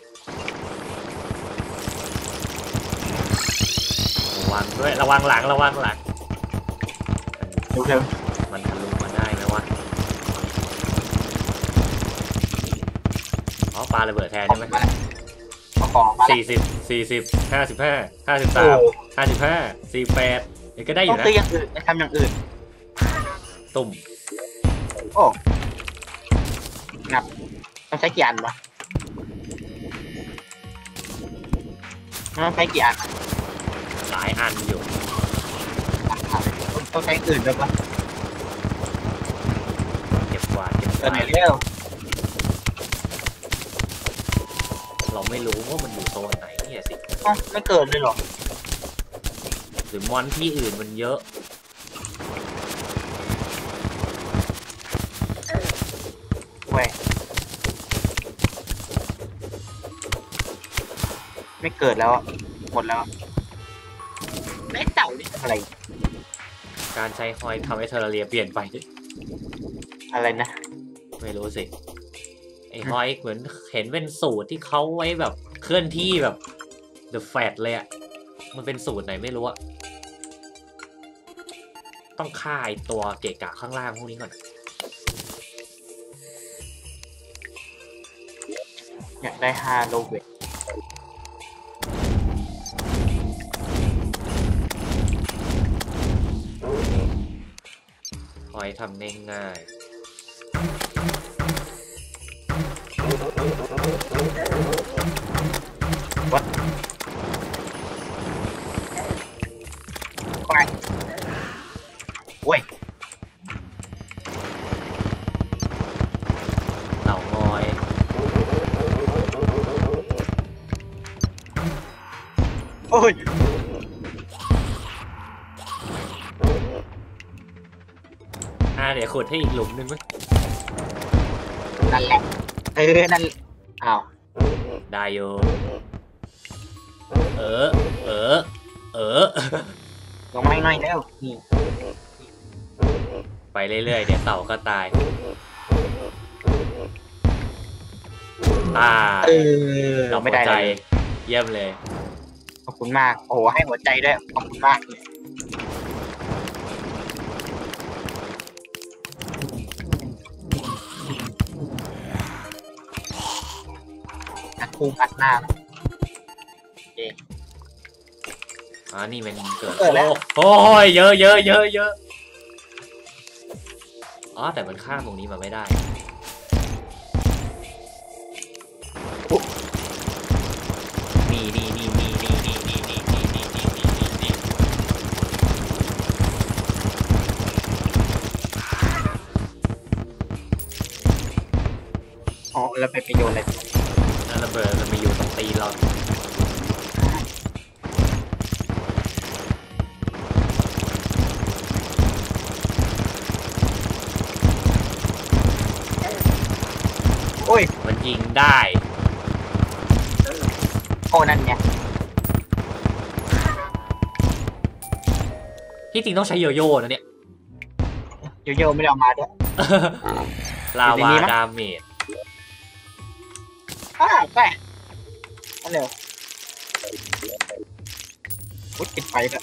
ระวังด้วยระวังหลังระวังหลังเร็วมันทะลุมาได้ไหมวะอ๋อปาระเบิดแทนๆใช่ไหมมาของมาแล้ว 40 55 53 55 48นี่ก็ได้อต้อยู่ งนะซื้ออย่างอื่นไม่ทำอย่างอื่นตุ่มโอ้งับต้องใช้กี่อันวะต้องใช้กี่อันหลายอันอยู่ต้องใช้อื่นด้วยปะกิดไหนเร็วเราไม่รู้ว่ามันอยู่โซนไหนเนี่ยสิอ๋อไม่เกิดเลยเหรอหรือมอนที่อื่นมันเยอะเว้ยไม่เกิดแล้วอะหมดแล้วแม่เต่านี่อะไรการใช้คอยทำให้เทอร์เรียเปลี่ยนไปอะไรนะไม่รู้สิ ไอ้ฮอยเหมือนเห็นเป็นสูตรที่เขาไว้แบบเคลื่อนที่แบบ The Fat เลยอะมันเป็นสูตรไหนไม่รู้อะต้องฆ่าไอ้ตัวเกะกะข้างล่างพวกนี้ก่อนอยากได้ฮาโลเวทฮอยทำง่ายวัดไปเว้ยๆเต่างอยโอ้ยเดี๋ยวขุดให้อีกหลุมหนึงมั้ยนั่นแหละนั่นอ้าวได้อยู่เออลงมาหน่อยแล้วนี่ไปเรื่อยๆเดี๋ยวเต่าก็ตายดอกไม่หัวได้ใจเลยเยี่ยมเลยขอบคุณมากโอ้โหให้หัวใจด้วยขอบคุณมากอัดพุ่งอัดหน้านะโอเคนี่มันเกิดเกิดแล้วโอ้ยเยอะแต่มันข้ามตรงนี้มาไม่ได้นี่อ๋อแล้วไปโยนอะไรนั่นระเบิดมันมาอยู่ตรงตีนเราโอ้ยมันยิงได้โอ้นั่นไงที่จริงต้องใช้โยโย่นะเนี่ยโยไม่ได้เอามาด้วยลาวาดาเมจไปนั่นเร็วพุดปิดไฟด้วย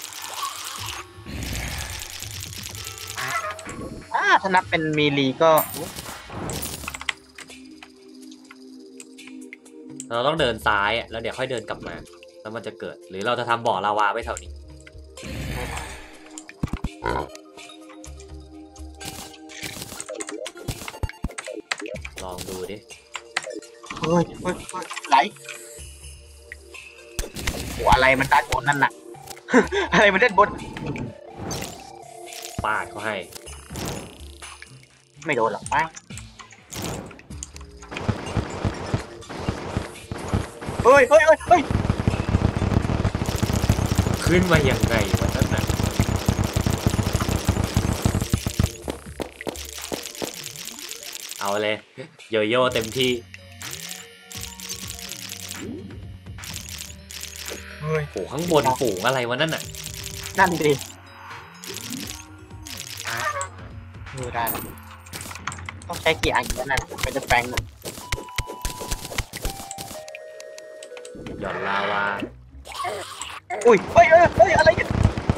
ถ้านับเป็นมีลีก็เราต้องเดินซ้ายแล้วเดี๋ยวค่อยเดินกลับมา แล้วมันจะเกิด หรือเราจะทำบ่อลาวาไว้แถวนี้ ลองดูดิเฮ้ยไหลหัวอะไรมันด้านบนนั่นน่ะ อะไรมันด้านบนปาดเขาให้ไม่โดนหรอกมั้งเฮ้ยขึ้นมายังไงวะนั่นน่ะเอาเลย โยโย่เต็มที่เฮ้ยโอ้ข้างบนฝูงอะไรวะนั่นน่ะนั่นดิได้แล้วต้องใช้กี่อันกันนั่นเป็นจะแปลงหย่อนลาวาอุ้ยเฮ้ยอะไรกัน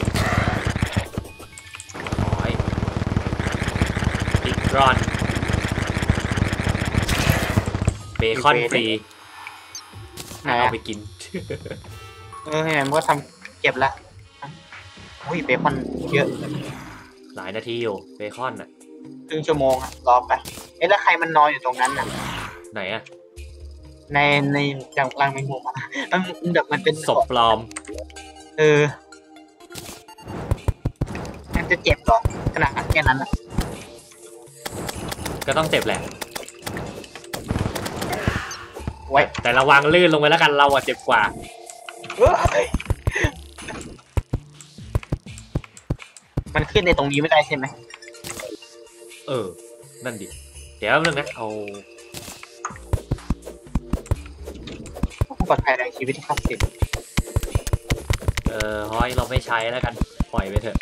โอ้ยดิกรอน เบคอนฟรีเอาไปกินเห็นมันก็ทำเก็บละอุ้ยเบคอนเยอะหลายนาทีอยู่เบคอนน่ะครึ่งชั่วโมงอะรอไปแล้วใครมันนอนอยู่ตรงนั้นน่ะไหนอะในจังกลางแมงมุมอะมันแบบมันเป็นศพปลอมมันจะเจ็บหรอขนาดแค่นั้นอะก็ต้องเจ็บแหละไว้แต่ระวังลื่นลงไปแล้วกันเราอะเจ็บกว่ามันขึ้นในตรงนี้ไม่ได้ใช่ไหมนั่นดิเดี๋ยวแป๊บนึงนะเอาปลอดภัยในชีวิตที่ทรัพย์สินฮอยเราไม่ใช้แล้วกันปล่อยไปเถอะ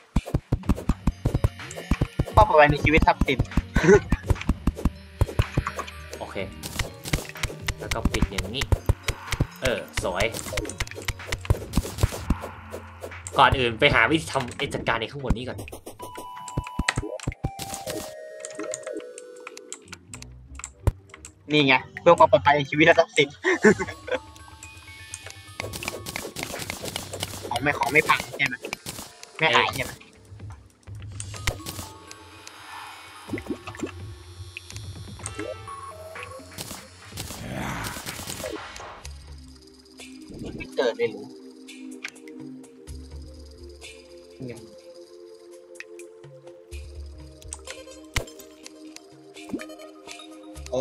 ก็ปลอดภัยในชีวิตทรัพย์สินโอเค แล้วก็ปิดอย่างนี้สวยก่อนอื่นไปหาวิธีทำจัดการในข้างบนนี้ก่อนนี่ไงเพื่อความปลอดภัยในชีวิตและทรัพย์สิน ของไม่พังใช่ไหมไม่หายใช่ไหมไม่เกิดเลยหรือโอ้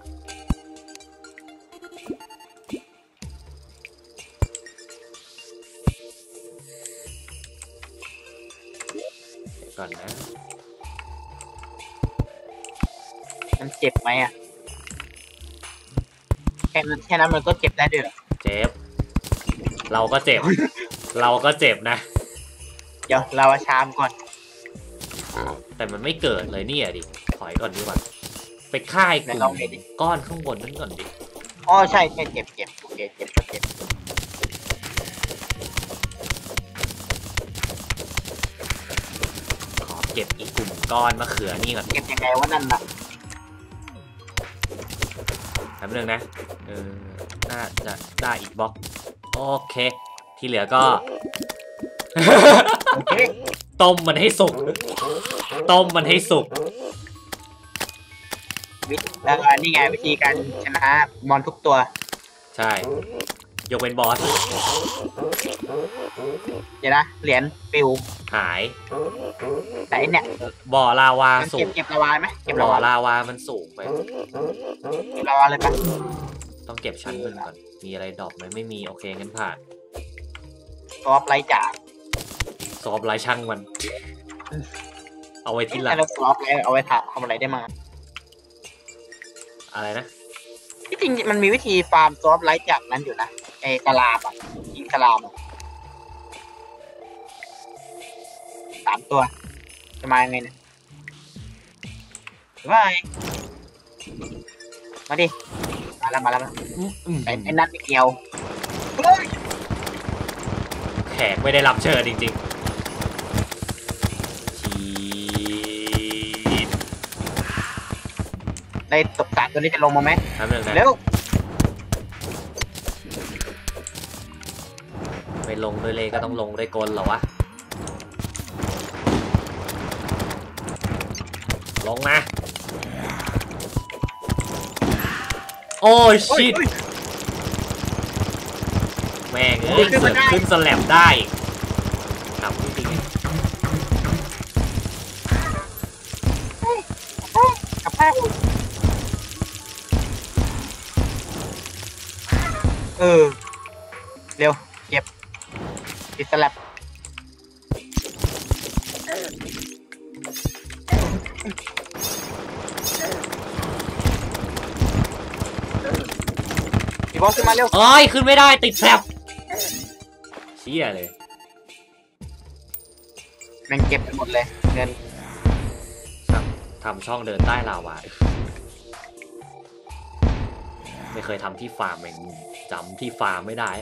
เดี๋ยวก่อนนะมันเจ็บไหมอ่ะแค่นั้นมันก็เจ็บได้ด้วยเหรอเจ็บ เราก็เจ็บ เราก็เจ็บนะเดี๋ยวเราเอาชามก่อนแต่มันไม่เกิดเลยเนี่ยดิถอยก่อนดีกว่าไปค่ายกไหนลุ่ลองมดูดิก้อนข้างบนนั้นก่อนดิอ๋อใช่เจ็บโอเคเจ็บก็เจ็บขอเก็บอีกกลุ่มก้อนมะเขือนี่ก่อนเจ็บยังไงวะนั่นน่ะแป๊บนึงนะน่าจะได้อีกบล็อกโอเค ที่เหลือก็โอเคต้มมันให้สุก ต้มมันให้สุกแล้วก็นี่ไงวิธีการชนะมอนทุกตัวใช่ ยกเป็นบอสเดี๋ยวนะเหรียญปิวหายแต่ไอ้เนี่ยบ่อลาวามันสูเก็บงลาวาไหมเก็บบ่ลาอวาลาวามันสูงไปเก็บลาวาเลยปะต้องเก็บชั้นบนก่อน มีอะไรดรอปไหมไม่มี โอเคงั้นผ่านซอฟไลท์จ่าสอบลายช่างมัน เอาไว้ที่หลังแล้วซอฟไลท์เอาไว้ทำอะไรได้มาอะไรนะที่จริงมันมีวิธีฟาร์มซอฟไลท์จากนั้นอยู่นะไอ้กะลาบอ่ะยิงกะลาบอ่ะ3 ตัวจะมายังไงเนี่ยว่าไงมาดิมาแล้วไอ้นัทไม่เกี่ยวเฮ้ยแขกไม่ได้รับเชิญจริงๆชีดได้ตกสารตัวนี้จะลงมาไหมแป๊บนึงนะเร็วไม่ลงด้วยเลยก็ต้องลงด้วยกลเหรอวะ ลงมา โอ้ชิต แม่งเอ้ยเสือกขึ้นสแลบได้ทำจริงๆกับแพ้เร็วเก็บติดสลับพี่บอสขึ้นมาเร็วเอ้ย ขึ้นไม่ได้ติดแสบเชี่ยเลยแม่งเก็บไปหมดเลยเงินทำช่องเดินใต้ลาวาไม่เคยทำที่ฟาร์มเองจำที่ฟาร์มไม่ได้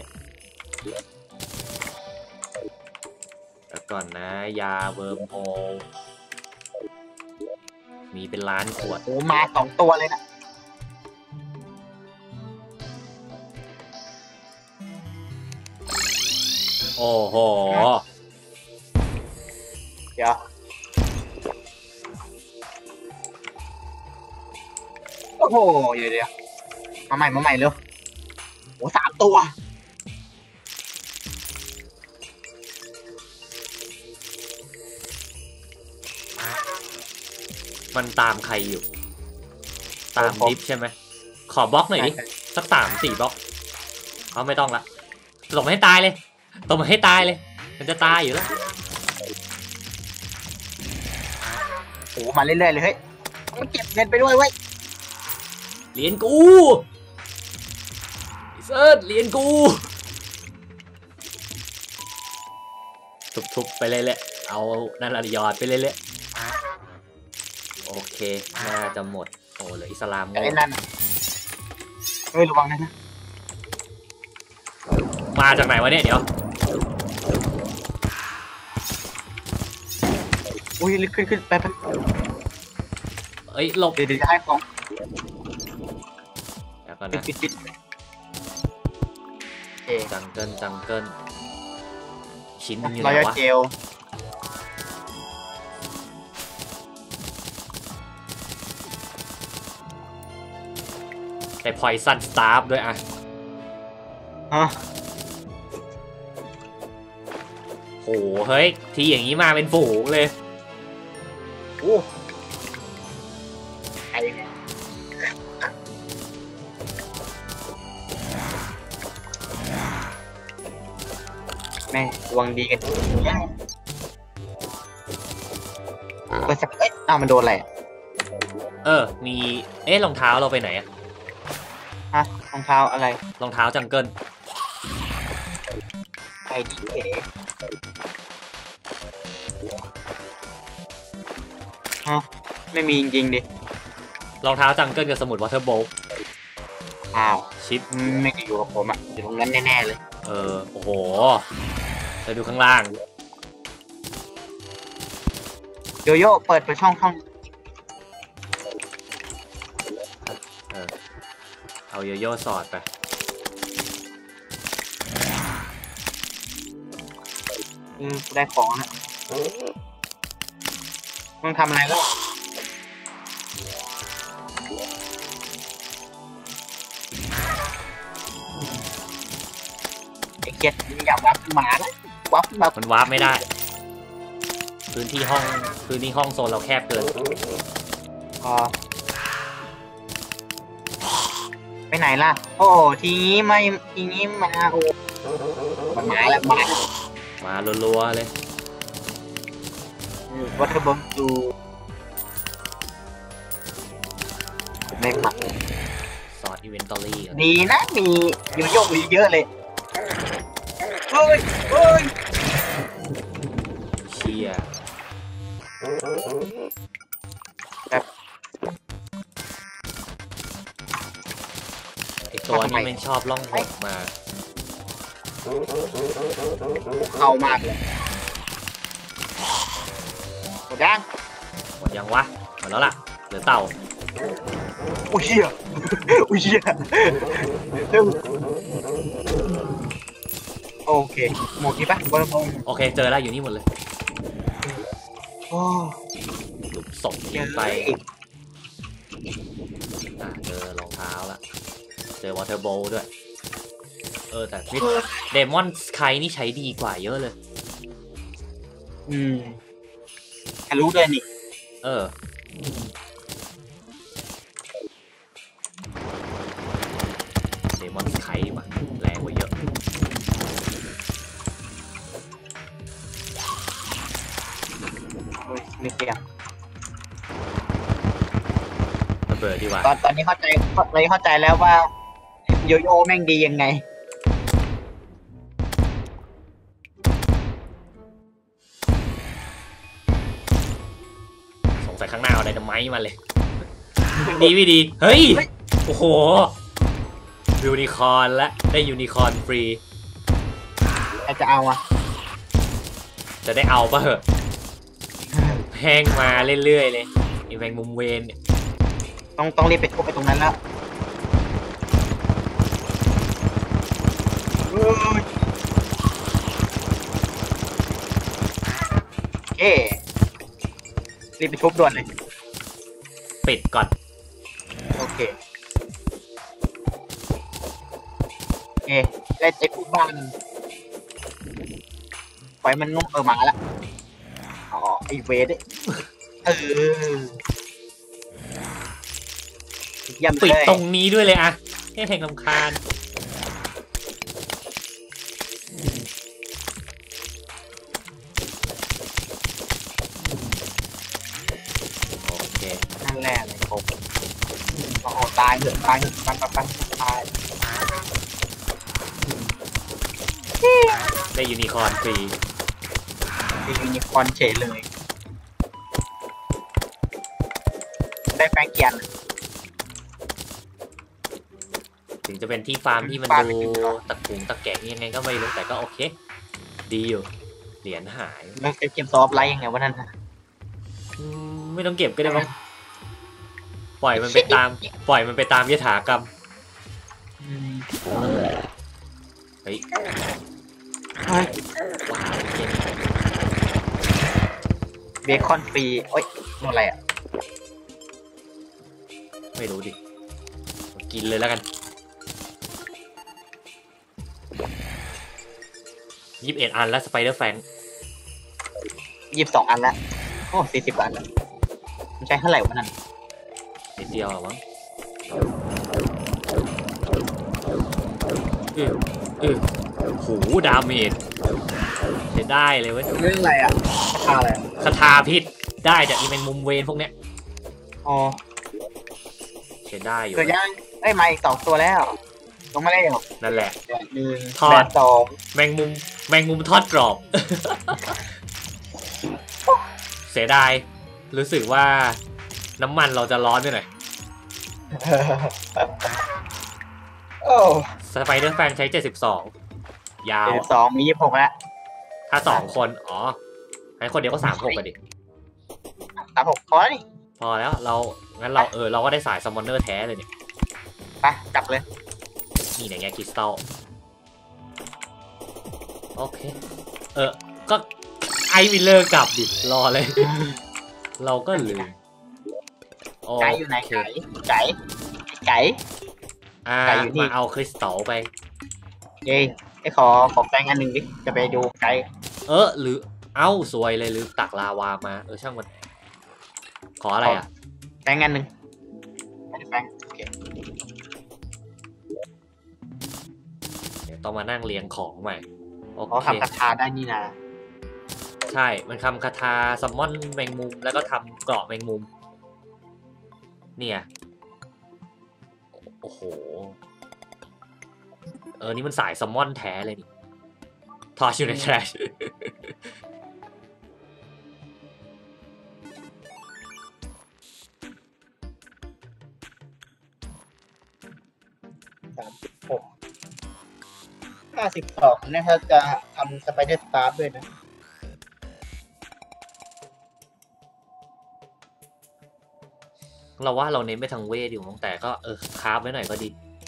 แล้วก่อนนะ ยาเวิร์มโฮลมีเป็นล้านขวดโอ้มา2 ตัวเลยนะโอ้โหเดี๋ยวโอ้โหเดี๋ยวมาใหม่เร็วโอ้3 ตัวมันตามใครอยู่ตามดิฟใช่ไหมขอบล็อกหน่อยดิสัก3-4บล็อกเอาไม่ต้องละตบมาให้ตายเลยตบมาให้ตายเลย มันจะตายอยู่แล้วโอ้มาเรื่อยๆเลยเฮ้ยมันเก็บเงินไปด้วยเว้ยเหรียญกูเซิร์ชเหรียญกูทุบๆไปเลยแหละเอานั่นละหยอดไปเลยแหละโอเคน่าจะหมดโอ้เหลืออิสลามไอ้นั่นเฮ้ยระวังนะมาจากไหนวะเนี่ยเดี๋ยวอุ้ยขึ้นไปเอ้ยหลบเดี๋ยวจะให้ของแล้วก่อนปิดนะเอ๊ะจังเกิลชิ้นอยู่รอไหนยัลวะเจลแต่พอยซันสตาร์ฟด้วยอ่ะฮะโหเฮ้ยทีอย่างนี้มาเป็นฝูงเลยโอ้ไอ้เนี่ยแม่วางดีกันเปิดสักเอ๊ะมันโดนอะไรมีรองเท้าเราไปไหนอะฮะรองเท้าอะไรรองเท้าจังเกิลไอดีเอฮะไม่มีจริงๆดิรองเท้าจังเกิลกับสมุดวอเตอร์โบว์อ้าวชิปไม่ได้อยู่กับผมอ่ะอยู่ตรงนั้นแน่ๆเลยโอ้โหไปดูข้างล่างโยโย่เปิดช่องเอาโยโย่สอดไปได้ของนะมึงทำอะไรแล้วไอ้เกียรติอย่าวับหมานะวับแบบมันวาร์ปไม่ได้ พื้นที่ห้องโซนเราแคบเกินพอไปไหนล่ะ โอ้ทีนี้มาโอ้มันมาแล้วมารัวๆเลยวัตถุบงดูไม่ผักสอดอีเวนตอรี่ดีนะมีโยโย่เยอะเลยเฮ้ยเชียไอตัวนี้มันชอบล่องหนมาเอามากเลยหมดยังหมดยังวะหมดแล้วล่ะเหลือเต่าอุ้ยเชี่ยโอเคหมดที่ปะบอลบอลโอเคเจอแล้วอยู่นี่หมดเลยโอ้หลุมศพยิงไปเจอรองเท้าละเจอวอเตอร์โบว์ด้วย แต่เดมอนสไคนี่ใช้ดีกว่าเยอะเลยรู้ด้วยนี่เดมอนสไคดีกว่าแรงกว่าเยอะไม่เกี่ยวระเบิดดีกว่าตอนนี้เข้าใจแล้วว่าโยโย่แม่งดียังไงสงสัยข้างหน้าเอาไดนาไมต์มาเลย ดีไม่ดี เฮ้ย โอ้โห ยูนิคอร์นและได้ยูนิคอร์นฟรีใครจะเอาอ่ะจะได้เอาป่ะเหอะแพงมาเรื่อยๆเลยไอแมงมุมเวนเนี่ยต้องรีบไปทุบไปตรงนั้นแล้วเอ๊รีบไปทุบด่วนเลยปิดก่อนโอเคแล้วไอ้พวกบ้านไฟมันนุ่มมาแล้วอ๋อไอเวดเยี่ยมปิดเลยตรงนี้ด้วยเลยอะให้แทงลำคาญโอเคนั่นแหละเลยผมโอ้โหตายเถอะตายเถอะปันตายได้ยูนิคอร์นฟรีมียูนิคอร์นเฉยเลย ได้แฟรงเกียนถึงจะเป็นที่ฟาร์มที่มันฟาร์มดูตะกุงตะแกงยังไงก็ไม่รู้แต่ก็โอเค ดีอยู่ เหรียญหายแล้วเกมซอฟไลท์ยังไงวะนั่นนะไม่ต้องเก็บก็ได้มั้งปล่อยมันไปตามยถากรรมอืมเฮ้ยเฮ้ยว้าวเกมเบคอนฟรีโอ้ยนู่นอะไรอ่ะไม่รู้ดิ กินเลยแล้วกัน21 อันแล้วสไปเดอร์แฟง 22 อันละโอ้40 อันละมันใช้เท่าไหร่วะนั่นนิดเดียวเหรอมั้งหูดาเมจใช้ได้เลยเว้ยเรื่องอะไรอ่ะราคาอะไรคาถาพิษได้จากอีแมงมุมเวนพวกเนี้ยอ๋อใช้ได้อยู่เกิดยังเอ้ยมาอีก2 ตัวแล้วลงมาแล้วนั่นแหละหนึ่งทอดแบบแมงมุมทอดกรอบ เสียดายรู้สึกว่าน้ำมันเราจะร้อนไปหน่อย 2โอ้สไปเดอร์แฟนใช้ 72 ยาว 72มี26แล้วถ้า 2 คน อ๋อให้คนเดียวก็ 36กันดิ 36พอแล้วนี่พอแล้วงั้นเราก็ได้สายซัมมอนเนอร์แท้เลยเนี่ยไปจับเลยนี่ไงคริสตัลโอเค ก็ไอวิลเลอร์กลับดิ รอเลย เราก็ลืมไก่อยู่ไหนโเคไก่ไก่ ไก่อยู่นี่มาเอาคริสตัลไปเย้ไอ้ขอแปลงอันหนึ่งดิจะไปดูไก่หรือสวยเลยลืมตักลาวามาช่างมัน ขออะไรอ่ะแปลงอันหนึ่งแปลงโอเคเดี๋ยวต้องมานั่งเรียงของใหม่โอขอเคทำกระทาได้นี่นะใช่ มันทำคาถาซัมมอนแมงมุมแล้วก็ทำเกราะแมงมุม เนี่ย โอ้โห นี่มันสายซัมมอนแท้เลยนี่ทอชอยู่ในแทรช 52เนี่ยถ้าจะทำสไปเดอร์สตาร์ด้วยนะเราว่าเราเน้นไปทางเวทอยู่มั้งแต่ก็คราฟไว้หน่อยก็ดี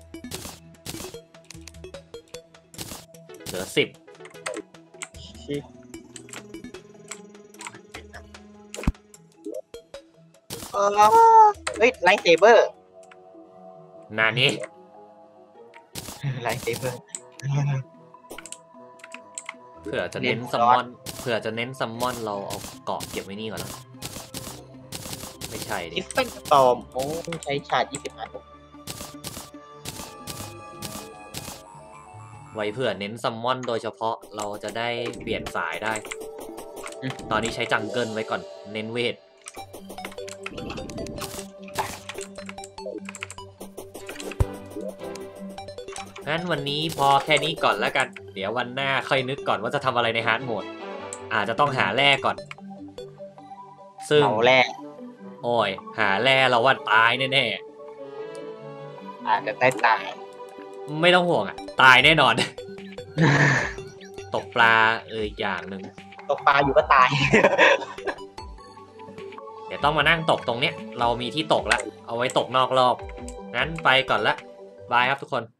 เหลือ 10 เฮ้ยไลท์เซเบอร์นานี้ไลท์เซเบอร์เผื่อจะเน้นซัมมอนเราเอาเกาะเก็บไว้นี่ก่อนนะไม่ใช่ดิคิสตันตอมโอ้ใช้ชาร์จ20 อันไว้เผื่อเน้นซัมมอนโดยเฉพาะเราจะได้เปลี่ยนสายได้ ตอนนี้ใช้จังเกิลไว้ก่อนเน้นเวท งั้นวันนี้พอแค่นี้ก่อนแล้วกัน เดี๋ยววันหน้าค่อยนึกก่อนว่าจะทำอะไรในฮาร์ดโหมด อาจจะต้องหาแร่ก่อน ซึ่งเอาแรกโอ้ยหาแร่เราว่าตายแน่อาจจะได้ตายๆ ไม่ต้องห่วงอ่ะ ตายแน่นอน ตกปลาอีกอย่างหนึ่งตกปลาอยู่ก็ตายเดี๋ยวต้องมานั่งตกตรงเนี้ย เรามีที่ตกแล้ว เอาไว้ตกนอกรอบ งั้นไปก่อนละ บายครับทุกคน